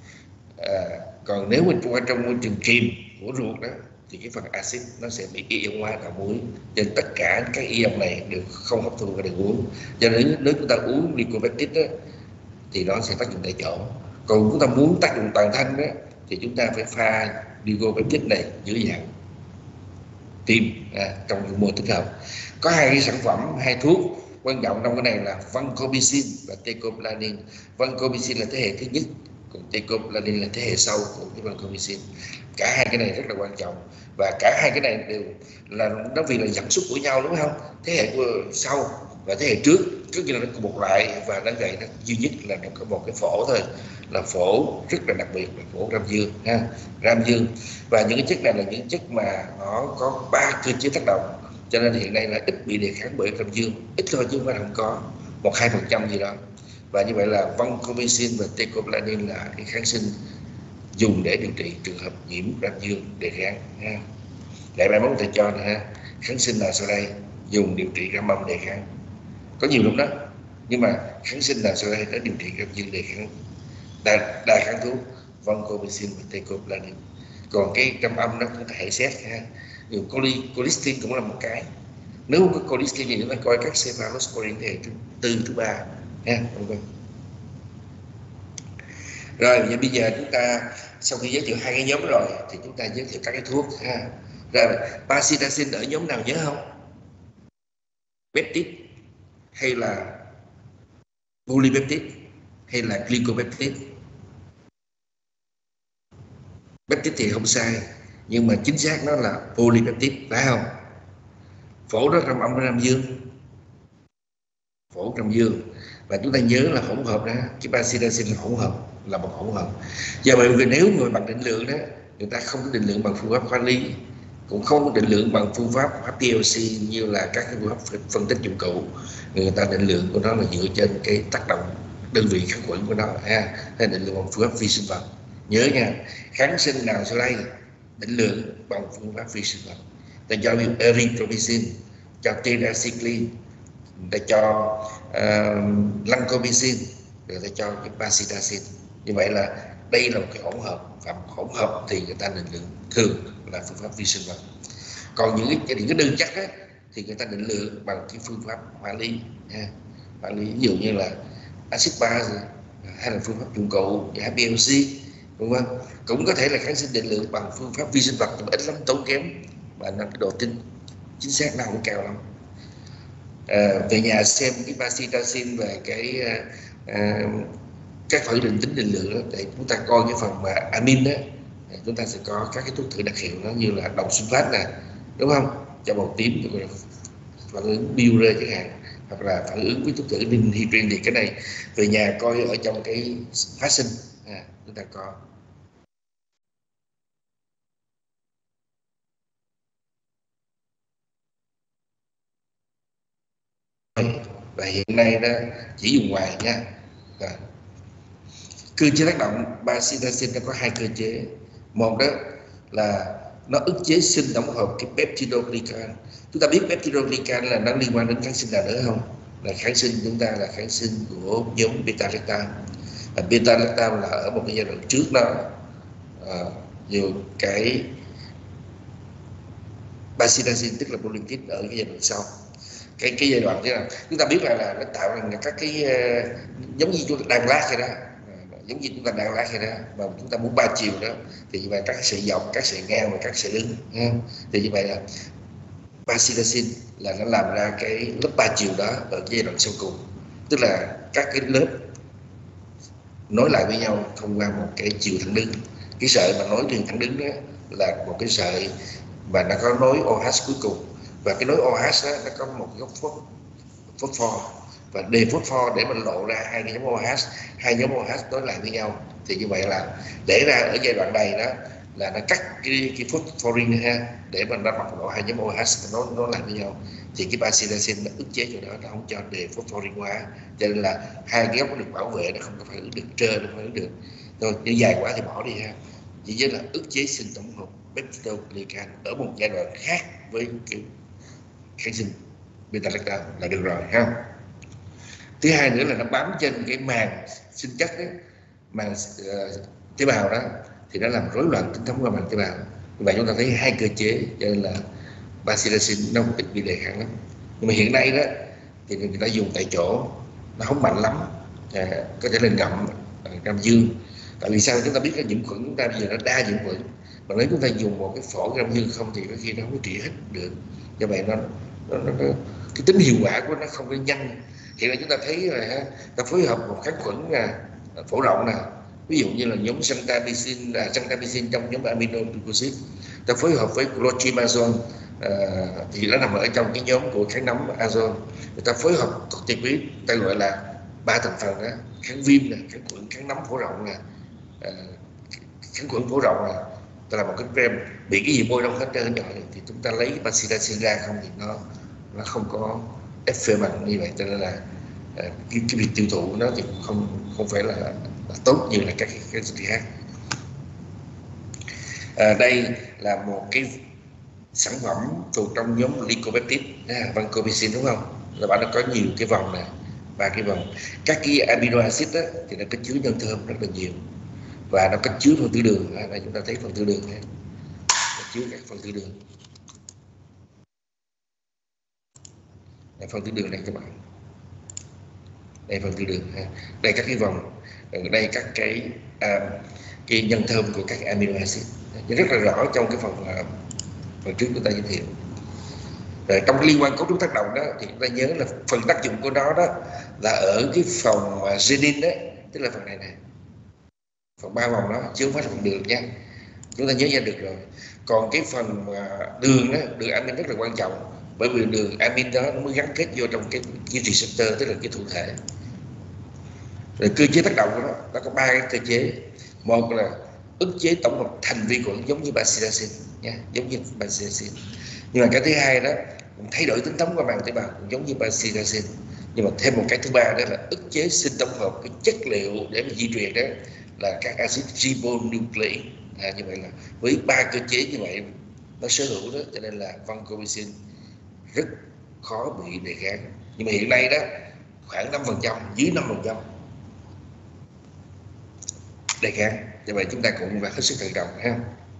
Còn nếu mình qua trong môi trường kiềm của ruột đó thì cái phần axit nó sẽ bị ion hóa tạo muối, cho nên tất cả các ion này đều không hấp thu và được uống. Cho nên nếu chúng ta uống glycopeptide đó, thì nó sẽ tác dụng tại chỗ. Còn chúng ta muốn tác dụng toàn thân đó thì chúng ta phải pha glycopeptide này dưới dạng tiêm trong mô tích hợp. Có hai cái sản phẩm, hai thuốc quan trọng trong cái này là vancomycin và teicoplanin. Vancomycin là thế hệ thứ nhất, còn teicoplanin là thế hệ sau của cái vancomycin. Cả hai cái này rất là quan trọng, và cả hai cái này đều là nó vì là dẫn xuất của nhau, đúng không? Thế hệ của sau và thế hệ trước như là nó cùng một loại, và nó vậy, nó duy nhất là nó có một cái phổ thôi, là phổ rất là đặc biệt là phổ ram dương ha, ram dương. Và những cái chất này là những chất mà nó có 3 cơ chế tác động, cho nên hiện nay là ít bị đề kháng bởi ram dương, ít thôi chứ không phải không có, 1-2% gì đó. Và như vậy là vancomycin và teicoplanin là cái kháng sinh dùng để điều trị trường hợp nhiễm ram dương đề kháng ha. Lại mai mốt thầy cho nè ha, kháng sinh nào sau đây dùng điều trị ram âm đề kháng, có nhiều lắm đó, nhưng mà kháng sinh nào sau đây đã điều trị ram dương đề kháng, đa kháng thuốc vancomycin và teicoplanin. Còn cái ram âm nó cũng thể xét ha, colistin cũng là một cái. Nếu không có colistin thì chúng ta coi các cephalosporin thế hệ thứ 4, thứ 3 ha, vân. Rồi bây giờ chúng ta sau khi giới thiệu hai cái nhóm rồi thì chúng ta giới thiệu các cái thuốc ha. Rồi paclitaxel ở nhóm nào nhớ không? Peptide hay là polypeptide hay là glycopeptide? Peptide thì không sai, nhưng mà chính xác nó là polypeptide, phải không? Phổ đó trong âm ram dương, phổ ram dương, và chúng ta nhớ là hỗn hợp đó, cái paclitaxel là hỗn hợp, là một hỗn hợp. Do vậy nếu người bằng định lượng đó, người ta không có định lượng bằng phương pháp hóa lý, cũng không có định lượng bằng phương pháp HPLC như là các phương pháp phân tích dụng cụ. Người ta định lượng của nó là dựa trên cái tác động đơn vị kháng khuẩn của nó ha, hay định lượng bằng phương pháp vi sinh vật. Nhớ nha, kháng sinh nào sau đây định lượng bằng phương pháp vi sinh vật? Ta cho erythromycin, cho tetracycline, ta cho vancomycin, rồi ta cho cái paclitaxel. Như vậy là đây là một cái hỗn hợp, và hỗn hợp thì người ta định lượng thường là phương pháp vi sinh vật. Còn những cái đơn chất á, thì người ta định lượng bằng cái phương pháp hóa lý ha. Hóa lý ví dụ như là axit base hay là phương pháp dụng cụ HPLC, đúng không? Cũng có thể là kháng sinh định lượng bằng phương pháp vi sinh vật, nhưng mà ít lắm, tốn kém, và nó cái độ tin chính xác nào cũng cao lắm. Về nhà xem cái paclitaxel về cái các phản định tính định lượng đó, để chúng ta coi cái phần mà amin đó, chúng ta sẽ có các cái thuốc thử đặc hiệu nó như là đồng sunfat nè, đúng không? Cho màu tím, phản ứng biure chẳng hạn, hoặc là phản ứng với thuốc thử ninhydrin, thì cái này về nhà coi ở trong cái phát sinh chúng ta có. Và hiện nay đó chỉ dùng ngoài nha. Cơ chế tác động bacillacin nó có hai cơ chế. Một đó là nó ức chế sinh tổng hợp cái peptidoglycan. Chúng ta biết peptidoglycan là nó liên quan đến kháng sinh nào nữa không? Là kháng sinh chúng ta là kháng sinh của nhóm beta-lactam. Beta-lactam là ở một cái giai đoạn trước đó, nhiều cái bacillacin tức là polymyxin ở cái giai đoạn sau. Cái giai đoạn thế nào? Chúng ta biết là nó tạo ra các cái giống như chúng ta đang lát vậy đó, giống như chúng ta đang lát vậy đó, mà chúng ta muốn ba chiều đó thì như vậy các sợi dọc, các sợi ngang và các sợi lưng. Thì như vậy là bacillacin là nó làm ra cái lớp ba chiều đó ở giai đoạn sau cùng, tức là các cái lớp nối lại với nhau thông qua một cái chiều thẳng đứng. Cái sợi mà nối liền thẳng đứng đó là một cái sợi và nó có nối OH cuối cùng, và cái nối OH đó, nó có một cái góc phốt pho và đề phốt pho để mình lộ ra hai cái nhóm OH, hai nhóm OH nối lại với nhau. Thì như vậy là để ra ở giai đoạn này đó là nó cắt cái phosphorin ha, để mình ra bộc lộ hai nhóm OH nó lại với nhau. Thì cái bacillacin nó ức chế chỗ đó, nó không cho đề phosphorin hóa, cho nên là hai cái góc nó được bảo vệ, nó không có phải được trơn, không phải được thôi, như dài quá thì bỏ đi ha. Chỉ với là ức chế sinh tổng hợp peptidoglycan ở một giai đoạn khác với cái kháng sinh beta-lactam là được rồi ha. Thứ hai nữa là nó bám trên cái màng sinh chất đó, màng tế bào đó, thì nó làm rối loạn tính thống qua màng tế bào. Như vậy chúng ta thấy hai cơ chế, cho nên là bacillacin nó ít bị đề kháng lắm. Nhưng mà hiện nay đó thì người ta dùng tại chỗ, nó không mạnh lắm, có thể lên ngậm Nam Dương. Tại vì sao? Chúng ta biết cái nhiễm khuẩn chúng ta bây giờ nó đa nhiễm khuẩn, mà nếu chúng ta dùng một cái phổi Nam Dương không thì có khi nó không có trị hết được. Do vậy nó cái tính hiệu quả của nó không có nhanh. Hiện nay chúng ta thấy là ta phối hợp một kháng khuẩn phổ rộng nè, ví dụ như là nhóm xantamicin trong nhóm aminoglycosid, ta phối hợp với clotrimazole thì nó nằm ở trong cái nhóm của kháng nấm azole. Người ta phối hợp corticoid, ta gọi là 3 thành phần đó, kháng viêm nè, kháng khuẩn, kháng nấm phổ rộng nè, kháng khuẩn phổ rộng nè, ta làm một cái krem bị cái gì bôi đông hết trơn rồi thì chúng ta lấy bacillacin ra không thì nó không có effect mạnh như vậy, cho nên là cái việc tiêu thụ nó thì không phải là tốt như là các dịch khác. Đây là một cái sản phẩm thuộc trong nhóm lycopeptide, vancomycin đúng không? Là bạn nó có nhiều cái vòng này, ba cái vòng. Các cái amino acid đó, thì nó có chứa nhân thơm rất là nhiều và nó có chứa phân tử đường. Đây chúng ta thấy phân tử đường này, nó chứa các phân tử đường. Đây, phân tử đường này các bạn. Đây phân tử đường ha. Đây các cái vòng, đây các cái nhân thơm của các amino acid rất là rõ trong cái phần trước chúng ta giới thiệu. Rồi trong cái liên quan cấu trúc tác động đó thì chúng ta nhớ là phần tác dụng của nó đó là ở cái phòng renin đó, tức là phần này nè, phần ba vòng đó, chứ không phải là phần đường nha, chúng ta nhớ ra được rồi. Còn cái phần đường đó, đường amin rất là quan trọng, bởi vì đường amin đó nó mới gắn kết vô trong cái receptor, tức là cái thụ thể. Rồi cơ chế tác động của nó có ba cái cơ chế. Một là ức chế tổng hợp thành vi khuẩn giống như bacillacin nha, giống như bacillacin. Nhưng mà cái thứ hai đó thay đổi tính thống qua màng tế bào cũng giống như bacillacin. Nhưng mà thêm một cái thứ ba đó là ức chế sinh tổng hợp cái chất liệu để mà di truyền đó là các axit ribonucleic. Như vậy là với ba cơ chế như vậy nó sở hữu đó, cho nên là vancomycin rất khó bị đề kháng. Nhưng mà hiện nay đó khoảng 5%, dưới 5% đề kháng. Như vậy chúng ta cũng phải hết sức thận trọng ha.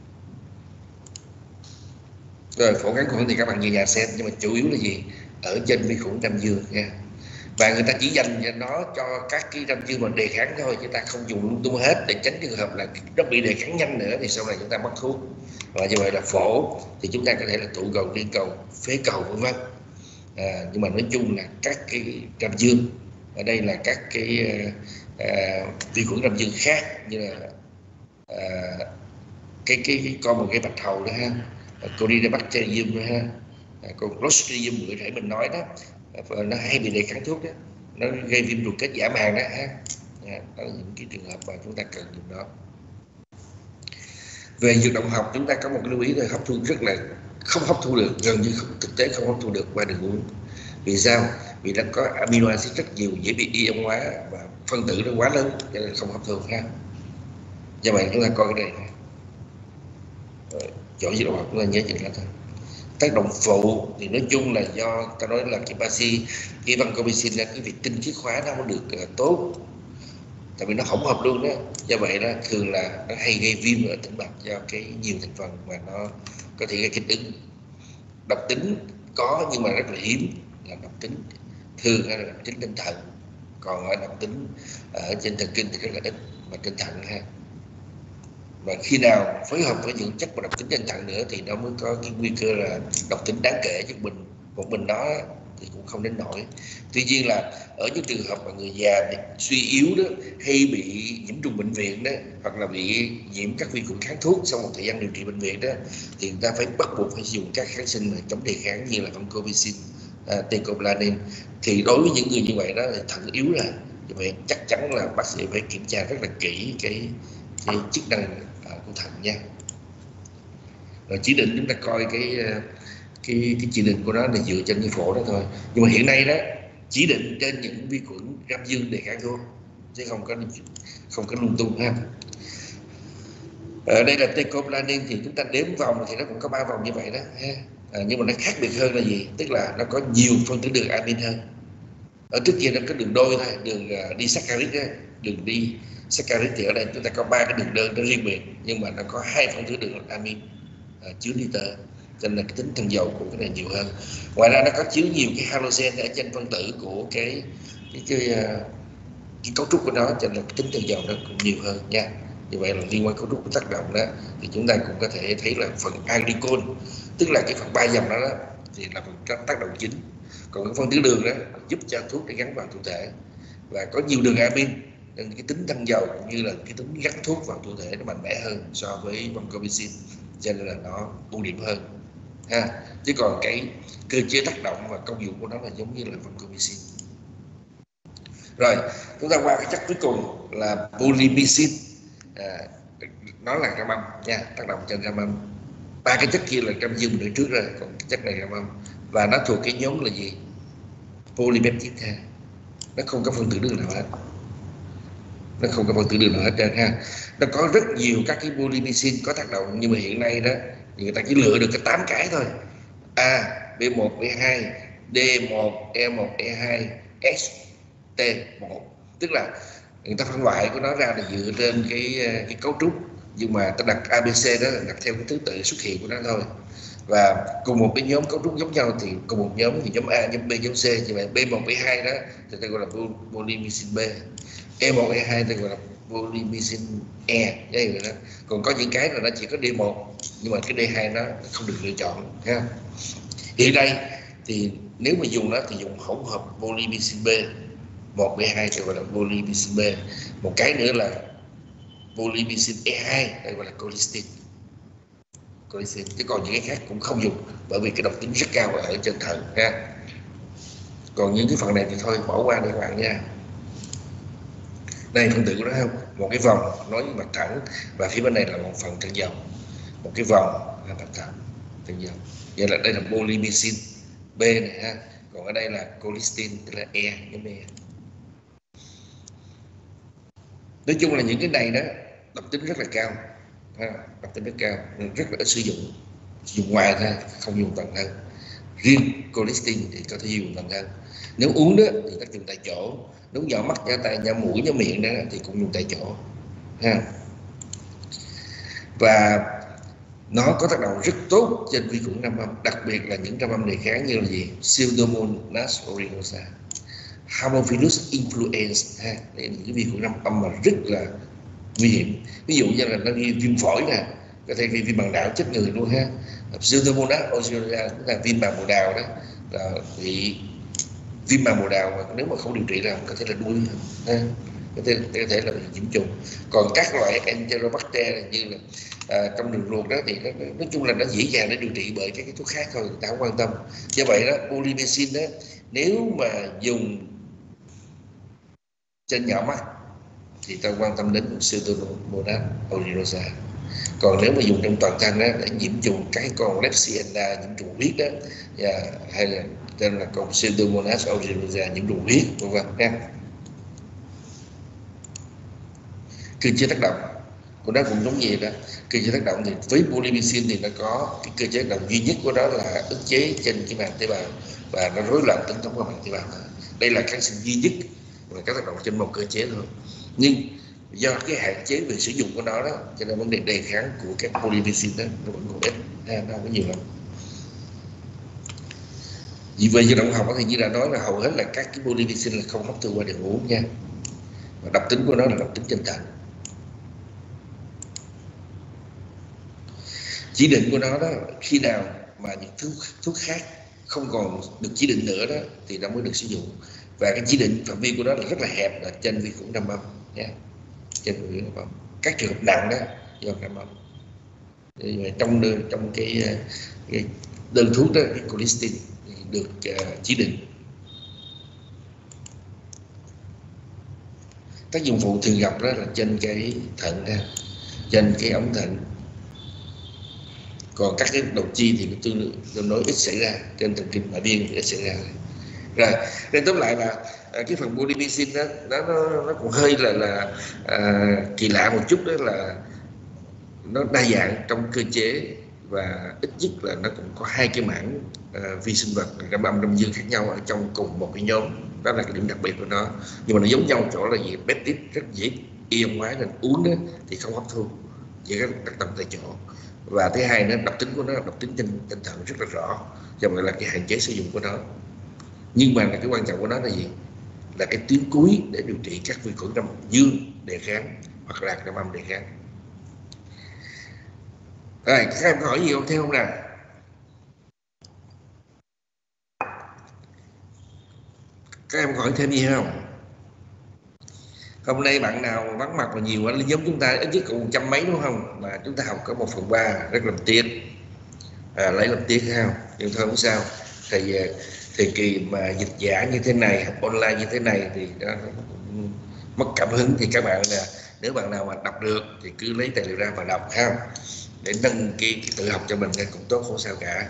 Rồi phổ kháng khuẩn thì các bạn về nhà xem, nhưng mà chủ yếu là gì? Ở trên vi khuẩn Nam Dương nha. Và người ta chỉ dành cho nó cho các cái Nam Dương mà đề kháng thôi, chúng ta không dùng lung tung hết để tránh trường hợp là nó bị đề kháng nhanh nữa thì sau này chúng ta mất thuốc. Và như vậy là phổ thì chúng ta có thể là tụ cầu, liên cầu, phế cầu vân vân. Nhưng mà nói chung là các cái Nam Dương ở đây là các cái vi khuẩn Nam Dương khác, như là cái con một cái bạch hầu đó ha, Corynebacterium đó ha, còn Clostridium người thể mình nói đó, nó hay bị đề kháng thuốc đó, nó gây viêm ruột kết giả màng đó ha. Đó là những cái trường hợp mà chúng ta cần dùng đó. Về dược động học chúng ta có một lưu ý là hấp thu rất là không hấp thu được, gần như thực tế không hấp thu được qua đường uống. Vì sao? vì nó có amino acid rất nhiều, dễ bị ion hóa và phân tử nó quá lớn cho nên không hấp thu ha. Do vậy chúng ta coi cái này chỗ gì đâu chúng ta nhớ chừng đó thôi. Tác động phụ thì nói chung là do ta nói là cái Bacillus, cái vancomycin là cái việc tinh khiết hóa nó không được tốt, tại vì nó hỗn hợp luôn đó. Do vậy đó thường là nó hay gây viêm ở tĩnh mạch do cái nhiều thành phần mà nó có thể gây kích ứng. Độc tính có nhưng mà rất là hiếm, là độc tính thường là độc tính trên thận, còn ở độc tính ở trên thần kinh thì rất là ít, mà trên thận ha. Và khi nào phối hợp với những chất mà độc tính trên thận nữa thì nó mới có cái nguy cơ là độc tính đáng kể, chứ một mình nó thì cũng không đến nổi. Tuy nhiên là ở những trường hợp mà người già bị suy yếu đó, hay bị nhiễm trùng bệnh viện đó, hoặc là bị nhiễm các vi khuẩn kháng thuốc sau một thời gian điều trị bệnh viện đó, thì người ta phải bắt buộc phải dùng các kháng sinh chống đề kháng như là vancomycin, teicoplanin. Thì đối với những người như vậy đó thì thận yếu rồi, như vậy chắc chắn là bác sĩ phải kiểm tra rất là kỹ cái chức năng của thận nha. Rồi chỉ định chúng ta coi cái chỉ định của nó là dựa trên cái phổ đó thôi. Nhưng mà hiện nay đó chỉ định trên những vi khuẩn gram dương đề kháng thuốc, chứ không có lung tung ha. Ở đây là teicoplanin thì chúng ta đếm vòng thì nó cũng có 3 vòng như vậy đó ha. Nhưng mà nó khác biệt hơn là gì? Tức là nó có nhiều phân tử đường amin hơn. Ở trước kia nó có đường đôi thôi, đường disaccharide đó, đường đi saccharide, thì ở đây chúng ta có 3 cái đường đơn nó riêng biệt, nhưng mà nó có 2 phân tử đường amin chứa nitơ, cho nên là cái tính thân dầu của cái này nhiều hơn. Ngoài ra nó có chứa nhiều cái halogen ở trên phân tử của cái cấu trúc của nó, cho nên là cái tính thân dầu nó cũng nhiều hơn nha. Như vậy là liên quan cấu trúc của tác động đó thì chúng ta cũng có thể thấy là phần agricol, tức là cái phần 3 dòng đó thì là phần tác động chính. Còn cái phân tử đường đó giúp cho thuốc để gắn vào cơ thể, và có nhiều đường amin nên cái tính tăng dầu cũng như là cái tính gắn thuốc vào cơ thể nó mạnh mẽ hơn so với vancomycin, cho nên là nó ưu điểm hơn ha. Chứ còn cái cơ chế tác động và công dụng của nó là giống như là vancomycin. Rồi chúng ta qua cái chất cuối cùng là polymyxin, nó là gram âm nha, tác động trên gram âm. 3 cái chất kia là gram dương nữa trước rồi, còn cái chất này gram âm, và nó thuộc cái nhóm là gì? Polypeptide ha. Nó không có phân tử đường nào hết, nó không có phân tử đường nào hết trơn ha. Nó có rất nhiều các cái polymyxin có tác động, nhưng mà hiện nay đó thì người ta chỉ lựa được cái 8 cái thôi: A, B1, B2, D1, E1, E2, S, T1. Tức là người ta phân loại của nó ra là dựa trên cái cấu trúc, nhưng mà ta đặt ABC đó là đặt theo cái thứ tự xuất hiện của nó thôi. Và cùng một cái nhóm cấu trúc giống nhau thì cùng một nhóm thì nhóm A, nhóm B, nhóm C. Như vậy B1, B2 đó thì ta gọi là polymyxin B, E1, E2 ta gọi là polymyxin E. Vậy đó. Còn có những cái là nó chỉ có D1, nhưng mà cái D2 nó không được lựa chọn ha. Hiện nay thì nếu mà dùng đó thì dùng hỗn hợp polymyxin B 1, B2 thì gọi là polymyxin B. Một cái nữa là polymyxin E2 đây gọi là colistin. Chứ còn những cái khác cũng không dùng, bởi vì cái độc tính rất cao ở trên thận ha. Còn những cái phần này thì thôi bỏ qua để các bạn nha. Đây phân tử của nó không? Một cái vòng nối mặt thẳng, và phía bên này là một phần thân dầu, một cái vòng mặt thẳng thân dầu. Vậy là đây là polymyxin B này ha. Còn ở đây là colistin, tức là E, nhóm E. Nói chung là những cái này đó độc tính rất là cao, độc tính rất cao, rất là ít sử dụng ngoài ra, không dùng toàn thân. Riêng colistin thì có thể dùng toàn thân. Nếu uống đó thì tác dụng tại chỗ, nếu nhỏ mắt, nhỏ tai, nhỏ mũi, nhỏ miệng đó thì cũng dùng tại chỗ ha. Và nó có tác động rất tốt trên vi khuẩn gram âm, đặc biệt là những gram âm đề kháng như là gì? Pseudomonas aeruginosa, Haemophilus influenza ha. Đây là những cái vi khuẩn gram âm mà rất là nguy hiểm. Ví dụ như là nó gây viêm phổi nè, có thể gây viêm màng não chết người luôn ha. Pseudomonas aeruginosa tức là viêm màng bồ đào đó, là bị viêm màng bồ đào mà nếu mà không điều trị là có thể là đuối ha. Có thể là bị nhiễm trùng. Còn các loại Enterobacter như là trong đường ruột đó thì nói chung là nó dễ dàng để điều trị bởi các cái thuốc khác thôi, người ta không quan tâm. Do vậy đó, polymyxin đó nếu mà dùng trên nhỏ mắt thì ta quan tâm đến Pseudomonas aeruginosa. Còn nếu mà dùng trong toàn thân đó để nhiễm trùng các con Klebsiella, nhiễm trùng huyết đó, hay là tên là con Pseudomonas aeruginosa, những đồ huyết vân vân nha. Cơ chế tác động của nó cũng giống như đó. Cơ chế tác động thì với polymyxin thì nó có cái cơ chế tác động duy nhất của nó là ức chế trên cái màng tế bào và nó rối loạn tính thống của màng tế bào. Đây là kháng sinh duy nhất và các tác động trên một cơ chế thôi. Nhưng do cái hạn chế về sử dụng của nó đó, cho nên vấn đề đề kháng của các polymyxin đó nó vẫn còn ít, nó không có nhiều lắm. Vì về vận động học thì như đã nói là hầu hết là các cái polymyxin là không hấp thu qua đường uống nha. Và độc tính của nó là độc tính trên thận. Chỉ định của nó đó, khi nào mà những thuốc khác không còn được chỉ định nữa đó thì nó mới được sử dụng. Và cái chỉ định phạm vi của nó là rất là hẹp, là trên vi khuẩn đa mâm nha, trên vi khuẩn đa mâm. Các trường hợp nặng đó do đa mâm. Trong cái đơn thuốc đó, cái colistin được chỉ định. Tác dụng phụ thường gặp đó là trên cái thận ha, trên cái ống thận. Còn các cái đầu chi thì tương đối ít xảy ra, trên thần kinh ngoại biên thì ít xảy ra. Rồi, nên tóm lại là cái phần polymyxin đó nó cũng hơi là kỳ lạ một chút, đó là nó đa dạng trong cơ chế và ít nhất là nó cũng có hai cái mảng vi sinh vật đa âm đông dương khác nhau ở trong cùng một cái nhóm. Đó là cái điểm đặc biệt của nó. Nhưng mà nó giống nhau chỗ là gì? Peptide rất dễ ion hóa nên uống đó thì không hấp thu, chỉ có tác động tại chỗ. Và thứ hai nữa, độc tính của nó là độc tính trên thận rất là rõ, do vậy là cái hạn chế sử dụng của nó. Nhưng mà cái quan trọng của nó là gì? Là cái tuyến cuối để điều trị các vi khuẩn âm dương đề kháng hoặc là đa âm đề kháng. Rồi, các em có hỏi gì không theo không nào? Các em có hỏi thêm gì không? Hôm nay bạn nào vắng mặt là nhiều quá, giống chúng ta ít nhất cũng 100 mấy đúng không? Mà chúng ta học có 1/3, rất là tiếc. Lấy làm tiếc không? Nhưng thôi không sao. Thời kỳ mà dịch giả như thế này, học online như thế này thì nó mất cảm hứng. Thì các bạn là nếu bạn nào mà đọc được thì cứ lấy tài liệu ra và đọc ha, để nâng cái tự học cho mình cũng tốt, không sao cả.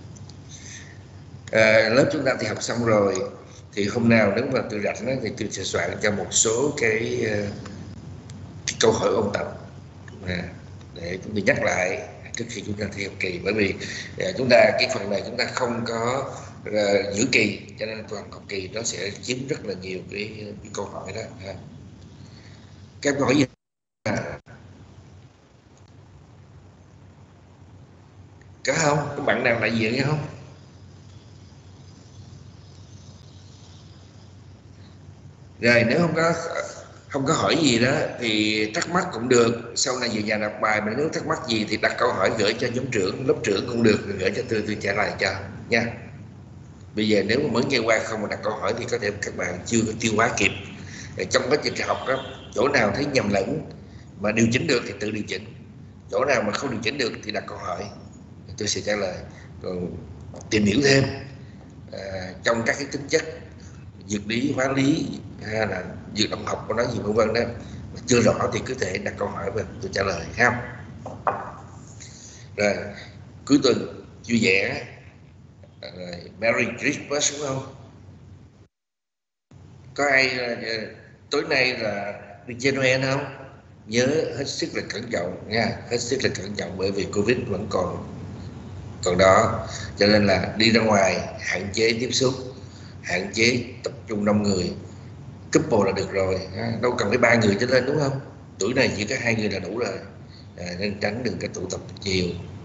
Lớp chúng ta thì học xong rồi, thì hôm nào nếu mà tôi rảnh thì tôi sẽ soạn cho một số cái câu hỏi ôn tập để chúng tôi nhắc lại trước khi chúng ta thi học kỳ. Bởi vì chúng ta cái phần này chúng ta không có giữa kỳ, cho nên toàn học kỳ nó sẽ chiếm rất là nhiều cái câu hỏi đó. Các câu hỏi gì? Có không? Các bạn nào đại diện hay không? Rồi, nếu không có hỏi gì đó thì thắc mắc cũng được. Sau này về nhà đọc bài mà nếu thắc mắc gì thì đặt câu hỏi gửi cho nhóm trưởng, lớp trưởng cũng được, gửi cho tôi trả lời cho nha. Bây giờ nếu mà mới nghe qua không mà đặt câu hỏi thì có thể các bạn chưa có tiêu hóa kịp. Trong quá trình học đó, chỗ nào thấy nhầm lẫn mà điều chỉnh được thì tự điều chỉnh, chỗ nào mà không điều chỉnh được thì đặt câu hỏi, tôi sẽ trả lời. Còn tìm hiểu thêm trong các cái tính chất dược lý, hóa lý hay là dược động học của nó gì vân vân đó mà chưa rõ thì cứ thể đặt câu hỏi và tôi trả lời ha. Rồi, cuối tuần vui vẻ, Merry Christmas đúng không? Có ai tối nay là đi chơi Noel không? Nhớ hết sức là cẩn trọng nha, hết sức là cẩn trọng, bởi vì Covid vẫn còn đó, cho nên là đi ra ngoài hạn chế tiếp xúc, hạn chế tập trung đông người, couple là được rồi, đâu cần phải 3 người trở lên đúng không? Tuổi này chỉ có 2 người là đủ rồi, nên tránh đừng có tụ tập nhiều.